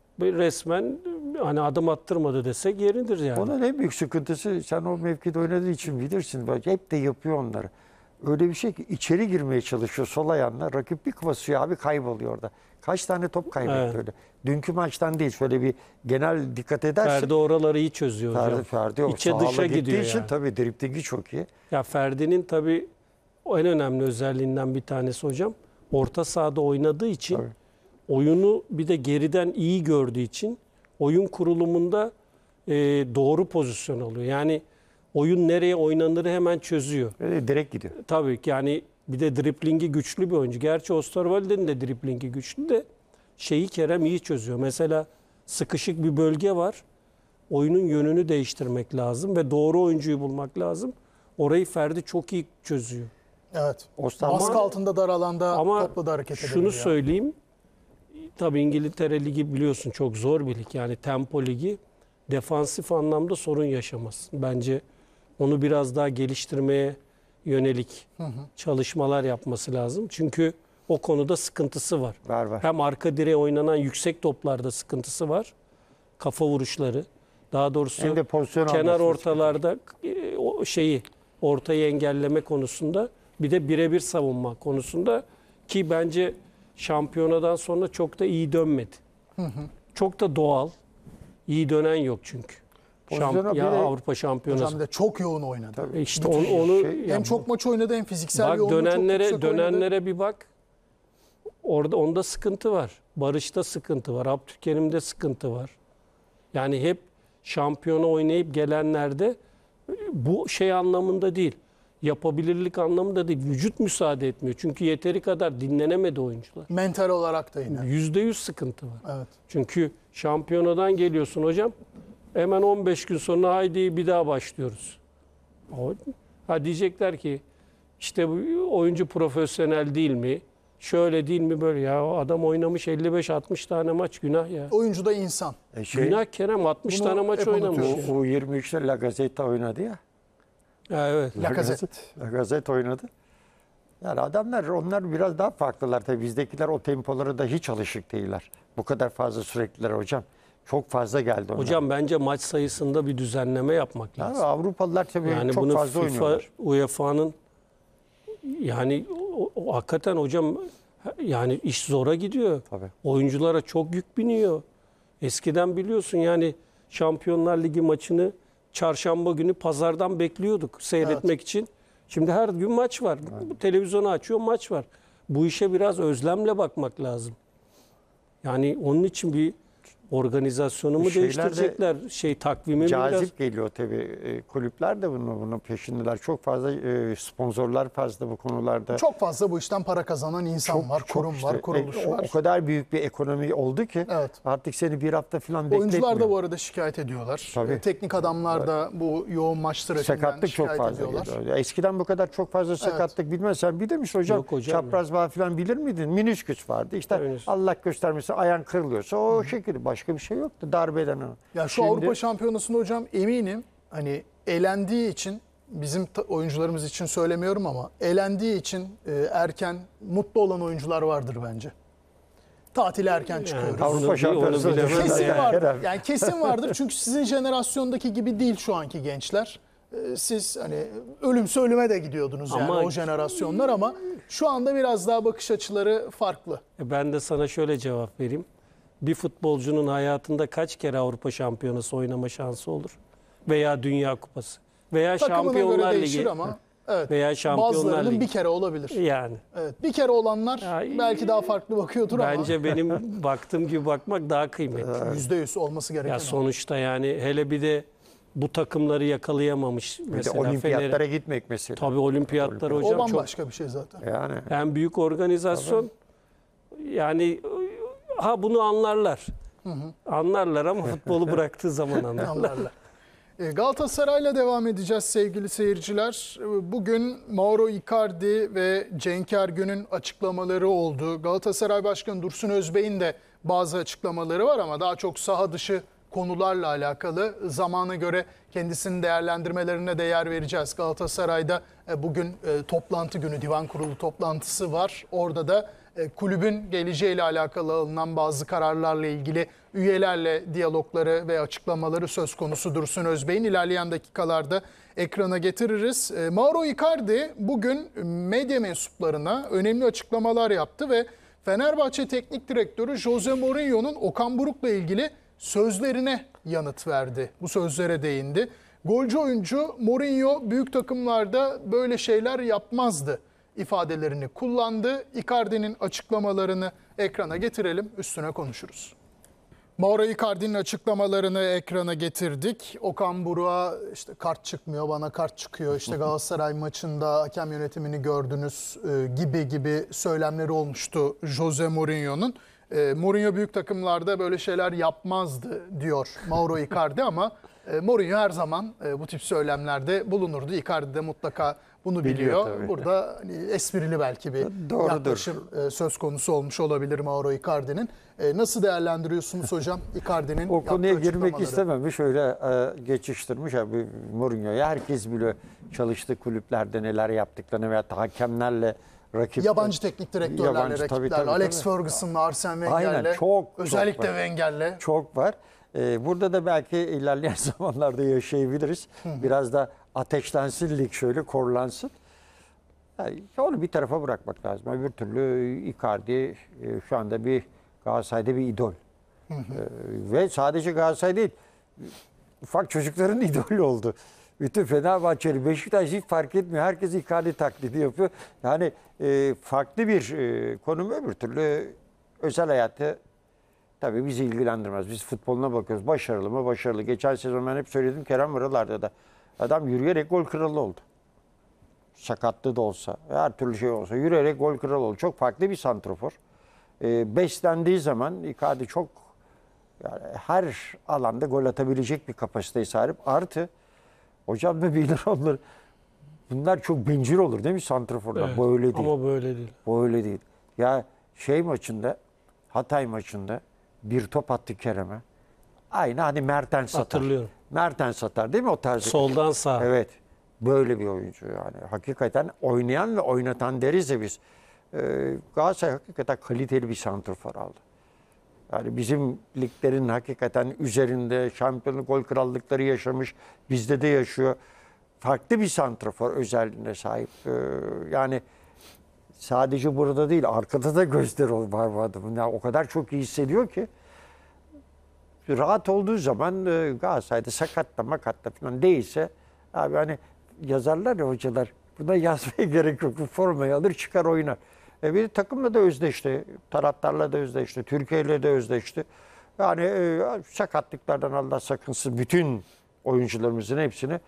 resmen hani adım attırmadı desek yerindir yani. Onun en büyük sıkıntısı, sen o mevkide oynadığı için bilirsin. Bence hep de yapıyor onları. Öyle bir şey ki içeri girmeye çalışıyor sol ayağına. Rakip bir basıyor abi, kayboluyor orada. Kaç tane top kaybetti Evet. öyle. Dünkü maçtan değil, şöyle bir genel dikkat edersin. Ferdi oraları iyi çözüyor hocam. Ferdi o İçe sağla dışa gittiği gidiyor için yani. tabii driplingi çok iyi. Ya Ferdi'nin tabii en önemli özelliğinden bir tanesi hocam. Orta sahada oynadığı için Tabii. oyunu bir de geriden iyi gördüğü için oyun kurulumunda doğru pozisyon alıyor. Yani oyun nereye oynanırı hemen çözüyor. Öyle direkt gidiyor. Tabii ki yani bir de driplingi güçlü bir oyuncu. Gerçi Osterwolde'nin de driplingi güçlü de şeyi Kerem iyi çözüyor. Mesela sıkışık bir bölge var. Oyunun yönünü değiştirmek lazım ve doğru oyuncuyu bulmak lazım. Orayı Ferdi çok iyi çözüyor. Evet. Osterwolde- Baskı altında dar alanda Ama topla da hareket edebiliyor. şunu söyleyeyim. Tabii İngiltere Ligi biliyorsun çok zor bir lig. Yani tempo ligi defansif anlamda sorun yaşamaz. Bence onu biraz daha geliştirmeye yönelik çalışmalar yapması lazım. Çünkü o konuda sıkıntısı var. Var. Hem arka direğe oynanan yüksek toplarda sıkıntısı var. Kafa vuruşları. Daha doğrusu Hem de pozisyon kenar alması ortalarda o şeyi ortayı engelleme konusunda bir de birebir savunma konusunda ki bence şampiyonadan sonra çok da iyi dönmedi. Çok da doğal. İyi dönen yok çünkü. Pozisyona bir de- Avrupa Şampiyonası. Hocam bir de çok yoğun oynadı. İşte onu Hem çok maç oynadı hem fiziksel bak yoğunluğu çok yüksek oynadı. dönenlere bir bak. Orada onda sıkıntı var. Barış'ta sıkıntı var. Abdülkerim'de sıkıntı var. Yani hep şampiyona oynayıp gelenlerde bu şey anlamında değil. Yapabilirlik anlamında değil. Vücut müsaade etmiyor. Çünkü yeteri kadar dinlenemedi oyuncular. Mental olarak da yine. %100 sıkıntı var. Evet. Çünkü şampiyonadan geliyorsun hocam. Hemen 15 gün sonra haydi bir daha başlıyoruz. Ha diyecekler ki işte bu oyuncu profesyonel değil mi? Şöyle değil mi böyle ya adam oynamış 55-60 tane maç günah ya. Oyuncu da insan. Günah Kerem 60 Bunu tane maç hep oynamış. unutuyoruz. Ya. U23'te La Gazzetta oynadı ya. Ha, evet. Lacazette. La Gazzetta oynadı. Yani adamlar, onlar biraz daha farklılar. Tabii bizdekiler o tempolara da hiç alışık değiller. Bu kadar fazla sürekliler hocam. Çok fazla geldi onlar. Hocam bence maç sayısında bir düzenleme yapmak lazım. Abi, Avrupalılar tabii Yani çok bunu fazla FIFA, oynuyorlar. UEFA'nın yani o hakikaten hocam yani iş zora gidiyor. Tabii. Oyunculara çok yük biniyor. Eskiden biliyorsun yani Şampiyonlar Ligi maçını çarşamba günü pazardan bekliyorduk seyretmek için. Şimdi her gün maç var. Televizyonu açıyor, maç var. Bu işe biraz özlemle bakmak lazım. Yani onun için bir organizasyonu mu Şeyler de değiştirecekler? Takvimi mi biraz? Cazip geliyor tabii. Kulüpler de bunun peşindeler. Çok fazla sponsorlar fazla bu konularda. Çok fazla bu işten para kazanan insan var, kurum işte, var, kuruluş var. O kadar büyük bir ekonomi oldu ki Evet. artık seni bir hafta falan bekletmiyor. Oyuncular da bu arada şikayet ediyorlar. Tabii. Teknik adamlar da bu yoğun maç trafiğinden Sakatlık çok şikayet fazla ediyorlar. geliyor. Eskiden bu kadar çok fazla sakatlık bilmezsen bir demiş hocam, Yok hocam çapraz bağ falan bilir miydin? Minisküs vardı. İşte Evet. Allah göstermesin ayağın kırılıyorsa o şekilde başka bir şey yoktu darbeden. Ya şu Avrupa Şampiyonası'nda hocam eminim hani elendiği için bizim oyuncularımız için söylemiyorum ama elendiği için erken mutlu olan oyuncular vardır bence. Tatile erken çıkıyoruz. Avrupa Şampiyonası Kesin vardır. herhalde. Yani kesin vardır. Çünkü sizin jenerasyondaki gibi değil şu anki gençler. Siz hani ölümse ölüme de gidiyordunuz yani Ama- o jenerasyonlar ama şu anda biraz daha bakış açıları farklı. Ben de sana şöyle cevap vereyim. Bir futbolcunun hayatında kaç kere Avrupa Şampiyonası oynama şansı olur? Veya Dünya Kupası? Veya Takımına Şampiyonlar göre değişir Ligi? ama evet. Veya Şampiyonlar Bazılarının Ligi? bir kere olabilir. Yani. Evet, bir kere olanlar Ya, belki daha farklı bakıyordur ama Bence benim baktığım gibi bakmak daha kıymetli. %100 olması gereken Ya o. sonuçta yani hele bir de bu takımları yakalayamamış Bir de mesela olimpiyatlara gitmek mesela. Tabii olimpiyatlar O hocam çok bambaşka bir şey zaten. Yani en büyük organizasyon. Yani bunu anlarlar. Anlarlar ama futbolu bıraktığı zaman anlarlar. Anlarlar. Galatasaray'la devam edeceğiz sevgili seyirciler. Bugün Mauro Icardi ve Cenk Ergün'ün açıklamaları oldu. Galatasaray Başkanı Dursun Özbey'in de bazı açıklamaları var ama daha çok saha dışı konularla alakalı. Zamana göre kendisinin değerlendirmelerine de yer vereceğiz. Galatasaray'da bugün toplantı günü, divan kurulu toplantısı var. Orada da kulübün geleceğiyle alakalı alınan bazı kararlarla ilgili üyelerle diyalogları ve açıklamaları söz konusu Dursun Özbey'in. İlerleyen dakikalarda ekrana getiririz. Mauro Icardi bugün medya mensuplarına önemli açıklamalar yaptı ve Fenerbahçe Teknik Direktörü Jose Mourinho'nun Okan Buruk'la ilgili sözlerine yanıt verdi. Bu sözlere değindi. Golcü oyuncu Mourinho büyük takımlarda böyle şeyler yapmazdı ifadelerini kullandı. Icardi'nin açıklamalarını ekrana getirelim, üstüne konuşuruz. Mauro Icardi'nin açıklamalarını ekrana getirdik. Okan Buruk'a işte kart çıkmıyor, bana kart çıkıyor. İşte Galatasaray maçında hakem yönetimini gördünüz gibi söylemleri olmuştu Jose Mourinho'nun. Mourinho büyük takımlarda böyle şeyler yapmazdı diyor Mauro Icardi ama Mourinho her zaman bu tip söylemlerde bulunurdu. Icardi de mutlaka bunu biliyor. tabii. Burada hani esprili belki bir Doğrudur. yaklaşım söz konusu olmuş olabilir Mauro Icardi'nin. Nasıl değerlendiriyorsunuz hocam Icardi'nin o konuya yaptığı girmek açıklamaları? istememiş, öyle geçiştirmiş abi Mourinho'ya. Herkes biliyor çalıştığı kulüplerde neler yaptıklarını veya hakemlerle rakip. Yabancı teknik direktörlerle, Yabancı, rakiplerle, tabii, Alex tabii. Ferguson'la, Arsene Aynen, Wenger'le, çok özellikle var. Wenger'le. Çok var. Burada da belki ilerleyen zamanlarda yaşayabiliriz. Biraz da ateşlensin lig, şöyle korlansın. Yani onu bir tarafa bırakmak lazım. Öbür türlü Icardi şu anda bir Galatasaray'da bir idol. Ve sadece Galatasaray değil, ufak çocukların idolü oldu. Bütün Fenerbahçeli, Beşiktaş hiç fark etmiyor. Herkes Icardi taklidi yapıyor. Yani farklı bir konum, öbür türlü özel hayatı tabii bizi ilgilendirmez. Biz futboluna bakıyoruz. Başarılı mı? Başarılı. Geçen sezon ben hep söyledim, Kerem Mırılar'da da. Adam yürüyerek gol kralı oldu. Sakatlığı da olsa, her türlü şey olsa yürüyerek gol kralı oldu. Çok farklı bir santrofor. Beslendiği zaman Icardi çok, yani her alanda gol atabilecek bir kapasiteye sahip. Artı hocam da bilir onları. Bunlar çok bencil olur değil mi santroforlar? Evet, Böyle değil. ama böyle değil. Böyle değil. Ya maçında, Hatay maçında bir top attı Kerem'e. Aynı hani Mertens atar. Hatırlıyorum. Mertens atar değil mi o tarz? Soldan sağa. Evet. Böyle bir oyuncu yani. Hakikaten oynayan ve oynatan deriz de biz. Galatasaray hakikaten kaliteli bir santrfor aldı. Yani bizim liglerin hakikaten üzerinde şampiyonluk, gol krallıkları yaşamış. Bizde de yaşıyor. Farklı bir santrafor özelliğine sahip. Yani sadece burada değil, arkada da gösteri var bu adamın. Yani o kadar çok iyi hissediyor ki. rahat olduğu zaman Galatasaray'da sakatta makatta falan değilse abi hani yazarlar ya hocalar, buna yazmaya gerek yok. Bu formayı alır çıkar oynar. Bir de takımla da özdeşti. Taraftarla da özdeşti. Türkiye'yle de özdeşti. Yani sakatlıklardan Allah sakınsın bütün oyuncularımızın hepsini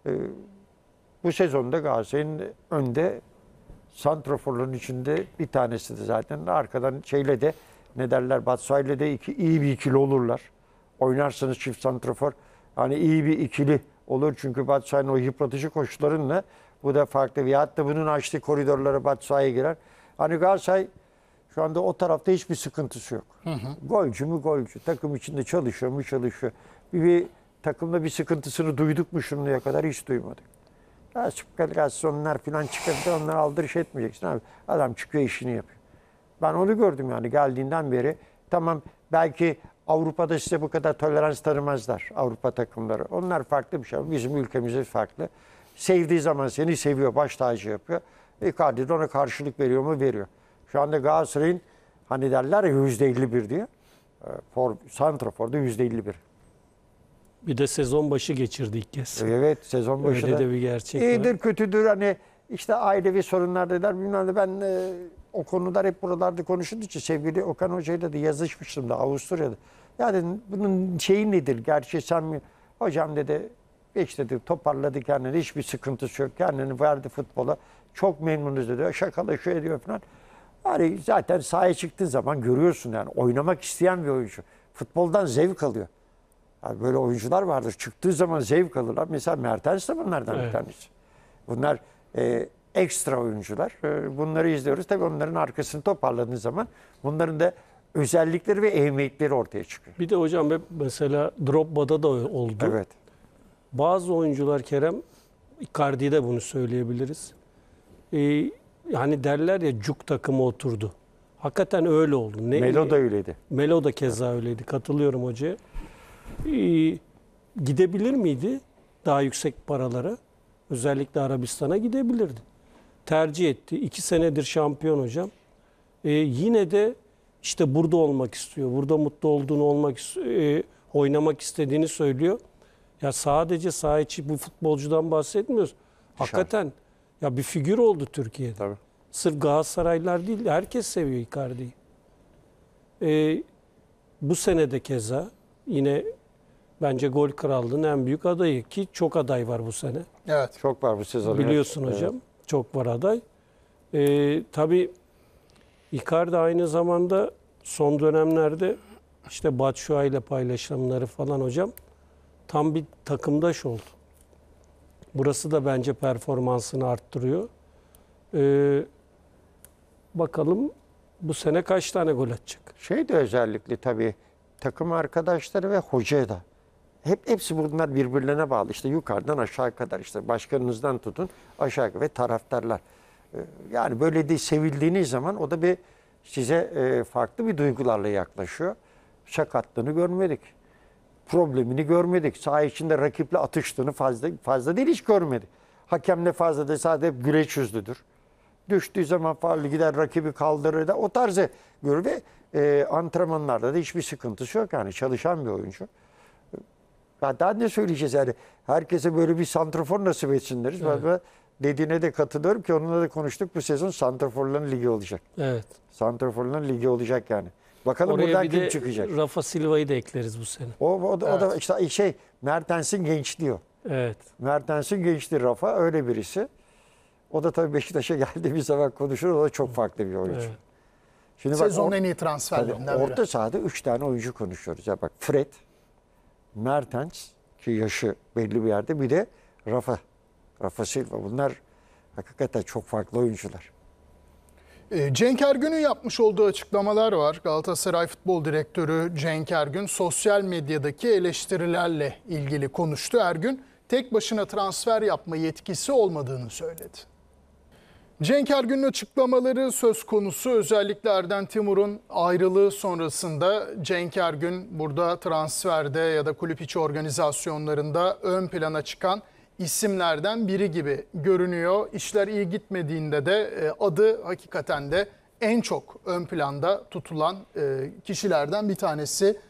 bu sezonda Galatasaray'ın önde santraforların içinde bir tanesi de zaten. Arkadan şeyle de ne derler Batshuayi'yle de iyi bir ikili olurlar. Oynarsanız çift santrafor hani iyi bir ikili olur. Çünkü Batshuayi'nin o yıpratıcı koşularınla bu da farklı. Ve hatta bunun açtığı koridorlara Batshuayi girer. Hani Galatasaray şu anda o tarafta hiçbir sıkıntısı yok. Golcü mü golcü. Takım içinde çalışıyor mu çalışıyor. Bir takımda bir sıkıntısını duyduk mu şimdiye kadar hiç duymadık. Kalificasyonlar falan çıkabilir. Onları aldırış etmeyeceksin abi. Adam çıkıyor işini yapıyor. Ben onu gördüm yani geldiğinden beri. Tamam belki Avrupa'da size bu kadar tolerans tanımazlar Avrupa takımları. Onlar farklı bir şey. Bizim ülkemizde farklı. Sevdiği zaman seni seviyor, baş tacı yapıyor. Icardi de ona karşılık veriyor mu? Veriyor. Şu anda Galatasaray'ın hani derler ya %51 diye. Santrafor'da %51. Bir de sezon başı geçirdi ilk kez. Evet sezon başında. Öyle de bir gerçek İyidir var. kötüdür hani işte ailevi sorunlar dediler bilmem ne. Ben o konular hep buralarda konuşulduğu için sevgili Okan Hoca'yla da yazışmıştım da Avusturya'da. Ya dedim bunun şeyi nedir? Gerçi sen mi? Hocam dedi işte dedi toparladı kendini hiçbir sıkıntısı yok. Kendini verdi futbola. Çok memnunuz dedi. Şakalaşıyor ediyor falan. Yani zaten sahaya çıktığın zaman görüyorsun yani oynamak isteyen bir oyuncu. Futboldan zevk alıyor. Yani böyle oyuncular vardır. Çıktığı zaman zevk alırlar. Mesela Mertens de bunlardan bir tanesi. Bunlar ekstra oyuncular. Bunları izliyoruz. Tabii onların arkasını toparladığı zaman bunların da özellikleri ve ehemmiyetleri ortaya çıkıyor. Bir de hocam hep mesela Drogba'da da oldu. Evet. Bazı oyuncular Kerem, Icardi'ye de bunu söyleyebiliriz. Yani derler ya cuk takımı oturdu. Hakikaten öyle oldu. Melo da öyleydi. Melo da keza öyleydi. Katılıyorum hocaya. Gidebilir miydi daha yüksek paralara? Özellikle Arabistan'a gidebilirdi. Tercih etti. 2 senedir şampiyon hocam. Yine de işte burada olmak istiyor. Burada mutlu olduğunu oynamak istediğini söylüyor. Ya sadece saha içi bu futbolcudan bahsetmiyoruz. Hakikaten ya bir figür oldu Türkiye'de. Tabii. Sırf Galatasaraylılar değil, herkes seviyor Icardi'yi. Bu sene de keza yine bence gol krallığının en büyük adayı ki çok aday var bu sene. Evet. Çok var bu sezon. Biliyorsun evet. hocam. Çok var aday. Tabii Icardi aynı zamanda son dönemlerde işte Batshuayi ile paylaşımları falan hocam tam bir takımdaş oldu. Burası da bence performansını arttırıyor. Bakalım bu sene kaç tane gol atacak? Şey de özellikle tabii takım arkadaşları ve hoca da. Hepsi bunlar birbirlerine bağlı. İşte yukarıdan aşağı kadar işte başkanınızdan tutun aşağı ve taraftarlar. Yani böyle de sevildiğiniz zaman o da bir size farklı bir duygularla yaklaşıyor. Sakatlığını görmedik. Problemini görmedik. Saha içinde rakiple atıştığını fazla değil hiç görmedik. Hakemle fazla da sadece hep güleç yüzlüdür. Düştüğü zaman faul gider rakibi kaldırır da o tarzı görür ve antrenmanlarda da hiçbir sıkıntısı yok. Yani çalışan bir oyuncu. Ya daha ne söyleyeceğiz yani herkese böyle bir santrafor nasip etsin deriz. Evet. Ben dediğine de katılıyorum ki onunla da konuştuk bu sezon santraforların ligi olacak. Evet. Santraforların ligi olacak yani. Bakalım oraya buradan bir kim de çıkacak? Rafa Silva'yı da ekleriz bu sene. O da işte Mertens'in gençliği o. Evet. Mertens'in gençliği Rafa öyle birisi. O da tabii Beşiktaş'a geldiği bir zaman konuşur. O da çok farklı bir oyuncu. Evet. Şimdi Sezonun en iyi transferlerinden biri. Orta sahada 3 tane oyuncu konuşuyoruz. Ya bak Fred, Mertens ki yaşı belli bir yerde bir de Rafa Silva. Bunlar hakikaten çok farklı oyuncular. Cenk Ergün'ün yapmış olduğu açıklamalar var. Galatasaray Futbol Direktörü Cenk Ergün sosyal medyadaki eleştirilerle ilgili konuştu. Ergün tek başına transfer yapma yetkisi olmadığını söyledi. Cenk Ergün'ün açıklamaları söz konusu. Özellikle Erden Timur'un ayrılığı sonrasında Cenk Ergün burada transferde ya da kulüp içi organizasyonlarında ön plana çıkan isimlerden biri gibi görünüyor. İşler iyi gitmediğinde de adı hakikaten de en çok ön planda tutulan kişilerden bir tanesi.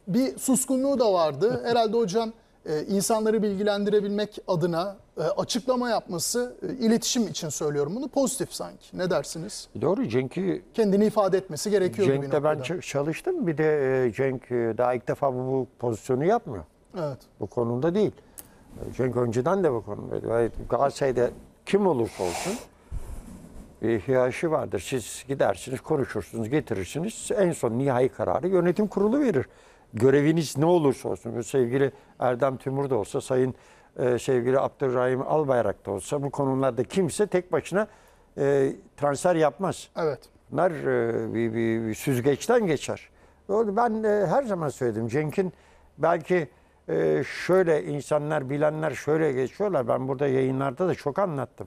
bir suskunluğu da vardı. Herhalde hocam insanları bilgilendirebilmek adına açıklama yapması, iletişim için söylüyorum bunu, pozitif sanki. Ne dersiniz? Doğru, Cenk'i Kendini ifade etmesi gerekiyordu bir Cenk'le noktada. ben çalıştım. Bir de Cenk daha ilk defa bu pozisyonu yapmıyor. Evet. Bu konumda değil. Cenk önceden de bu konuda. Galatasaray'da kim olursa olsun bir hiyerarşi vardır. Siz gidersiniz, konuşursunuz, getirirsiniz. En son nihai kararı yönetim kurulu verir. Göreviniz ne olursa olsun. Sevgili Erdem Tümur da olsa, sayın sevgili Abdurrahim Albayrak da olsa, bu konularda kimse tek başına transfer yapmaz. Evet. Bunlar bir süzgeçten geçer. Doğru. Ben her zaman söyledim. Cenk'in belki şöyle, insanlar, bilenler şöyle geçiyorlar. Ben burada yayınlarda da çok anlattım.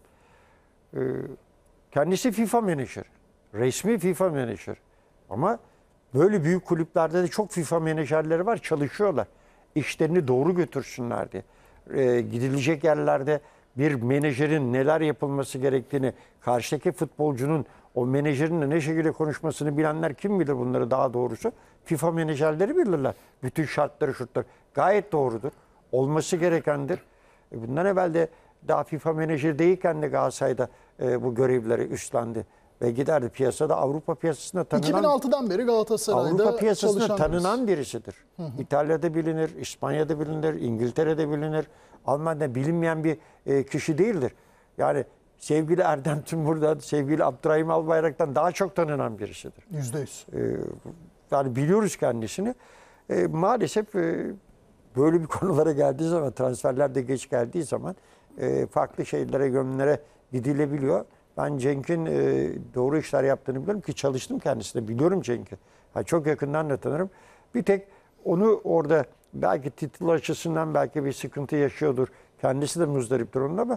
Kendisi FIFA menajer. Resmi FIFA menajer. Ama böyle büyük kulüplerde de çok FIFA menajerleri var. Çalışıyorlar. İşlerini doğru götürsünler diye. Gidilecek yerlerde bir menajerin neler yapılması gerektiğini, karşıdaki futbolcunun o menajerinle ne şekilde konuşmasını bilenler kim bilir bunları daha doğrusu? FIFA menajerleri bilirler. Bütün şartları, şurtları. Gayet doğrudur. Olması gerekendir. Bundan evvel de daha FIFA menajeri değilken de Galatasaray'da bu görevleri üstlendi. Ve giderdi piyasada, Avrupa piyasasında tanınan... 2006'dan beri Galatasaray'da Avrupa piyasasında çalışan tanınan birisidir. İtalya'da bilinir, İspanya'da bilinir, İngiltere'de bilinir. Almanya'da bilinmeyen bir kişi değildir. Yani sevgili Erdem Tümur'dan, sevgili Abdurrahim Albayrak'tan daha çok tanınan birisidir. %100. Yani biliyoruz kendisini. Maalesef böyle bir konulara geldiği zaman, transferler de geç geldiği zaman farklı şeylere, yönlere gidilebiliyor. Ben Cenk'in doğru işler yaptığını biliyorum ki çalıştım kendisine. Biliyorum Cenk'i. Yani çok yakından da tanırım. Bir tek onu orada belki titel açısından belki bir sıkıntı yaşıyordur. Kendisi de muzdariptir onun ama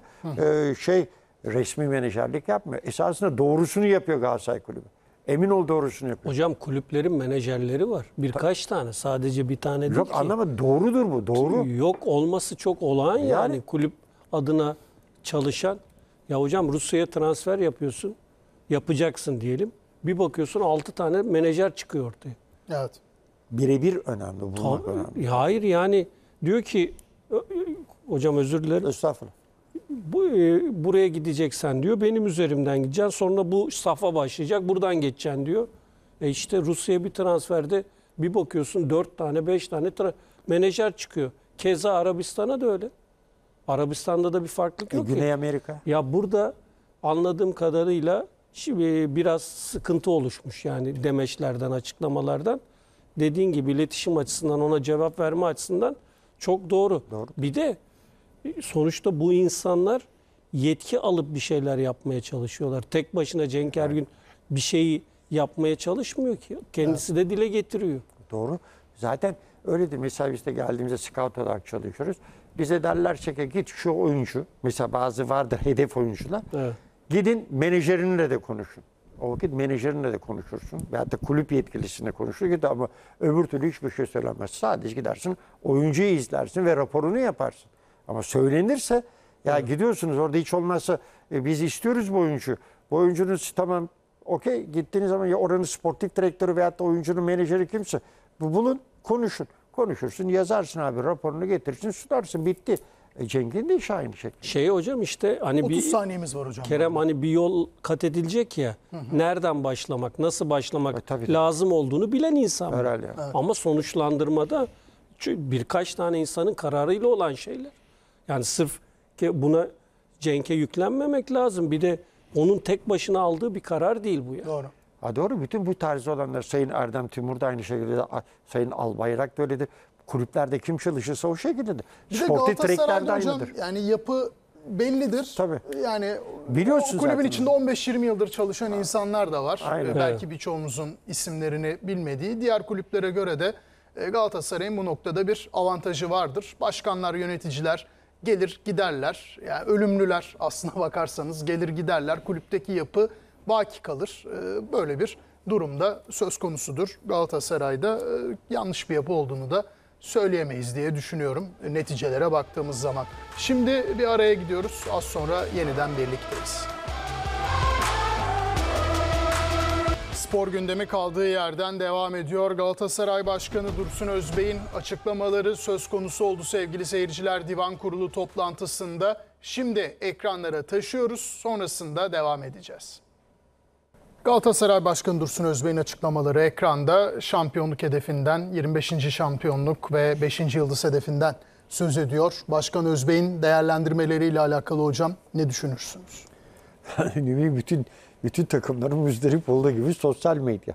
resmi menajerlik yapmıyor. Esasında doğrusunu yapıyor Galatasaray Kulübü. Emin ol doğrusunu yapıyor. Hocam kulüplerin menajerleri var. Birkaç tane. Sadece bir tane değil Yok ki. anlamadım. Doğrudur bu. Doğru. Yok olması çok olağan yani kulüp adına çalışan. Ya hocam Rusya'ya transfer yapıyorsun. Yapacaksın diyelim. Bir bakıyorsun 6 tane menajer çıkıyor ortaya. Evet. Birebir önemli. Bulmak önemli. Hayır yani diyor ki hocam özür dilerim. Estağfurullah. Buraya gideceksen diyor. Benim üzerimden gideceksin. Sonra bu safa başlayacak. Buradan geçeceksin diyor. İşte Rusya'ya bir transferde bir bakıyorsun 4 tane 5 tane menajer çıkıyor. Keza Arabistan'a da öyle. Arabistan'da da bir farklılık yok ki. Güney Amerika. Ya burada anladığım kadarıyla şimdi biraz sıkıntı oluşmuş yani demeçlerden, açıklamalardan. Dediğin gibi iletişim açısından, ona cevap verme açısından çok doğru. Bir de sonuçta bu insanlar yetki alıp bir şeyler yapmaya çalışıyorlar. Tek başına Cenk Ergün bir şeyi yapmaya çalışmıyor ki. Kendisi de dile getiriyor. Doğru. Zaten öyledir. Mesela biz de geldiğimizde scout olarak çalışıyoruz. Bize derler ki git şu oyuncu. Mesela bazı vardır hedef oyuncular. Evet. Gidin menajerinle de konuşun. O vakit menajerinle de konuşursun. Veyahut da kulüp yetkilisine konuşur. Git ama öbür türlü hiçbir şey söylemez. Sadece gidersin oyuncuyu izlersin ve raporunu yaparsın. Ama söylenirse ya gidiyorsunuz orada hiç olmazsa biz istiyoruz bu oyuncu. Bu oyuncunun tamam okey gittiğiniz zaman ya oranın sportif direktörü veyahut da oyuncunun menajeri kimse bulun konuşun. Konuşursun yazarsın abi raporunu getirsin sunarsın bitti. Cenk'in de iş aynı şekilde. Hocam işte hani 30 bir saniyemiz var hocam. Kerem hani bir yol kat edilecek ya. Nereden başlamak, nasıl başlamak tabii. lazım olduğunu bilen insan. Herhalde. Evet. Ama sonuçlandırmada birkaç tane insanın kararıyla olan şeyler. Yani sırf ki buna Cenk'e yüklenmemek lazım. Bir de onun tek başına aldığı bir karar değil bu ya. Doğru. Ha doğru. Bütün bu tarzı olanlar Sayın Erdem Tümur da aynı şekilde, Sayın Albayrak da öyledir. Kulüplerde kim çalışırsa o şekildedir. Bir de Sportif direkler de Galatasaray'da hocam aynıdır. yani yapı bellidir. Tabii. Yani Biliyorsun o kulübün zaten. içinde 15-20 yıldır çalışan insanlar da var. Aynen. Belki birçoğumuzun isimlerini bilmediği. Diğer kulüplere göre de Galatasaray'ın bu noktada bir avantajı vardır. Başkanlar, yöneticiler gelir giderler. Yani ölümlüler aslına bakarsanız gelir giderler. Kulüpteki yapı baki kalır. Böyle bir durumda söz konusudur. Galatasaray'da yanlış bir yapı olduğunu da söyleyemeyiz diye düşünüyorum neticelere baktığımız zaman. Şimdi bir araya gidiyoruz. Az sonra yeniden birlikteyiz. Spor gündemi kaldığı yerden devam ediyor. Galatasaray Başkanı Dursun Özbek'in açıklamaları söz konusu oldu sevgili seyirciler Divan Kurulu toplantısında. Şimdi ekranlara taşıyoruz, sonrasında devam edeceğiz. Galatasaray Başkanı Dursun Özbek'in açıklamaları ekranda. Şampiyonluk hedefinden, 25. şampiyonluk ve 5. yıldız hedefinden söz ediyor. Başkan Özbek'in değerlendirmeleriyle alakalı hocam ne düşünürsünüz? Bütün takımların müzdarip olduğu gibi sosyal medya.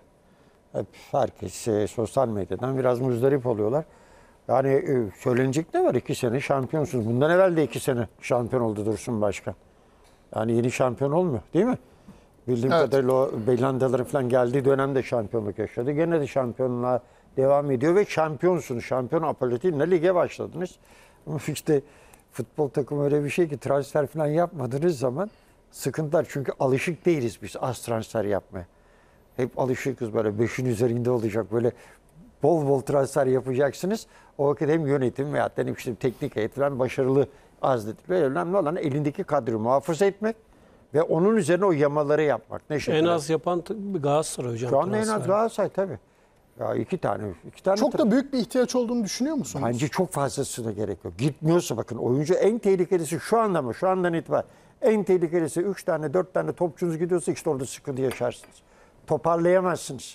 Herkes sosyal medyadan biraz müzdarip oluyorlar. Yani söylenecek ne var? 2 sene şampiyonsunuz. Bundan evvel de 2 sene şampiyon oldu Dursun Başkan. Yani yeni şampiyon olmuyor değil mi? Bildiğim kadarıyla o Belhandaların falan geldiği dönemde şampiyonluk yaşadı. Gene de şampiyonluğa devam ediyor ve şampiyonsunuz. Şampiyon apaletiyle lige başladınız. Ama işte futbol takımı öyle bir şey ki transfer falan yapmadığınız zaman sıkıntılar. Çünkü alışık değiliz biz az transfer yapmaya. Hep alışıkız böyle 5'in üzerinde olacak. Böyle bol bol transfer yapacaksınız. O vakit hem yönetim veyahut da işte teknik heyet falan başarılı azlediliyor. Önemli olan elindeki kadroyu muhafaza etmek ve onun üzerine o yamaları yapmak. En az yapan Galatasaray hocam. Şu anda en az transfer. Galatasaray tabii. Ya iki tane Çok da büyük bir ihtiyaç olduğunu düşünüyor musunuz? Bence çok fazlasına gerek yok. Gitmiyorsa bakın oyuncu en tehlikelisi şu anda mı? Şu andan itibaren en tehlikelisi 3 tane 4 tane topçunuz gidiyorsa işte orada sıkıntı yaşarsınız. Toparlayamazsınız.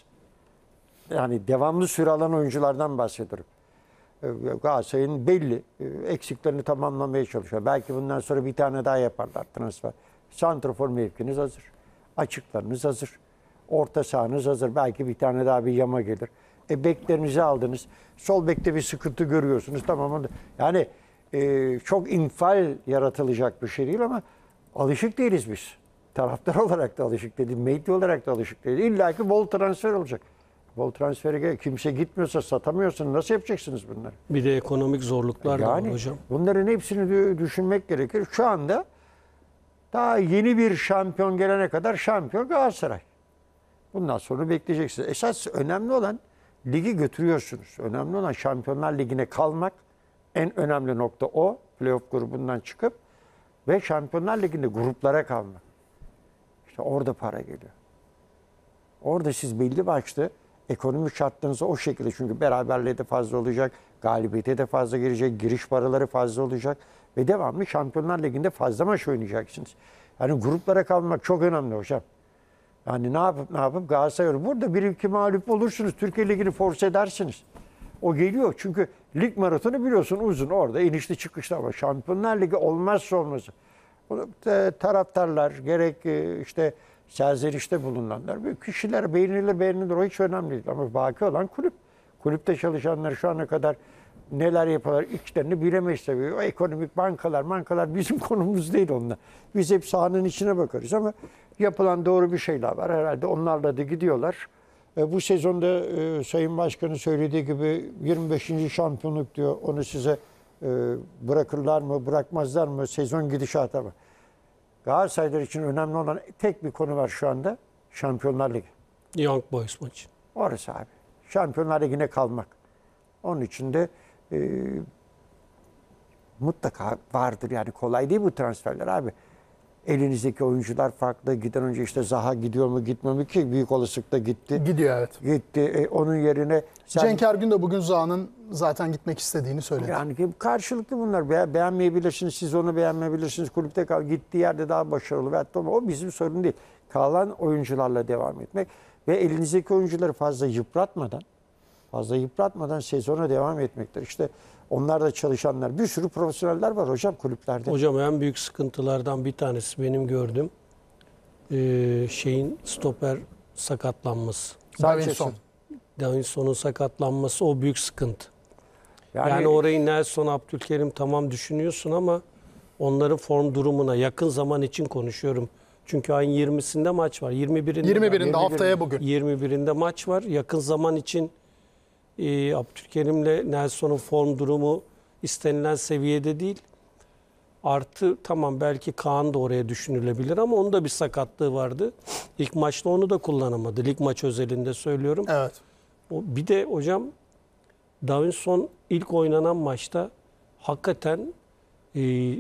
Yani devamlı süre alan oyunculardan bahsediyorum. Galatasaray'ın belli eksiklerini tamamlamaya çalışıyor. Belki bundan sonra bir tane daha yaparlar transfer. Santrafor mevkiniz hazır. Açıklarınız hazır. Orta sahanız hazır. Belki bir tane daha bir yama gelir. Beklerinizi aldınız. Sol bekte bir sıkıntı görüyorsunuz. Tamam. Yani çok infial yaratılacak bir şey değil ama alışık değiliz biz. Taraftar olarak da alışık değiliz. Medya olarak da alışık değiliz. İlla ki bol transfer olacak. Bol transferi kimse gitmiyorsa satamıyorsun. Nasıl yapacaksınız bunları? Bir de ekonomik zorluklar da var hocam. Bunların hepsini düşünmek gerekir. Şu anda daha yeni bir şampiyon gelene kadar şampiyon Galatasaray. Bundan sonra bekleyeceksiniz. Esas önemli olan ligi götürüyorsunuz. Önemli olan Şampiyonlar Ligi'ne kalmak. En önemli nokta o. Playoff grubundan çıkıp ve Şampiyonlar Ligi'nde gruplara kalmak. İşte orada para geliyor. Orada siz belli başlı ekonomik şartlarınızı o şekilde çünkü beraberliğe de fazla olacak, galibiyete de fazla girecek, giriş paraları fazla olacak ve devamlı Şampiyonlar Ligi'nde fazla maç oynayacaksınız. Yani gruplara kalmak çok önemli hocam. Yani ne yapıp Galatasaray burada 1-2 mağlup olursunuz. Türkiye Ligi'ni force edersiniz. O geliyor çünkü lig maratonu biliyorsun uzun orada inişli çıkışlı ama Şampiyonlar Ligi olmazsa olmazı. Taraftarlar gerek işte serzenişte bulunanlar büyük kişiler beğenilir o hiç önemli değil ama baki olan kulüp. Kulüpte çalışanlar şu ana kadar neler yapıyorlar içlerini bilemeyiz tabii. O ekonomik bankalar bizim konumuz değil onlar. Biz hep sahanın içine bakarız ama yapılan doğru bir şeyler var. Herhalde onlarla da gidiyorlar. Bu sezonda Sayın Başkan'ın söylediği gibi 25. şampiyonluk diyor. Onu size bırakırlar mı bırakmazlar mı sezon gidişata mı? Galatasaraylar için önemli olan tek bir konu var şu anda. Şampiyonlar Ligi. Young Boys maçı. Orası abi. Şampiyonlar Ligi'ne kalmak. Onun için de mutlaka vardır. Yani kolay değil bu transferler abi. Elinizdeki oyuncular farklı. Giden önce işte Zaha gidiyor mu gitmiyor mu ki büyük olasılıkla gitti. Gidiyor evet. Gitti. Onun yerine Cenk Ergün de bugün Zaha'nın zaten gitmek istediğini söyledi. yani karşılıklı bunlar. Beğenmeyebilirsiniz. Siz onu beğenmeyebilirsiniz. Kulüpte kal. Gittiği yerde daha başarılı. Ve hatta o bizim sorun değil. Kalan oyuncularla devam etmek ve elinizdeki oyuncuları fazla yıpratmadan sezona devam etmektir. İşte onlar da çalışanlar. Bir sürü profesyoneller var hocam kulüplerde. Hocam en büyük sıkıntılardan bir tanesi benim gördüğüm stoper sakatlanması. Davinson. Davinson'un sakatlanması o büyük sıkıntı. Yani orayı Nelson, Abdülkerim tamam düşünüyorsun ama onların form durumuna yakın zaman için konuşuyorum. Çünkü ayın 20'sinde maç var. 21'inde haftaya bugün. 21'inde maç var. Yakın zaman için Abdülkerim'le Nelson'un form durumu istenilen seviyede değil. Artı tamam belki Kaan da oraya düşünülebilir ama onun da bir sakatlığı vardı. İlk maçta onu da kullanamadı. Lig maç özelinde söylüyorum. Evet. Bir de hocam Davinson ilk oynanan maçta hakikaten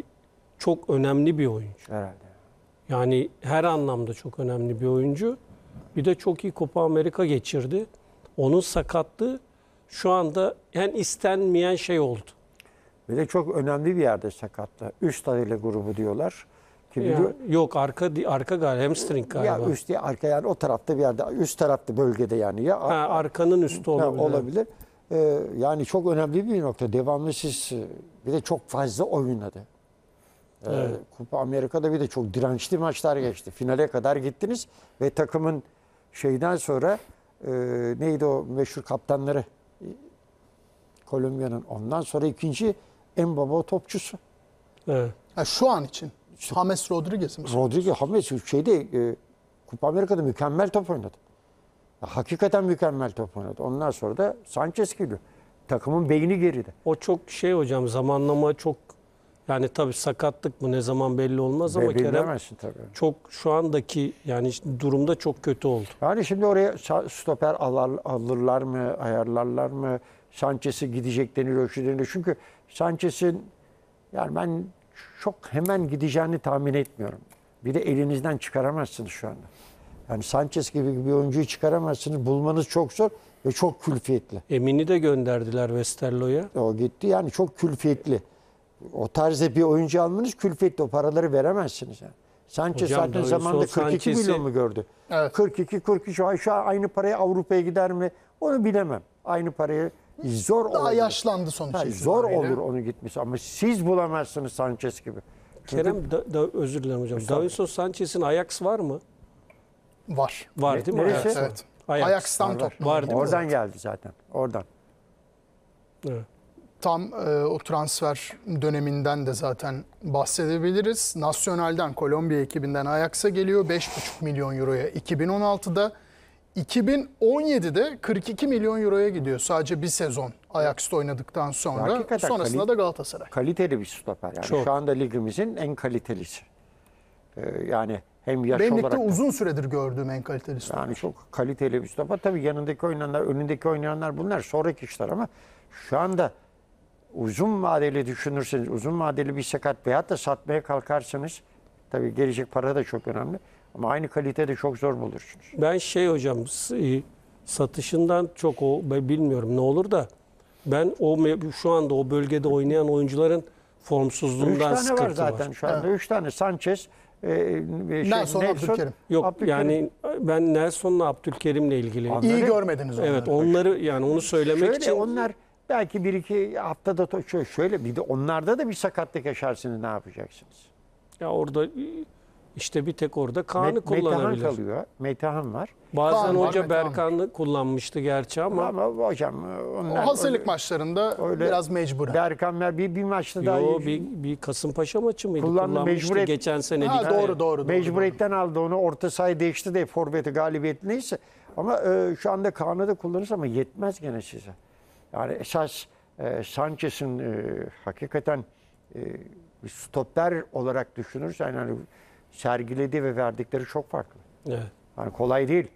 çok önemli bir oyuncu. Herhalde. Yani her anlamda çok önemli bir oyuncu. Bir de çok iyi Copa Amerika geçirdi. Onun sakatlığı şu anda istenmeyen şey oldu. Bir de çok önemli bir yerde sakatlı. Üst adayla grubu diyorlar. Ki Yok arka galiba, hamstring galiba. ya üst ya arka, yani o tarafta bir yerde, üst tarafta bölgede yani. Ya Arkanın üstü olabilir. olabilir. Yani çok önemli bir nokta. Devamlı siz bir de çok fazla oynadı. Evet. Kupa Amerika'da bir de çok dirençli maçlar geçti. Finale kadar gittiniz ve takımın şeyden sonra neydi o meşhur kaptanları, Kolombiya'nın ondan sonra ikinci en baba topçusu. Evet. Şu an için. James Rodriguez mi? Rodrigo James Kupa Amerika'da mükemmel top oynadı. Hakikaten mükemmel top oynadı. Ondan sonra da Sanchez geliyor. Takımın beyni geride. O çok hocam, zamanlama çok, yani tabii sakatlık mı ne zaman belli olmaz ama Kerem Bilemezsin tabii. çok şu andaki durumda çok kötü oldu. Yani şimdi oraya stoper alırlar mı, ayarlarlar mı? Sanchez'e gidecek deniliyor, şu deniliyor. Çünkü Sanchez'in, yani ben çok hemen gideceğini tahmin etmiyorum. Bir de elinizden çıkaramazsınız şu anda. Yani Sanchez gibi bir oyuncuyu çıkaramazsınız. Bulmanız çok zor ve çok külfiyetli. Emin'i de gönderdiler Westerlo'ya. O gitti, yani çok külfiyetli. O tarzda bir oyuncu almanız külfiyetli. O paraları veremezsiniz yani. Sanchez Hocam, zaten Davinson zamanında 42 Sanchez'i- milyon mu gördü? Evet. 42 şu an aynı paraya Avrupa'ya gider mi? Onu bilemem. Aynı parayı zor Daha olur. yaşlandı sonuç Zor itibariyle. olur onu gitmesi ama siz bulamazsınız Sanchez gibi. Kerem, özür dilerim hocam. Davinson Sanchez'in Ajax var mı? Var. Var değil mi? Neresi? Ajax? Evet. Ajax. Ajax'tan top. Var değil mi? Oradan geldi zaten. Oradan. Evet. Tam o transfer döneminden de zaten bahsedebiliriz. Nacional'den, Kolombiya ekibinden Ajax'a geliyor. 5,5 milyon euroya 2016'da. 2017'de 42 milyon euroya gidiyor. Sadece bir sezon Ajax'ta oynadıktan sonra. Hakikaten Sonrasında da Galatasaray. Kaliteli bir stoper. Yani Çok. şu anda ligimizin en kalitelisi. Yani hem yaş Benim olarak ligde da- uzun süredir gördüğüm en kaliteli stoper. yani çok kaliteli bir stoper. Tabii yanındaki oynayanlar, önündeki oynayanlar bunlar sonraki işler ama şu anda uzun vadeli düşünürseniz, uzun vadeli bir sakat veyahut da satmaya kalkarsanız, tabii gelecek para da çok önemli ama aynı kalitede çok zor bulursunuz. Ben hocam, satışından çok ben bilmiyorum ne olur da ben şu anda o bölgede oynayan oyuncuların 3 formsuzluğundan tane sıkıntı var zaten şu anda. 3 tane Sanchez, Nelson, Abdülkerim. Yok Abdülkerim. yani ben Nelson'la Abdülkerim'le ilgili. İyi görmediniz onları. Evet, onları onu söylemek Şöyle, için onlar belki 1-2 haftada şöyle bir de onlarda da bir sakatlık yaşarsınız, ne yapacaksınız? ya orada işte bir tek orada Kaan'ı Metehan kullanabilir. kalıyor. Metehan var. Bazen Kaan var, hoca Metehan var. Berkan'ı kullanmıştı gerçi ama Ama hocam O onlar hazırlık maçlarında öyle- biraz mecburen. Berkan ver bir maçta daha bir Kasımpaşa maçı mıydı? Kullandı, Kullanmıştı mecburiyet- geçen sene. Ha, ligde. doğru. mecburiyetten aldı onu, orta sahayı değişti de forveti galibiyet neyse. Ama şu anda Kaan'ı da kullanırsa ama yetmez gene size. Yani esas Sanchez'in hakikaten bir stoper olarak düşünürsen yani sergilediği ve verdikleri çok farklı. Evet. Yani kolay değil.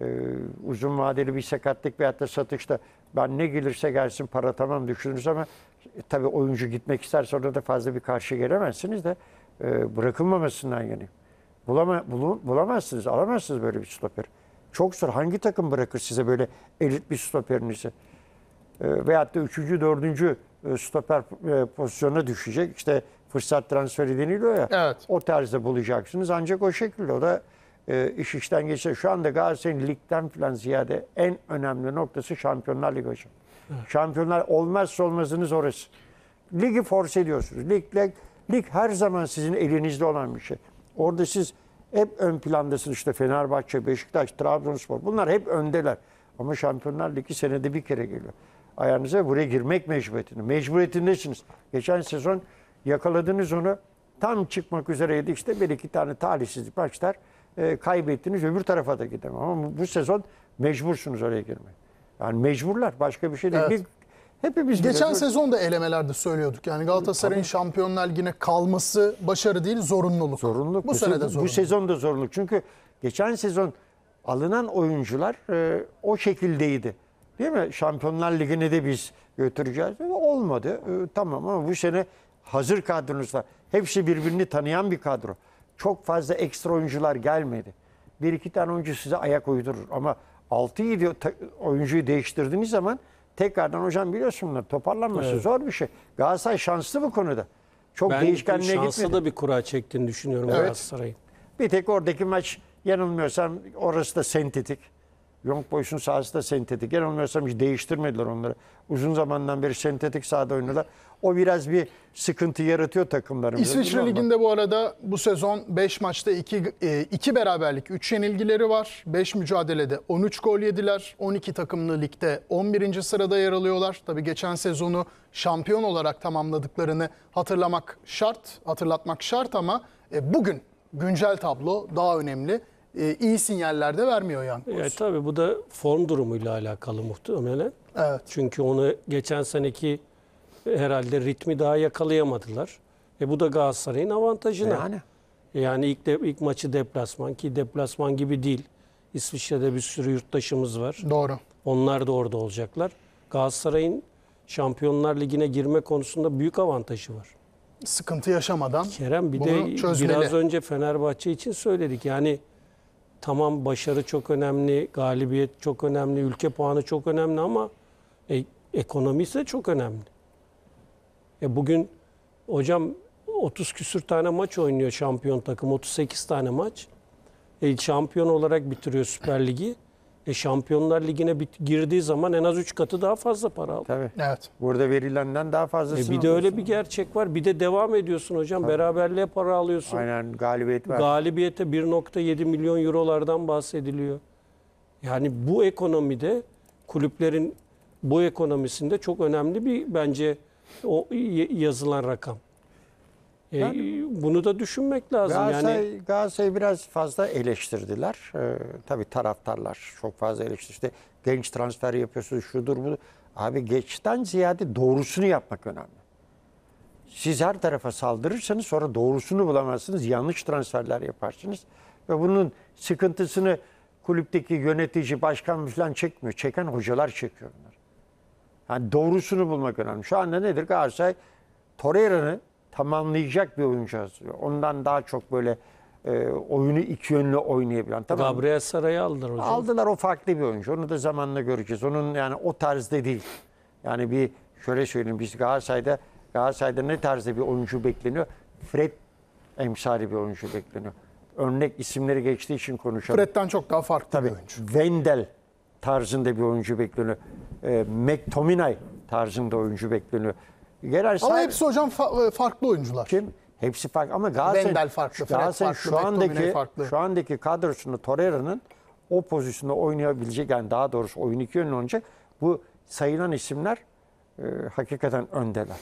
Uzun vadeli bir sakatlık veyahut da satışta ben ne gelirse gelsin para tamam düşünürüz ama tabii oyuncu gitmek isterse orada da fazla bir karşı gelemezsiniz de bırakılmamasından yani. Bulamazsınız, alamazsınız böyle bir stoper. Çok zor. Hangi takım bırakır size böyle elit bir stoperinizi? Veyahut da 3. 4. stoper pozisyonuna düşecek. İşte fırsat transferi deniliyor ya. Evet. O tarzda bulacaksınız. Ancak o şekilde o da iş işten geçer. Şu anda Galatasaray'ın ligden falan ziyade en önemli noktası Şampiyonlar Ligi hocam. Şampiyonlar olmazsa olmazınız orası. Ligi force ediyorsunuz. Lig her zaman sizin elinizde olan bir şey. Orada siz hep ön plandasınız. İşte Fenerbahçe, Beşiktaş, Trabzonspor. Bunlar hep öndeler. Ama Şampiyonlar Ligi senede bir kere geliyor. Ayağınıza buraya girmek mecburiyetindesiniz. Geçen sezon yakaladınız onu. Tam çıkmak üzereydi işte. Bir iki tane talihsizlik maçlar kaybettiniz. Öbür tarafa da gidemem. Ama bu sezon mecbursunuz oraya girmeye. Yani mecburlar. Başka bir şey değil. Evet. Hepimiz Geçen biliyoruz. sezon da elemelerde söylüyorduk. Yani Galatasaray'ın Şampiyonlar Ligi'ne kalması başarı değil, zorunluluk. Zorunluluk. Bu sene de Bu zorunluluk. sezon da zorunluluk. Çünkü geçen sezon alınan oyuncular o şekildeydi. Değil mi? Şampiyonlar Ligi'ne de biz götüreceğiz. Olmadı. Tamam ama bu sene hazır kadronuz var. Hepsi birbirini tanıyan bir kadro. Çok fazla ekstra oyuncular gelmedi. bir iki tane oyuncu size ayak uydurur. Ama 6-7 oyuncuyu değiştirdiğiniz zaman tekrardan hocam biliyorsun bunlar toparlanması zor bir şey. Galatasaray şanslı bu konuda. Çok Ben değişkenliğe şanslı gitmedi. da bir kura çektiğini düşünüyorum Evet. Galatasaray'ın. Bir tek oradaki maç yanılmıyorsam orası da sentetik. Young Boys'un sahası da sentetik. Yanılmıyorsam hiç değiştirmediler onları. Uzun zamandan beri sentetik sahada oynuyorlar. O biraz bir sıkıntı yaratıyor takımlarımıza. İsviçre Ligi'nde bu arada bu sezon 5 maçta 2 beraberlik, 3 yenilgileri var. 5 mücadelede 13 gol yediler. 12 takımlı ligde 11. sırada yer alıyorlar. Tabii geçen sezonu şampiyon olarak tamamladıklarını hatırlatmak şart ama bugün güncel tablo daha önemli. İyi sinyaller de vermiyor Young Boys. Tabii bu da form durumuyla alakalı muhtemelen. Evet. Çünkü onu geçen seneki herhalde ritmi daha yakalayamadılar. Bu da Galatasaray'ın avantajına. Yani ilk maçı deplasman, ki deplasman gibi değil. İsviçre'de bir sürü yurttaşımız var. Doğru. Onlar da orada olacaklar. Galatasaray'ın Şampiyonlar Ligi'ne girme konusunda büyük avantajı var. Sıkıntı yaşamadan Kerem bir bunu de çözmeli. biraz önce Fenerbahçe için söyledik. Yani tamam, başarı çok önemli, galibiyet çok önemli, ülke puanı çok önemli ama ekonomisi de çok önemli. Bugün hocam 30 küsür tane maç oynuyor şampiyon takım, 38 tane maç. Şampiyon olarak bitiriyor Süper Ligi. Şampiyonlar Ligi'ne girdiği zaman en az 3 katı daha fazla para alıyor. Tabii. Evet. Burada verilenden daha fazlasını Bir de öyle bir gerçek var. Bir de devam ediyorsun hocam. Beraberliğe para alıyorsun. Aynen, galibiyet var. Galibiyete 1,7 milyon eurolardan bahsediliyor. Yani bu ekonomide, kulüplerin bu ekonomisinde çok önemli bir bence o yazılan rakam. Bunu da düşünmek lazım. Galatasaray'ı biraz fazla eleştirdiler. Tabii taraftarlar çok fazla eleştirdi. İşte genç transfer yapıyorsunuz, şudur bu. Abi geçten ziyade doğrusunu yapmak önemli. Siz her tarafa saldırırsanız sonra doğrusunu bulamazsınız. Yanlış transferler yaparsınız. Ve bunun sıkıntısını kulüpteki yönetici, başkan falan çekmiyor. Çeken hocalar çekiyor bunlar. Yani doğrusunu bulmak önemli. Şu anda nedir? Galatasaray Torreira'nı tamamlayacak bir oyuncu hazırlıyor. Ondan daha çok böyle oyunu iki yönlü oynayabilen. Tamam. Gabriel Saray'ı aldılar hocam. Aldılar, o farklı bir oyuncu. Onu da zamanla göreceğiz. Onun yani o tarzda değil. Yani bir şöyle söyleyeyim, biz Galatasaray'da ne tarzda bir oyuncu bekleniyor? Fred emsali bir oyuncu bekleniyor. Örnek isimleri geçtiği için konuşalım. Fred'den çok daha farklı bir oyuncu. Wendel tarzında bir oyuncu bekleniyor. McTominay tarzında oyuncu bekleniyor. Ama hepsi hocam farklı oyuncular. Kim? Hepsi farklı ama Wendel farklı, Fred farklı, McTominay farklı. şu andaki kadrosunda Torreira'nın o pozisyonda oynayabilecek, yani daha doğrusu oyun iki yönlü olacak. Bu sayılan isimler hakikaten öndeler.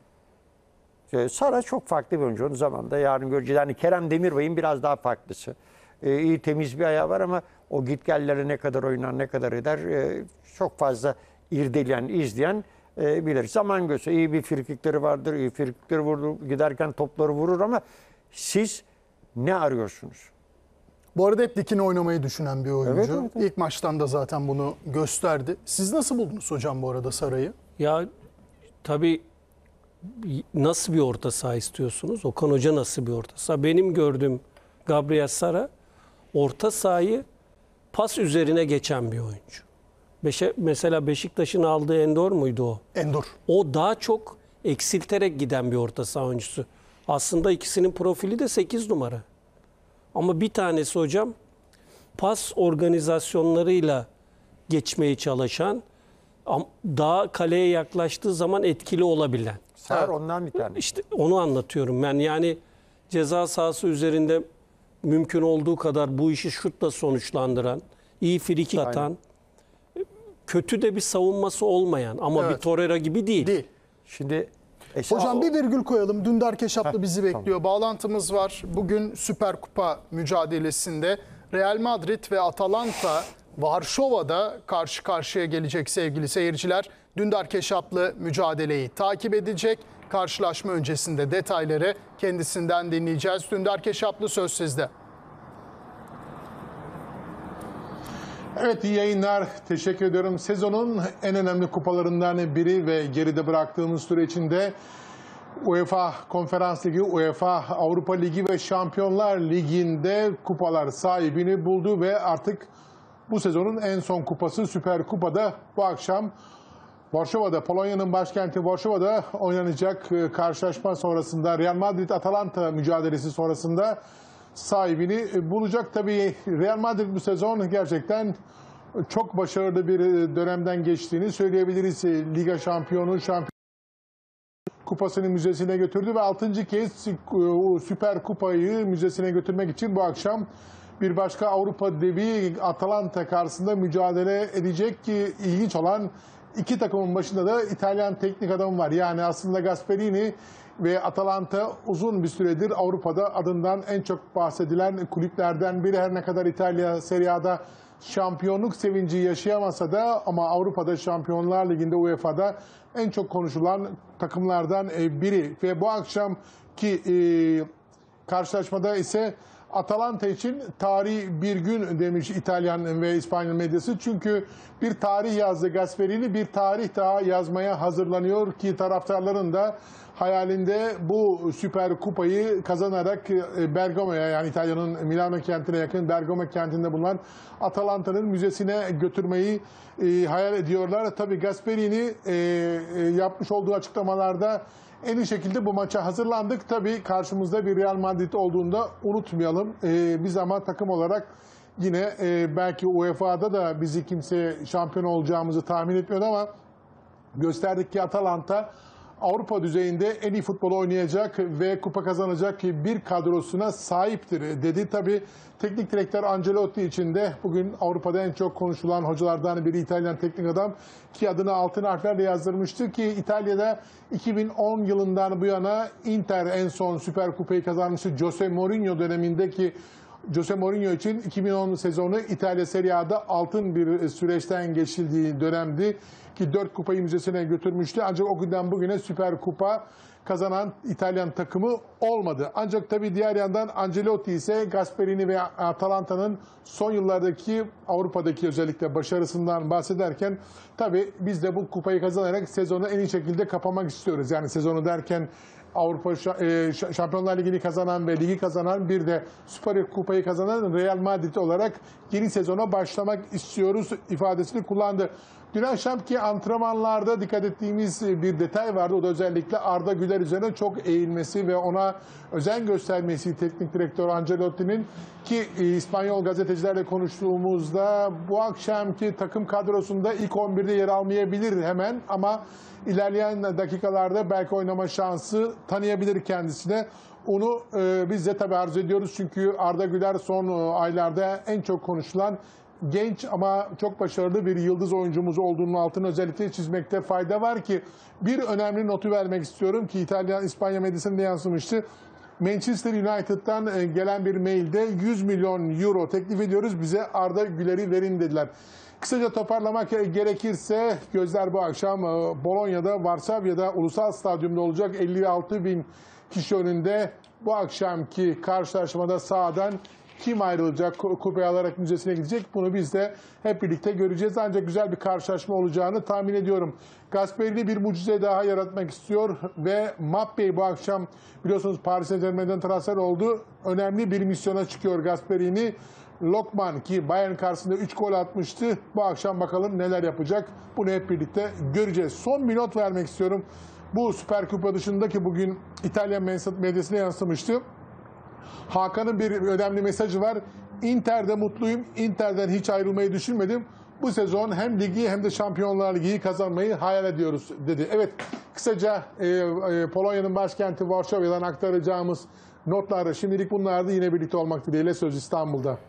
Sara çok farklı bir oyuncu. Onun zamanında yarın göreceğiz. Yani Kerem Demirbay'ın biraz daha farklısı. İyi, temiz bir ayağı var ama o gitgelleri ne kadar oynar, ne kadar eder çok fazla irdeleyen, izleyen bilir. Zaman gösteriyor. İyi bir frikikleri vardır. İyi frikikleri vurur. Giderken topları vurur ama siz ne arıyorsunuz? Bu arada hep dikine oynamayı düşünen bir oyuncu. Evet. İlk maçtan da zaten bunu gösterdi. Siz nasıl buldunuz hocam bu arada Saray'ı? Ya tabii, nasıl bir orta saha istiyorsunuz? Okan Hoca nasıl bir orta saha? Benim gördüğüm Gabriel Sara orta sahayı pas üzerine geçen bir oyuncu. Mesela Beşiktaş'ın aldığı Endor muydu o? Endor. O daha çok eksilterek giden bir orta saha oyuncusu. Aslında ikisinin profili de 8 numara. Ama bir tanesi hocam pas organizasyonlarıyla geçmeye çalışan, daha kaleye yaklaştığı zaman etkili olabilen. Sar ondan bir tane. İşte onu anlatıyorum ben. Yani ceza sahası üzerinde mümkün olduğu kadar bu işi şutla sonuçlandıran, iyi frikik atan, kötü de bir savunması olmayan ama bir Torreira gibi değil. Şimdi Hocam bir virgül koyalım. Dündar Keşaplı bizi bekliyor. Bağlantımız var. Bugün Süper Kupa mücadelesinde Real Madrid ve Atalanta Varşova'da karşı karşıya gelecek sevgili seyirciler. Dündar Keşaplı mücadeleyi takip edecek. Karşılaşma öncesinde detayları kendisinden dinleyeceğiz. Dündar Keşaplı, söz sizde. Evet, iyi yayınlar. Teşekkür ediyorum. Sezonun en önemli kupalarından biri ve geride bıraktığımız süre içinde UEFA Konferans Ligi, UEFA Avrupa Ligi ve Şampiyonlar Ligi'nde kupalar sahibini buldu ve artık bu sezonun en son kupası Süper Kupa'da bu akşam Varşova'da, Polonya'nın başkenti Varşova'da oynanacak karşılaşma sonrasında Real Madrid-Atalanta mücadelesi sonrasında sahibini bulacak. Tabii Real Madrid bu sezon gerçekten çok başarılı bir dönemden geçtiğini söyleyebiliriz. Liga şampiyonu, kupasını müzesine götürdü ve 6. kez Süper Kupayı müzesine götürmek için bu akşam bir başka Avrupa devi Atalanta karşısında mücadele edecek ki ilginç olan iki takımın başında da İtalyan teknik adam var. Yani aslında Gasperini ve Atalanta uzun bir süredir Avrupa'da adından en çok bahsedilen kulüplerden biri. Her ne kadar İtalya Serie A'da şampiyonluk sevinci yaşayamasa da ama Avrupa'da Şampiyonlar Ligi'nde UEFA'da en çok konuşulan takımlardan biri. Ve bu akşamki karşılaşmada ise Atalanta için tarihi bir gün demiş İtalyan ve İspanyol medyası. Çünkü bir tarih yazdı Gasperini, bir tarih daha yazmaya hazırlanıyor ki taraftarların da hayalinde bu Süper Kupayı kazanarak Bergamo'ya, yani İtalya'nın Milano kentine yakın Bergamo kentinde bulunan Atalanta'nın müzesine götürmeyi hayal ediyorlar. Tabii Gasperini yapmış olduğu açıklamalarda en iyi şekilde bu maça hazırlandık. Tabii karşımızda bir Real Madrid olduğunda unutmayalım. Biz ama takım olarak yine belki UEFA'da da bizi kimse şampiyon olacağımızı tahmin etmiyordu ama gösterdik ki Atalanta Avrupa düzeyinde en iyi futbol oynayacak ve kupa kazanacak bir kadrosuna sahiptir dedi. Tabii teknik direktör Ancelotti için de bugün Avrupa'da en çok konuşulan hocalardan biri İtalyan teknik adam ki adını altın harflerle yazdırmıştı ki İtalya'da 2010 yılından bu yana Inter en son Süper Kupayı kazanmıştı. Jose Mourinho dönemindeki Jose Mourinho için 2010 sezonu İtalya Serie A'da altın bir süreçten geçildiği dönemdi ki 4 kupayı müzesine götürmüştü. Ancak o günden bugüne Süper Kupa kazanan İtalyan takımı olmadı. Ancak tabii diğer yandan Ancelotti ise Gasperini ve Atalanta'nın son yıllardaki Avrupa'daki özellikle başarısından bahsederken tabii biz de bu kupayı kazanarak sezonu en iyi şekilde kapamak istiyoruz. Yani sezonu derken Avrupa Şampiyonlar Ligi'ni kazanan ve ligi kazanan bir de Süper Kupayı kazanan Real Madrid olarak yeni sezona başlamak istiyoruz ifadesini kullandı. Dün akşamki antrenmanlarda dikkat ettiğimiz bir detay vardı. O da özellikle Arda Güler üzerine çok eğilmesi ve ona özen göstermesi teknik direktör Ancelotti'nin ki İspanyol gazetecilerle konuştuğumuzda bu akşamki takım kadrosunda ilk 11'de yer almayabilir hemen ama ilerleyen dakikalarda belki oynama şansı tanıyabilir kendisine. Onu biz de tabii arzu ediyoruz çünkü Arda Güler son aylarda en çok konuşulan genç ama çok başarılı bir yıldız oyuncumuz olduğunun altını özellikle çizmekte fayda var ki bir önemli notu vermek istiyorum ki İspanya medyasında yansımıştı. Manchester United'dan gelen bir mailde 100 milyon euro teklif ediyoruz bize Arda Güler'i verin dediler. Kısaca toparlamak gerekirse gözler bu akşam Bolonya'da, Varsavya'da Ulusal Stadyum'da olacak 56 bin kişi önünde bu akşamki karşılaşmada sahadan kim ayrılacak, kupayı alarak müzesine gidecek bunu biz de hep birlikte göreceğiz. Ancak güzel bir karşılaşma olacağını tahmin ediyorum. Gasperini bir mucize daha yaratmak istiyor ve Mbappé bu akşam biliyorsunuz Paris Saint-Germain'den transfer oldu. Önemli bir misyona çıkıyor Gasperini. Lokman ki Bayern karşısında 3 gol atmıştı. Bu akşam bakalım neler yapacak. Bunu hep birlikte göreceğiz. Son bir not vermek istiyorum. Bu Süper Kupa dışındaki bugün İtalyan medyasına yansımıştı. Hakan'ın bir önemli mesajı var. Inter'de mutluyum. Inter'den hiç ayrılmayı düşünmedim. Bu sezon hem ligi hem de Şampiyonlar Ligi'yi kazanmayı hayal ediyoruz dedi. Evet, kısaca Polonya'nın başkenti Varşova'dan aktaracağımız notlar şimdilik bunlardı. Yine birlikte olmak dileğiyle söz İstanbul'da.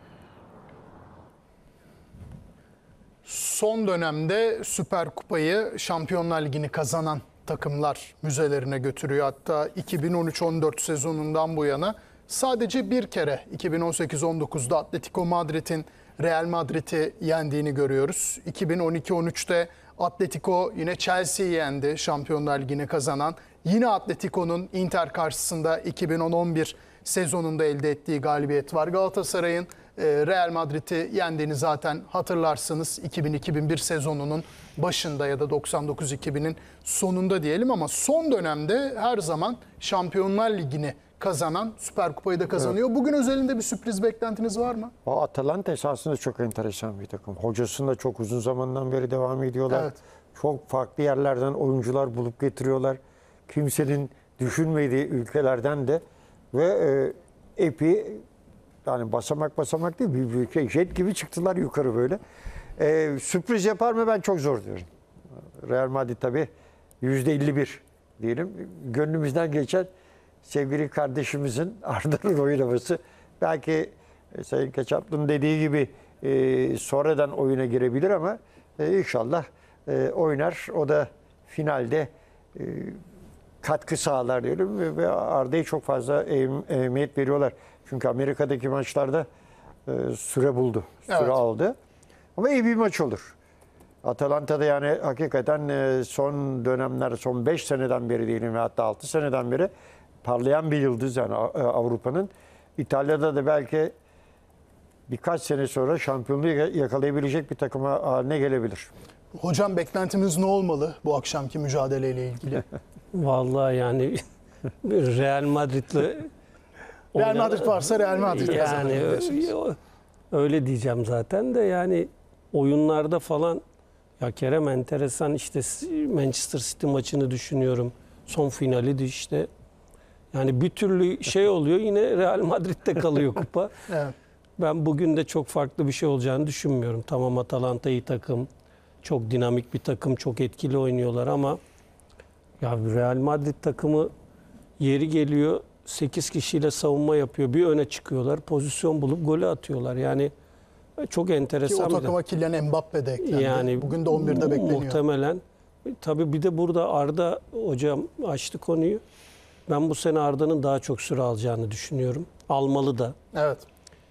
Son dönemde Süper Kupayı Şampiyonlar Ligi'ni kazanan takımlar müzelerine götürüyor. Hatta 2013-14 sezonundan bu yana sadece bir kere 2018-19'da Atletico Madrid'in Real Madrid'i yendiğini görüyoruz. 2012-13'te Atletico yine Chelsea'yi yendi, Şampiyonlar Ligi'ni kazanan. Yine Atletico'nun Inter karşısında 2010-11 sezonunda elde ettiği galibiyet var. Galatasaray'ın Real Madrid'i yendiğini zaten hatırlarsınız. 2000-2001 sezonunun başında ya da 99-2000'in sonunda diyelim, ama son dönemde her zaman Şampiyonlar Ligi'ni kazanan, Süper Kupayı da kazanıyor. Bugün özelinde bir sürpriz beklentiniz var mı? O Atalanta esasında çok enteresan bir takım. Hocasını da çok uzun zamandan beri devam ediyorlar. Evet. Çok farklı yerlerden oyuncular bulup getiriyorlar. Kimsenin düşünmediği ülkelerden de ve epi, yani basamak basamak değil, bir jet gibi çıktılar yukarı böyle. Sürpriz yapar mı, ben çok zor diyorum. Real Madrid tabii %51 diyelim. Gönlümüzden geçen sevgili kardeşimizin Arda'nın oynaması. Belki Sayın Keçaplı'nın dediği gibi sonradan oyuna girebilir ama inşallah oynar. O da finalde katkı sağlar diyelim ve Arda'ya çok fazla ehemmiyet veriyorlar. Çünkü Amerika'daki maçlarda süre buldu, süre Evet. aldı. Ama iyi bir maç olur. Atalanta'da yani hakikaten son dönemler, son 5 seneden beri diyelim ve hatta 6 seneden beri parlayan bir yıldız yani Avrupa'nın. İtalya'da da belki birkaç sene sonra şampiyonluğu yakalayabilecek bir takım haline gelebilir. Hocam, beklentimiz ne olmalı bu akşamki mücadeleyle ilgili? Vallahi yani Real Madrid'le Real Madrid varsa Real Madrid kazanır yani diyorsunuz. öyle diyeceğim zaten de, yani oyunlarda falan ya Kerem, enteresan işte Manchester City maçını düşünüyorum. Son finali de işte, yani bir türlü şey oluyor, yine Real Madrid'de kalıyor kupa. Evet. Ben bugün de çok farklı bir şey olacağını düşünmüyorum. Tamam, Atalanta iyi takım, çok dinamik bir takım, çok etkili oynuyorlar ama ya Real Madrid takımı yeri geliyor 8 kişiyle savunma yapıyor. Bir öne çıkıyorlar, pozisyon bulup golü atıyorlar. Yani çok Ki enteresan o bir de. takıma Kylian Mbappe de eklendi. Yani Bugün de 11'de bekleniyor. Muhtemelen. Tabii bir de burada Arda hocam açtı konuyu. Ben bu sene Arda'nın daha çok süre alacağını düşünüyorum. Almalı da. Evet.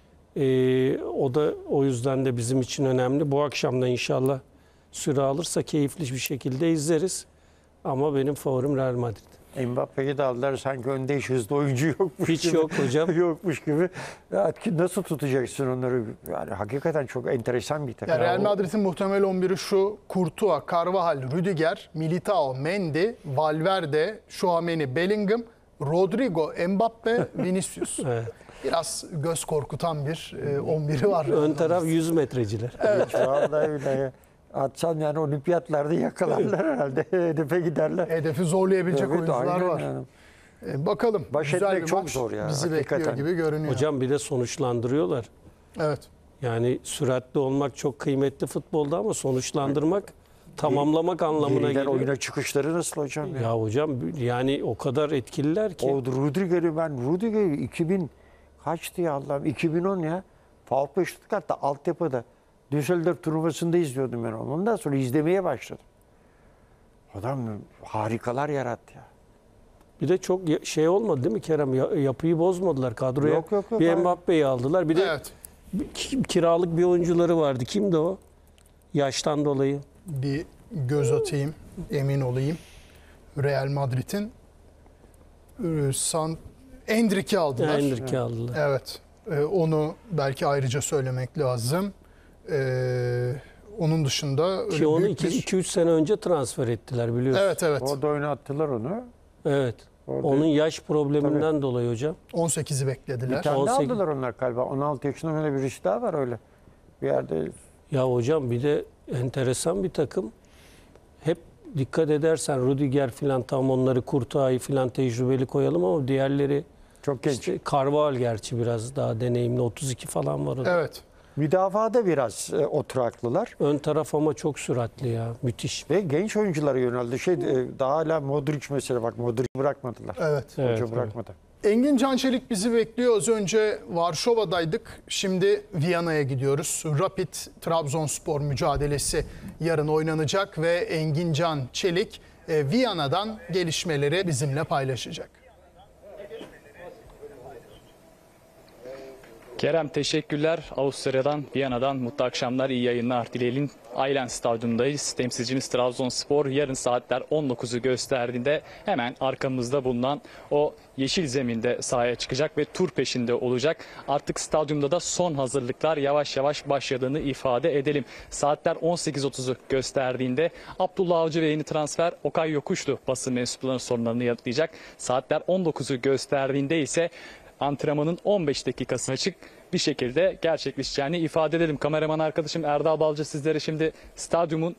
O da o yüzden de bizim için önemli. Bu akşam da inşallah süre alırsa keyifli bir şekilde izleriz. Ama benim favorim Real Madrid. Mbappe'yi de aldılar, sanki önde hiç hızlı oyuncu yokmuş Hiç gibi. yok hocam. Yokmuş gibi. Ya, nasıl tutacaksın onları? Yani hakikaten çok enteresan bir takım. Ya Real Madrid'in muhtemel 11'i şu: Courtois, Carvajal, Rüdiger, Militao, Mendy, Valverde, Tchouaméni, Bellingham, Rodrigo, Mbappe, Vinicius. Evet. Biraz göz korkutan bir 11'i var. Ön taraf 100 metreciler. Vallahi öyle ya. Atsan yani olimpiyatlarda yakalarlar herhalde. Hedefe giderler. Hedefi zorlayabilecek Evet, oyuncular aynen var. yani. Bakalım. Baş Güzel etmek bir çok maç zor ya, bizi hakikaten. bekliyor gibi görünüyor. Hocam bir de sonuçlandırıyorlar. Evet. Yani süratli olmak çok kıymetli futbolda ama sonuçlandırmak, tamamlamak anlamına Yeniden geliyor. oyuna çıkışları nasıl hocam ya? Ya hocam yani o kadar etkililer ki. O Rudiger'i 2000 kaçtı ya Allah'ım, 2010 ya. VfB Stuttgart'ta altyapıda Düsseldorf turnuvasında izliyordum ben onu. Ondan sonra izlemeye başladım. Adam harikalar yarattı ya. Bir de çok şey olmadı değil mi Kerem? Yapıyı bozmadılar kadroya. Yok, Bir hayır. Mbappe'yi aldılar. Bir de Evet. kiralık bir oyuncuları vardı. Kimdi o? Yaştan dolayı. Bir göz atayım, emin olayım. Real Madrid'in Endrick'i aldılar. Endrick'i aldılar. Evet. Onu belki ayrıca söylemek lazım. Onun dışında öyle Ki onu büyük bir- 2-3 sene önce transfer ettiler biliyorsun. Evet, evet. Orada oynattılar onu. Evet. Orada Onun yaş probleminden dolayı hocam. 18'i beklediler. bir tane 18 aldılar onlar galiba. 16 yaşında öyle birisi daha var öyle. Bir yerde Ya hocam bir de enteresan bir takım. Hep dikkat edersen Rüdiger filan, tam onları, Courtois'ı filan tecrübeli koyalım ama diğerleri çok genç. işte Carvajal gerçi biraz daha deneyimli, 32 falan var o da. Evet. Müdafada biraz oturaklılar. Ön taraf ama çok süratli ya. Müthiş. Ve genç oyunculara yöneldi. Daha hala Modric mesela, bak Modric bırakmadılar. Evet. Evet, Hoca bırakmadı. Engin Can Çelik bizi bekliyor. Az önce Varşova'daydık. Şimdi Viyana'ya gidiyoruz. Rapid Trabzonspor mücadelesi yarın oynanacak ve Engin Can Çelik Viyana'dan gelişmeleri bizimle paylaşacak. Kerem teşekkürler. Avusturya'dan, Viyana'dan mutlu akşamlar, iyi yayınlar dileyelim. Aylen Stadyumundayız. Temsilcimiz Trabzonspor yarın saatler 19'u gösterdiğinde hemen arkamızda bulunan o yeşil zeminde sahaya çıkacak ve tur peşinde olacak. Artık stadyumda da son hazırlıklar yavaş yavaş başladığını ifade edelim. Saatler 18.30'u gösterdiğinde Abdullah Avcı ve yeni transfer Okay Yokuşlu basın mensuplarının sorunlarını yanıtlayacak. Saatler 19'u gösterdiğinde ise antrenmanın 15 dakikası açık bir şekilde gerçekleşeceğini ifade edelim. Kameraman arkadaşım Erdal Balcı sizlere şimdi stadyumun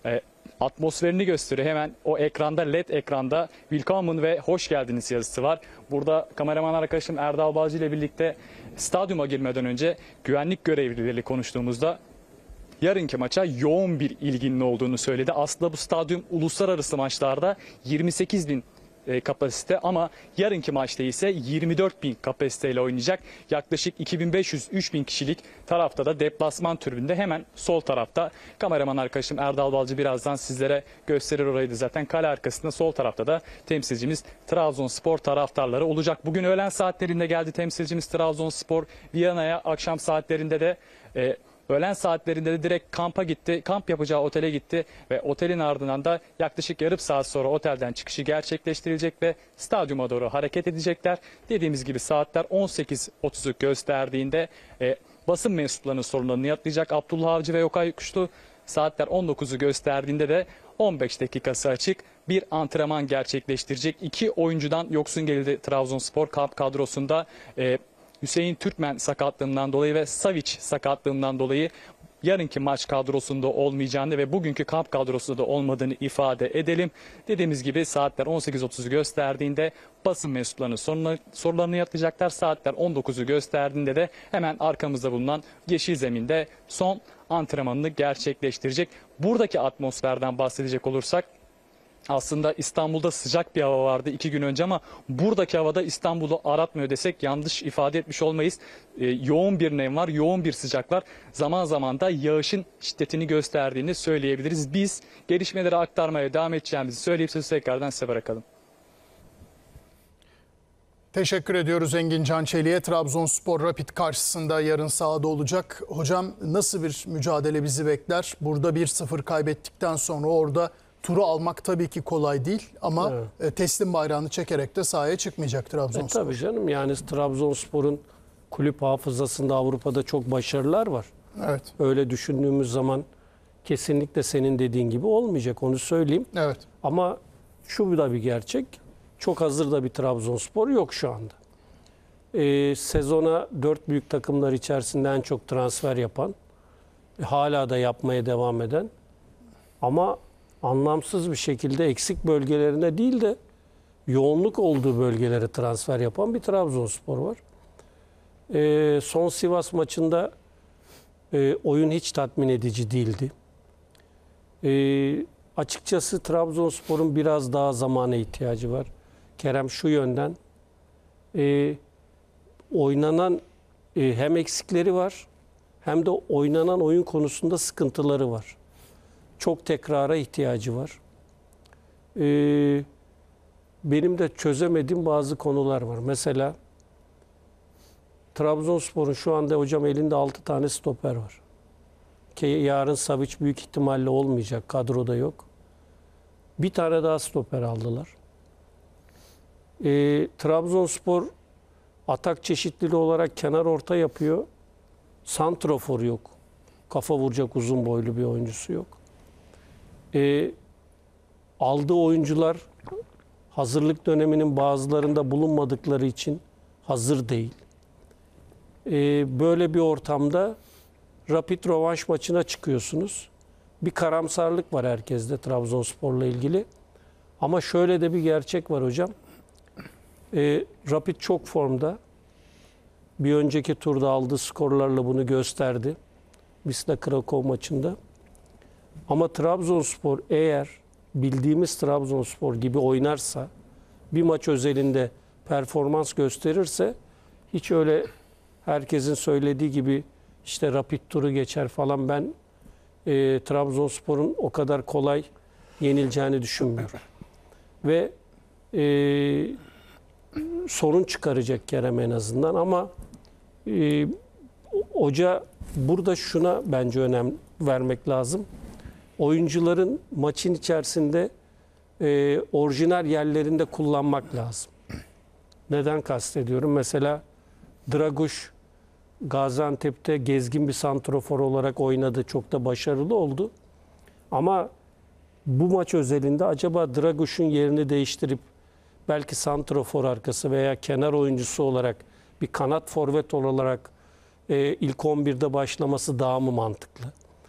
atmosferini gösteriyor. Hemen o ekranda, LED ekranda Willkommen ve hoş geldiniz yazısı var. Burada kameraman arkadaşım Erdal Balcı ile birlikte stadyuma girmeden önce güvenlik görevlileriyle konuştuğumuzda yarınki maça yoğun bir ilginin olduğunu söyledi. Aslında bu stadyum uluslararası maçlarda 28.000 kapasite ama yarınki maçta ise 24.000 kapasiteyle oynayacak. Yaklaşık 2500-3000 kişilik tarafta da deplasman tribünde hemen sol tarafta. Kameraman arkadaşım Erdal Balcı birazdan sizlere gösterir orayı da zaten. Kale arkasında sol tarafta da temsilcimiz Trabzonspor taraftarları olacak. Bugün öğlen saatlerinde geldi temsilcimiz Trabzonspor Viyana'ya, akşam saatlerinde de öğlen saatlerinde de direkt kampa gitti. Kamp yapacağı otele gitti ve otelin ardından da yaklaşık yarım saat sonra otelden çıkışı gerçekleştirilecek ve stadyuma doğru hareket edecekler. Dediğimiz gibi saatler 18.30'u gösterdiğinde basın mensuplarının sorunlarını yanıtlayacak Abdullah Avcı ve Okay Yokuşlu. Saatler 19'u gösterdiğinde de 15 dakikası açık bir antrenman gerçekleştirecek. 2 oyuncudan yoksun geldi Trabzonspor kamp kadrosunda. Hüseyin Türkmen sakatlığından dolayı ve Savic sakatlığından dolayı yarınki maç kadrosunda olmayacağını ve bugünkü kamp kadrosunda da olmadığını ifade edelim. Dediğimiz gibi saatler 18.30'u gösterdiğinde basın mensuplarının sorularını yanıtlayacaklar. Saatler 19'u gösterdiğinde de hemen arkamızda bulunan yeşil zeminde son antrenmanını gerçekleştirecek. Buradaki atmosferden bahsedecek olursak, aslında İstanbul'da sıcak bir hava vardı 2 gün önce ama buradaki havada İstanbul'u aratmıyor desek yanlış ifade etmiş olmayız. Yoğun bir nem var, yoğun bir sıcak var. Zaman zaman da yağışın şiddetini gösterdiğini söyleyebiliriz. Biz gelişmeleri aktarmaya devam edeceğimizi söyleyip sözü tekrardan size bırakalım. Teşekkür ediyoruz Engin Can Çelik'e. Trabzonspor Rapid karşısında yarın sahada olacak. Hocam nasıl bir mücadele bizi bekler? Burada 1-0 kaybettikten sonra orada turu almak tabii ki kolay değil ama teslim bayrağını çekerek de sahaya çıkmayacak Trabzonspor. Tabii canım, yani Trabzonspor'un kulüp hafızasında Avrupa'da çok başarılar var. Evet. Öyle düşündüğümüz zaman kesinlikle senin dediğin gibi olmayacak, onu söyleyeyim. Evet. Ama şu da bir gerçek, çok hazır da bir Trabzonspor yok şu anda. Sezona 4 büyük takımlar içerisinde en çok transfer yapan, hala da yapmaya devam eden ama anlamsız bir şekilde eksik bölgelerine değil de yoğunluk olduğu bölgelere transfer yapan bir Trabzonspor var. Son Sivas maçında oyun hiç tatmin edici değildi. Açıkçası Trabzonspor'un biraz daha zamana ihtiyacı var. Kerem, şu yönden oynanan hem eksikleri var hem de oynanan oyun konusunda sıkıntıları var. Çok tekrara ihtiyacı var. Benim de çözemediğim bazı konular var. Mesela Trabzonspor'un şu anda hocam elinde 6 tane stoper var. Ki yarın Savic büyük ihtimalle olmayacak. Kadroda yok. Bir tane daha stoper aldılar. Trabzonspor atak çeşitliliği olarak kenar orta yapıyor. Santrafor yok. Kafa vuracak uzun boylu bir oyuncusu yok. Aldığı oyuncular hazırlık döneminin bazılarında bulunmadıkları için hazır değil. Böyle bir ortamda Rapid rövanş maçına çıkıyorsunuz. Bir karamsarlık var herkeste Trabzonspor'la ilgili. Ama şöyle de bir gerçek var hocam. Rapid çok formda. Bir önceki turda aldığı skorlarla bunu gösterdi. Wisla Krakow maçında. Ama Trabzonspor eğer bildiğimiz Trabzonspor gibi oynarsa, bir maç özelinde performans gösterirse, hiç öyle herkesin söylediği gibi işte Rapid turu geçer falan, ben Trabzonspor'un o kadar kolay yenileceğini düşünmüyorum. Ve sorun çıkaracak Kerem en azından ama Hoca burada şuna bence önem vermek lazım. Oyuncuların maçın içerisinde orijinal yerlerinde kullanmak lazım. Neden kastediyorum? Mesela Draguş Gaziantep'te gezgin bir santrafor olarak oynadı. Çok da başarılı oldu. Ama bu maç özelinde acaba Draguş'un yerini değiştirip belki santrafor arkası veya kenar oyuncusu olarak bir kanat forvet olarak ilk 11'de başlaması daha mı mantıklı?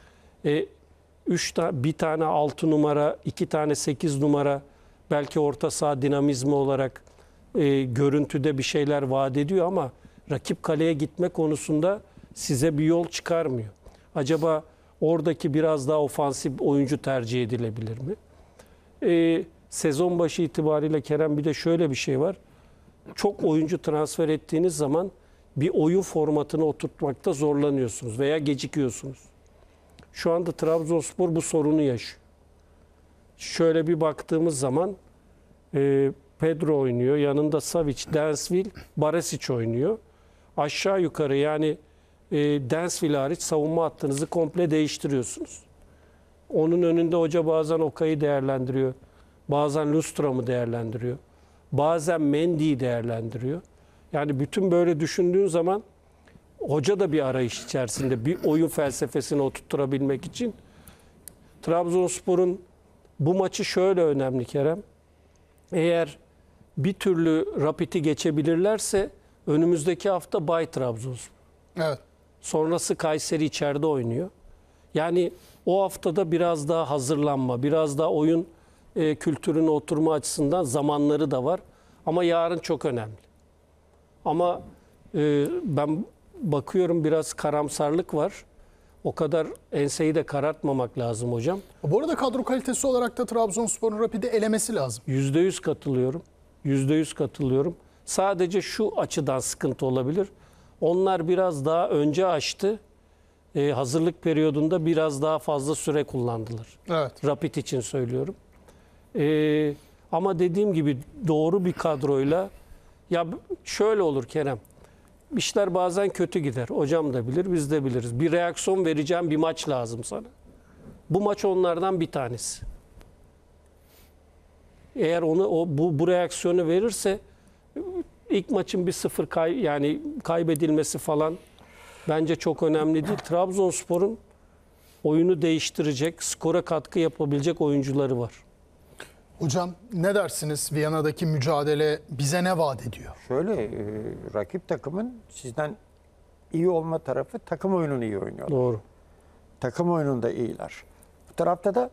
Bir tane 6 numara, 2 tane 8 numara belki orta saha dinamizmi olarak görüntüde bir şeyler vaat ediyor ama rakip kaleye gitme konusunda size bir yol çıkarmıyor. Acaba oradaki biraz daha ofansif oyuncu tercih edilebilir mi? Sezon başı itibariyle Kerem bir de şöyle bir şey var. Çok oyuncu transfer ettiğiniz zaman bir oyun formatını oturtmakta zorlanıyorsunuz veya gecikiyorsunuz. Şu anda Trabzonspor bu sorunu yaşıyor. Şöyle bir baktığımız zaman Pedro oynuyor. Yanında Savic, Densville, Baresic oynuyor. Aşağı yukarı yani Densville hariç savunma hattınızı komple değiştiriyorsunuz. Onun önünde hoca bazen Okay'ı değerlendiriyor. Bazen Lundström'ü değerlendiriyor. Bazen Mendy'yi değerlendiriyor. Yani bütün böyle düşündüğün zaman hoca da bir arayış içerisinde bir oyun felsefesini oturtturabilmek için. Trabzonspor'un bu maçı şöyle önemli Kerem. Eğer bir türlü Rapid'i geçebilirlerse önümüzdeki hafta Bay Trabzonspor. Evet. Sonrası Kayseri içeride oynuyor. Yani o haftada biraz daha hazırlanma, biraz daha oyun kültürüne oturma açısından zamanları da var. Ama yarın çok önemli. Ama ben bakıyorum biraz karamsarlık var. O kadar enseyi de karartmamak lazım hocam. Bu arada kadro kalitesi olarak da Trabzonspor'un Rapid'i elemesi lazım. %100 katılıyorum. %100 katılıyorum. Sadece şu açıdan sıkıntı olabilir. Onlar biraz daha önce açtı. Hazırlık periyodunda biraz daha fazla süre kullandılar. Evet. Rapid için söylüyorum. Ama dediğim gibi doğru bir kadroyla ya şöyle olur Kerem. İşler bazen kötü gider. Hocam da bilir, biz de biliriz. Bir reaksiyon vereceğim bir maç lazım sana. Bu maç onlardan bir tanesi. Eğer bu reaksiyonu verirse ilk maçın bir 0 yani kaybedilmesi falan bence çok önemli değil. Trabzonspor'un oyunu değiştirecek, skora katkı yapabilecek oyuncuları var. Hocam ne dersiniz? Viyana'daki mücadele bize ne vaat ediyor? Şöyle rakip takımın sizden iyi olma tarafı takım oyununu iyi oynuyorlar. Doğru. Takım oyununda iyiler. Bu tarafta da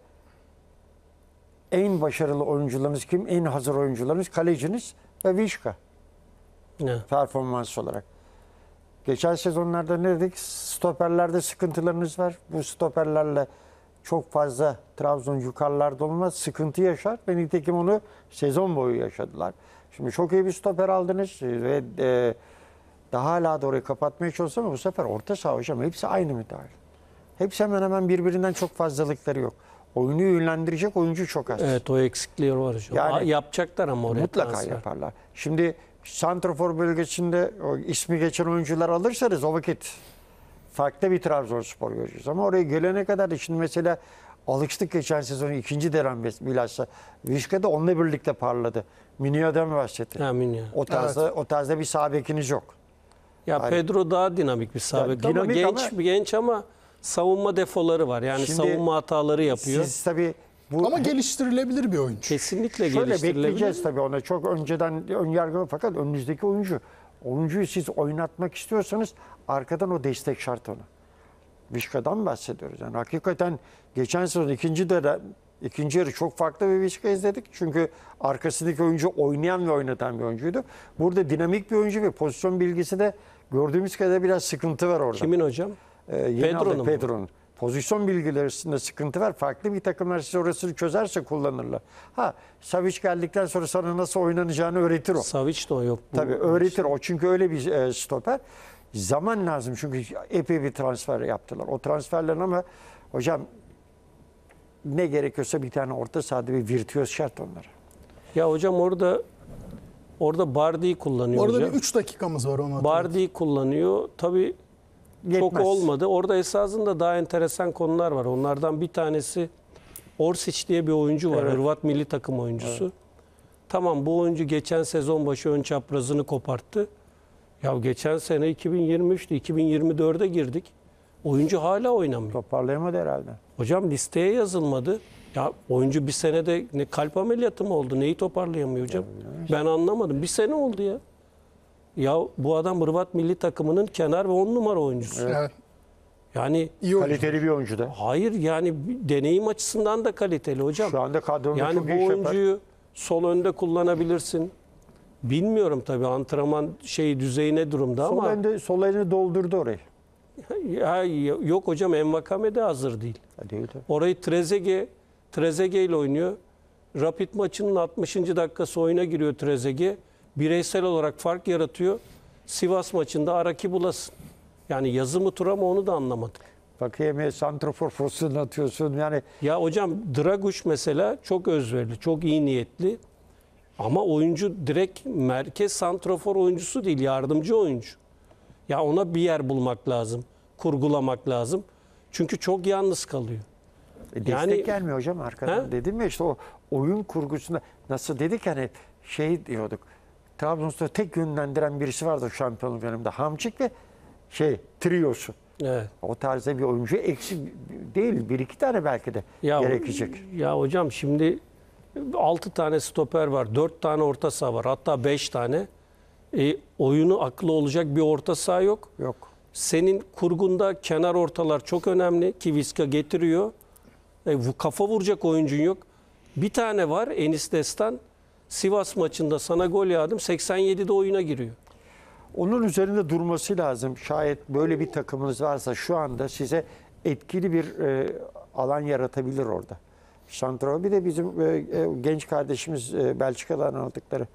en başarılı oyuncularınız kim? En hazır oyuncularınız kaleciniz ve Vişka. Evet. Performans olarak. Geçen sezonlarda ne dedik? Stoperlerde sıkıntılarınız var. Bu stoperlerle çok fazla Trabzon yukarılarda olmaz. Sıkıntı yaşar. Ve nitekim onu sezon boyu yaşadılar. Şimdi çok iyi bir stoper aldınız ve daha hala da orayı kapatmaya çalışıyor ama bu sefer orta saha hocam hepsi aynı müdahale. Hepsi hemen hemen birbirinden çok fazlalıkları yok. Oyunu yönlendirecek oyuncu çok az. Evet, o eksikliği var hocam. Yani yapacaklar ama oraya mutlaka transfer. yaparlar. Şimdi santrafor bölgesinde o ismi geçen oyuncular alırsanız o vakit farklı bir Trabzonspor göreceğiz. Ama oraya gelene kadar da şimdi mesela alıştık geçen sezonu ikinci dönem bilhassa. Vişka da onunla birlikte parladı. Minio'dan bahsetti. Amin ya. O tarzda bir sağ bekiniz yok. Ya Yani- Pedro daha dinamik bir sağ bek ama dinamik genç ama savunma defoları var. Yani Şimdi savunma hataları yapıyor. Siz tabii bu Ama geliştirilebilir bir oyuncu. Kesinlikle şöyle geliştirilebilir. bekleyeceğiz tabii ona çok önceden ön yargı fakat önünüzdeki oyuncuyu siz oynatmak istiyorsanız arkadan o destek şart ona. Vişka'dan bahsediyoruz. Yani hakikaten geçen sezon ikinci yarı çok farklı bir Vişka izledik. Çünkü arkasındaki oyuncu oynayan ve oynatan bir oyuncuydu. Burada dinamik bir oyuncu ve pozisyon bilgisi de gördüğümüz kadar biraz sıkıntı var orada. Kimin hocam? Yeni aldık Pedro'nun mu? Pedro'nun. Pozisyon bilgilerinde sıkıntı var. Farklı bir takımlar size orasını çözerse kullanırlar. Savic geldikten sonra sana nasıl oynanacağını öğretir o. Savic de o yok. Tabii öğretir o çünkü öyle bir stoper. Zaman lazım çünkü epey bir transfer yaptılar. O transferlerin ama hocam ne gerekiyorsa bir tane orta sahada bir virtüöz şart onlara. Ya hocam orada Bardi'yi kullanıyor Orada hocam. bir 3 dakikamız var onu hatırlatayım. Bardi'yi kullanıyor. Tabii çok olmadı. Orada esasında daha enteresan konular var. Onlardan bir tanesi Orsic diye bir oyuncu var. Evet. Hırvat milli takım oyuncusu. Evet. Tamam, bu oyuncu geçen sezon başı ön çaprazını koparttı. Ya geçen sene 2023'te 2024'e girdik. Oyuncu hala oynamıyor. Toparlayamadı herhalde. Hocam listeye yazılmadı. Ya oyuncu bir senede ne kalp ameliyatı mı oldu? Neyi toparlayamıyor hocam? Ben anlamadım. Bir sene oldu ya. Ya bu adam Hırvat milli takımının kenar ve 10 numara oyuncusu. Evet. Yani İyi oyuncu. Kaliteli bir oyuncu da. hayır, yani deneyim açısından da kaliteli hocam. Şu anda kadronda yani çok bu iyi iş yapar. oyuncuyu sol önde kullanabilirsin. Bilmiyorum tabii antrenman düzeyi ne durumda ama Sol elini doldurdu orayı. ya, yok hocam, Envakame de hazır değil. Değil tabii. Orayı Trezeguet ile oynuyor. Rapid maçının 60. dakikası oyuna giriyor Trezeguet. Bireysel olarak fark yaratıyor. Sivas maçında Araki bulasın. Yani yazı mı tura mı onu da anlamadım. Bakayım santrafor pozisyonunu atıyorsun. Yani Ya hocam Draguş mesela çok özverili, çok iyi niyetli. Ama oyuncu direkt merkez santrafor oyuncusu değil, yardımcı oyuncu. Ya ona bir yer bulmak lazım, kurgulamak lazım. Çünkü çok yalnız kalıyor. destek Yani- gelmiyor hocam arkadan. He? Dedim ya işte o oyun kurgusunda nasıl dedik hani diyorduk. Trabzonspor'u tek yönlendiren birisi vardı şampiyonluk döneminde. Hamçık ve triosu. Evet. O tarzda bir oyuncu eksik değil. Bir iki tane belki de gerekecek. Ya hocam şimdi 6 tane stoper var, 4 tane orta saha var, hatta 5 tane. Oyunu aklı olacak bir orta saha yok. Yok. Senin kurgunda kenar ortalar çok önemli ki Viska getiriyor. Kafa vuracak oyuncun yok. Bir tane var, Enis Destan. Sivas maçında sana gol yağdım, 87'de oyuna giriyor. Onun üzerinde durması lazım. Şayet böyle bir takımınız varsa şu anda size etkili bir alan yaratabilir orada. Santrafor bir de bizim genç kardeşimiz Belçika'dan aldıkları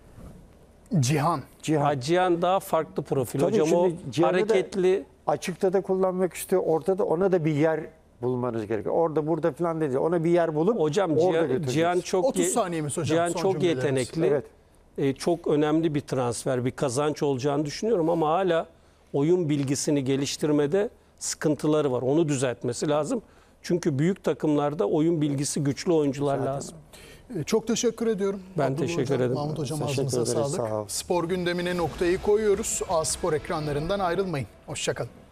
Cihan. Cihan. Cihan daha farklı profil Tabii hocam, o şimdi Cihan'ı da hareketli. Açıkta da kullanmak istiyor. Ortada ona da bir yer bulmanız gerekiyor. Orada burada falan dedi. Ona bir yer bulup Hocam orada Cihan götüreceğiz. çok 30 saniyemiz hocam, Cihan son çok cümlelerimiz. yetenekli. Evet. Çok önemli bir transfer, bir kazanç olacağını düşünüyorum ama hala oyun bilgisini geliştirmede sıkıntıları var. Onu düzeltmesi lazım. Çünkü büyük takımlarda oyun bilgisi güçlü oyuncular lazım. Çok teşekkür ediyorum. Ben Abdullah teşekkür hocam, ederim. Mahmut hocam Teşekkür ağzınıza ederiz, sağlık. sağ ol. Spor gündemine noktayı koyuyoruz. A Spor ekranlarından ayrılmayın. Hoşça kalın.